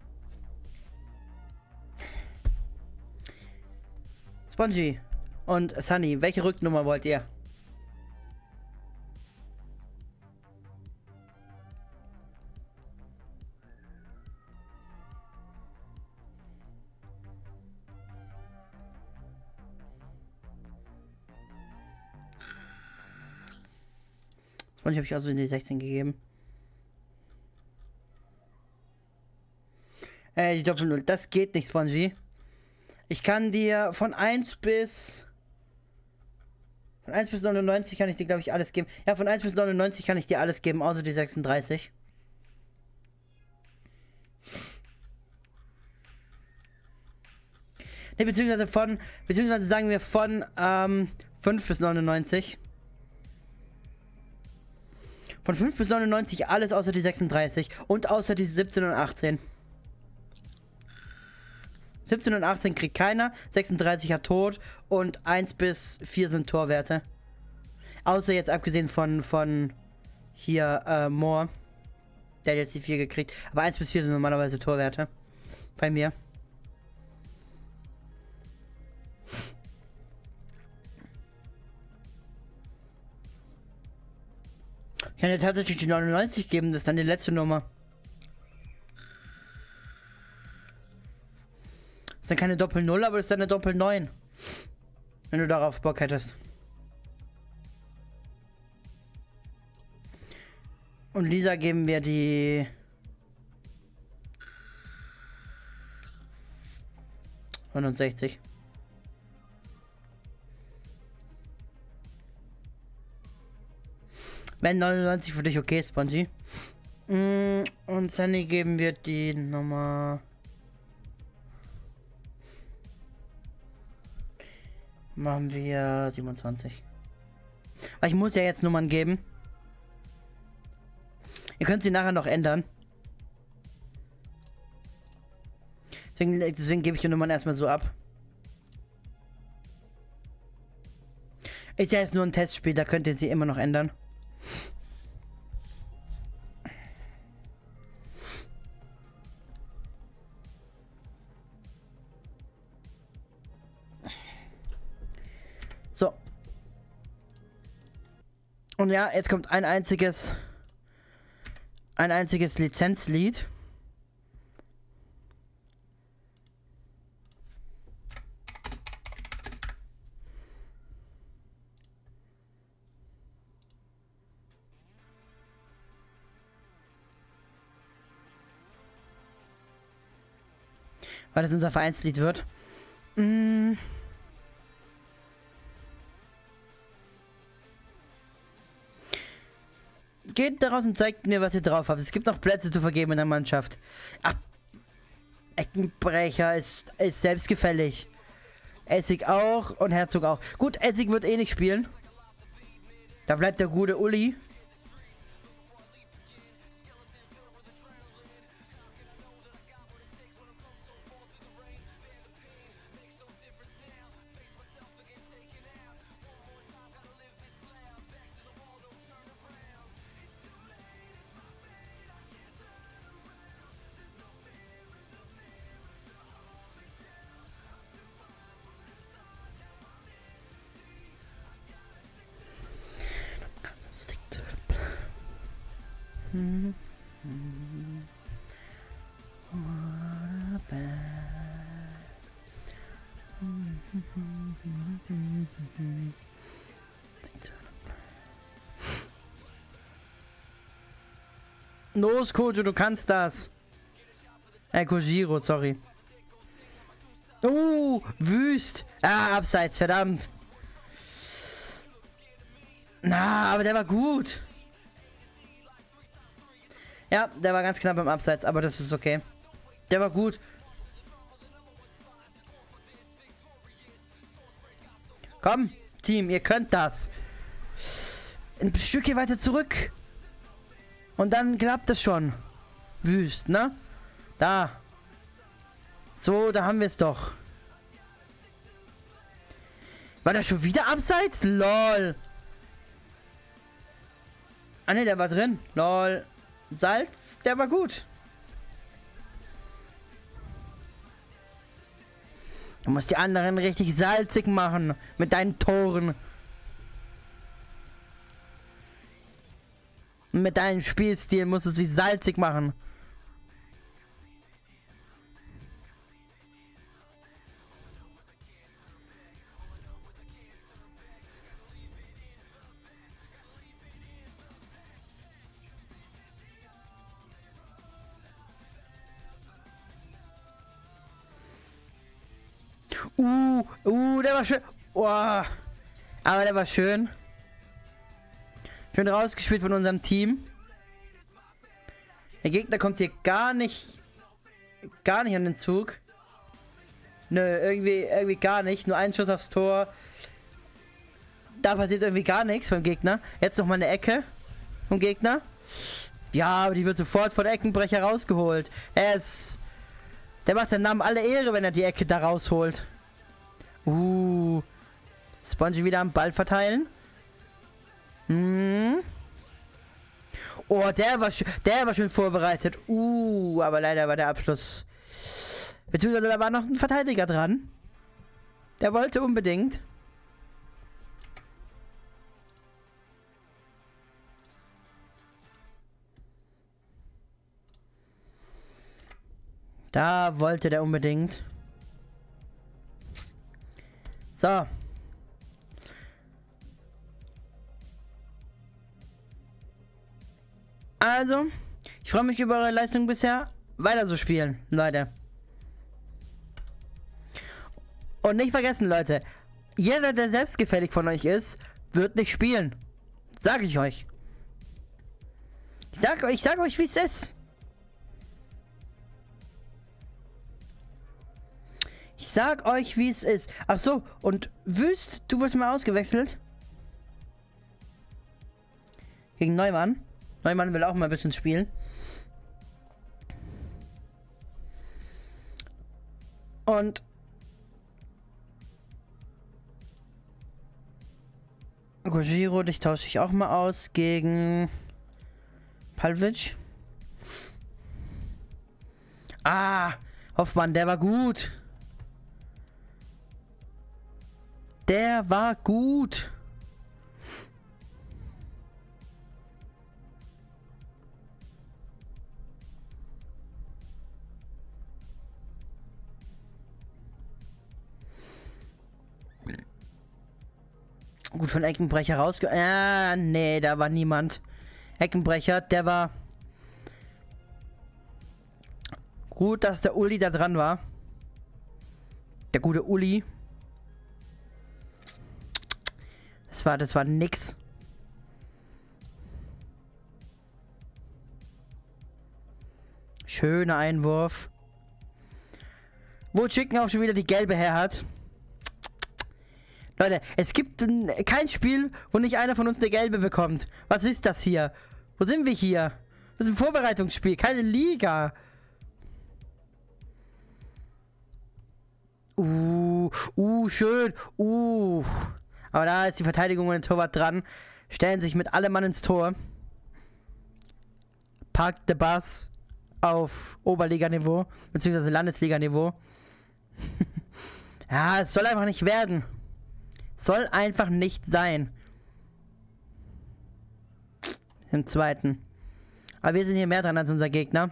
Spongy und Sunny, welche Rücknummer wollt ihr? Spongy habe ich also in die 16 gegeben. Die Doppel-0. Das geht nicht, Spongy. Ich kann dir von 1 bis 99 kann ich dir, glaube ich, alles geben. Ja, von 1 bis 99 kann ich dir alles geben, außer die 36. Ne, beziehungsweise sagen wir von 5 bis 99. Von 5 bis 99 alles außer die 36 und außer die 17 und 18. 17 und 18 kriegt keiner, 36 hat Tod und 1 bis 4 sind Torwerte. Außer jetzt abgesehen von hier Moore. Der hat jetzt die 4 gekriegt. Aber 1 bis 4 sind normalerweise Torwerte. Bei mir. Ich kann dir tatsächlich die 99 geben, das ist dann die letzte Nummer. Das ist dann keine Doppel-0, aber das ist dann eine Doppel-9. Wenn du darauf Bock hättest. Und Lisa geben wir die 69. Wenn 99 für dich okay ist, Spongy. Und Sunny geben wir die Nummer. Machen wir 27. Weil ich muss ja jetzt Nummern geben. Ihr könnt sie nachher noch ändern. Deswegen gebe ich die Nummern erstmal so ab. Ist ja jetzt nur ein Testspiel, da könnt ihr sie immer noch ändern. So. Und ja, jetzt kommt ein einziges Lizenzlied. Weil das unser Vereinslied wird. Geht daraus und zeigt mir, was ihr drauf habt. Es gibt noch Plätze zu vergeben in der Mannschaft. Ach, Eckenbrecher ist selbstgefällig. Essig auch und Herzog auch. Gut, Essig wird eh nicht spielen. Da bleibt der gute Uli. Los, Kojo, du kannst das. Kojiro, sorry. Wüst. Abseits, verdammt. Na, aber der war gut. Ja, der war ganz knapp im Abseits, aber das ist okay. Der war gut. Komm, Team, ihr könnt das. Ein Stückchen weiter zurück. Und dann klappt es schon. Wüst, ne? Da. So, da haben wir es doch. War der schon wieder abseits? Lol. Ah ne, der war drin. Lol. Salz, der war gut. Du musst die anderen richtig salzig machen. Mit deinen Toren. Und mit deinem Spielstil musst du sie salzig machen. Der war schön. Oh. Aber der war schön. Schön rausgespielt von unserem Team. Der Gegner kommt hier gar nicht an den Zug. Nö, irgendwie gar nicht. Nur ein Schuss aufs Tor. Da passiert irgendwie gar nichts vom Gegner. Jetzt noch mal eine Ecke vom Gegner. Ja, aber die wird sofort von Eckenbrecher rausgeholt. Der macht seinen Namen alle Ehre, wenn er die Ecke da rausholt. Spongy wieder am Ball verteilen. Oh, der war schön vorbereitet. Aber leider war der Abschluss. Beziehungsweise da war noch ein Verteidiger dran. Der wollte unbedingt. Da wollte der unbedingt. So. Also, ich freue mich über eure Leistung bisher. Weiter so spielen, Leute. Und nicht vergessen, Leute. Jeder, der selbstgefällig von euch ist, wird nicht spielen. Sag ich euch. Ich sag euch, wie es ist. Ich sag euch, wie es ist. Ach so, und Wüst, du wirst mal ausgewechselt. Gegen Neumann. Neumann will auch mal ein bisschen spielen. Und Kojiro, dich tausche ich auch mal aus gegen Palvic. Hoffmann, der war gut. Der war gut. Gut von Eckenbrecher rausge... nee, da war niemand. Eckenbrecher, der war... Gut, dass der Uli da dran war. Der gute Uli. Das war nix. Schöner Einwurf. Wo Chicken auch schon wieder die gelbe her hat. Leute, es gibt kein Spiel, wo nicht einer von uns eine gelbe bekommt. Was ist das hier? Wo sind wir hier? Das ist ein Vorbereitungsspiel, keine Liga. Schön. Aber da ist die Verteidigung und der Torwart dran. Stellen sich mit allem Mann ins Tor. Parkt der Bass auf Oberliganiveau, beziehungsweise Landesliganiveau. Ja, es soll einfach nicht werden. Soll einfach nicht sein. Im zweiten. Aber wir sind hier mehr dran als unser Gegner.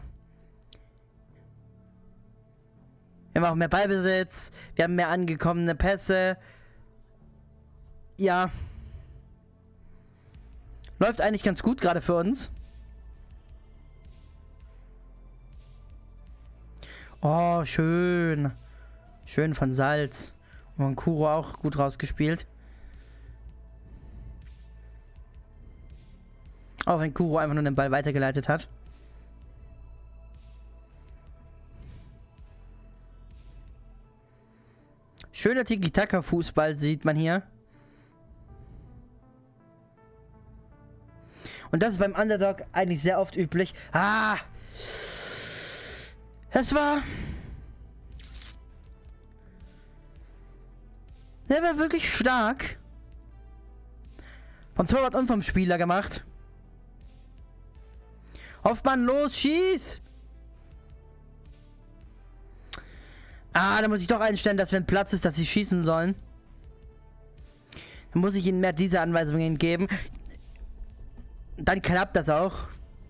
Wir haben auch mehr Ballbesitz. Wir haben mehr angekommene Pässe. Ja. Läuft eigentlich ganz gut gerade für uns. Oh, schön. Schön von Salz. Und Kuro auch gut rausgespielt. Auch wenn Kuro einfach nur den Ball weitergeleitet hat. Schöner Tiki-Taka-Fußball sieht man hier. Und das ist beim Underdog eigentlich sehr oft üblich. Ah! Das war... Der war wirklich stark. Vom Torwart und vom Spieler gemacht. Hoffmann, los, schieß! Ah, da muss ich doch einstellen, dass wenn Platz ist, dass sie schießen sollen. Dann muss ich ihnen mehr diese Anweisungen geben. Dann klappt das auch.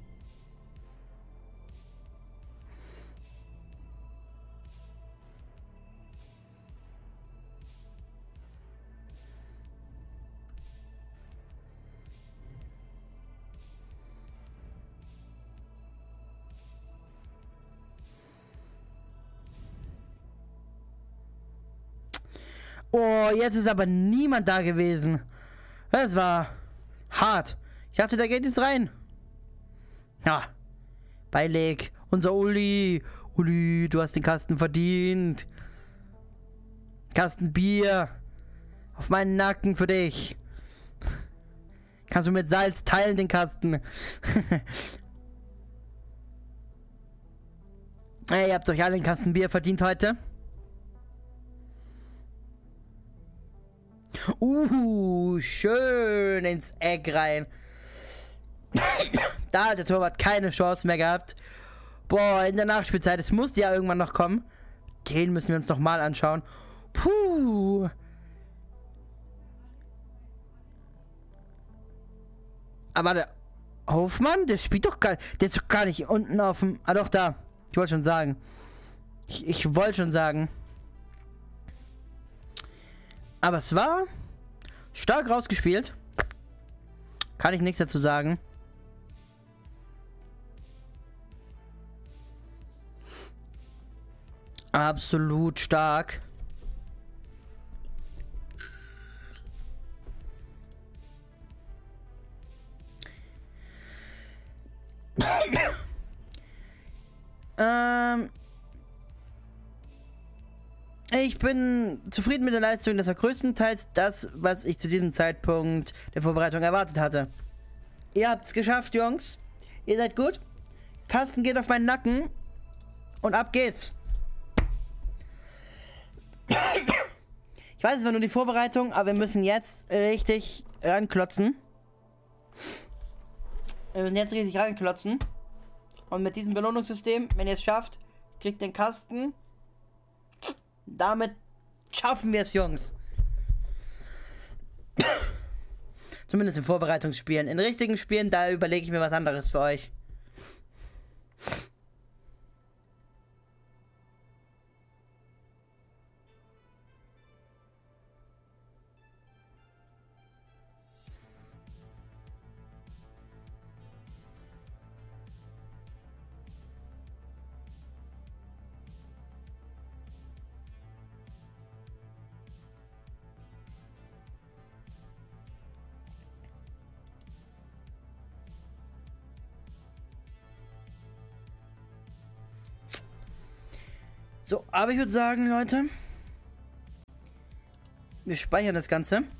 Oh, jetzt ist aber niemand da gewesen. Das war hart. Ich dachte, der geht jetzt rein. Ja. Beileg. Unser Uli. Uli, du hast den Kasten verdient. Kasten Bier. Auf meinen Nacken für dich. Kannst du mit Salz teilen, den Kasten. Hey, ihr habt euch alle den Kasten Bier verdient heute. Schön ins Eck rein. Da hat der Torwart keine Chance mehr gehabt. Boah, in der Nachspielzeit, es muss ja irgendwann noch kommen. Den müssen wir uns noch mal anschauen. Puh. Aber der Hofmann, der spielt doch gar nicht. Der ist doch gar nicht unten auf dem... Ah doch, da. Ich wollte schon sagen. Ich wollte schon sagen. Aber es war stark rausgespielt. Kann ich nichts dazu sagen. Absolut stark. Ich bin zufrieden mit der Leistung. Das war größtenteils das, was ich zu diesem Zeitpunkt der Vorbereitung erwartet hatte. Ihr habt es geschafft, Jungs. Ihr seid gut. Kasten geht auf meinen Nacken. Und ab geht's. Ich weiß, es war nur die Vorbereitung, aber wir müssen jetzt richtig ranklotzen. Wir müssen jetzt richtig ranklotzen. Und mit diesem Belohnungssystem, wenn ihr es schafft, kriegt den Kasten. Damit schaffen wir es, Jungs. Zumindest in Vorbereitungsspielen. In richtigen Spielen, da überlege ich mir was anderes für euch. So, aber ich würde sagen, Leute, wir speichern das Ganze.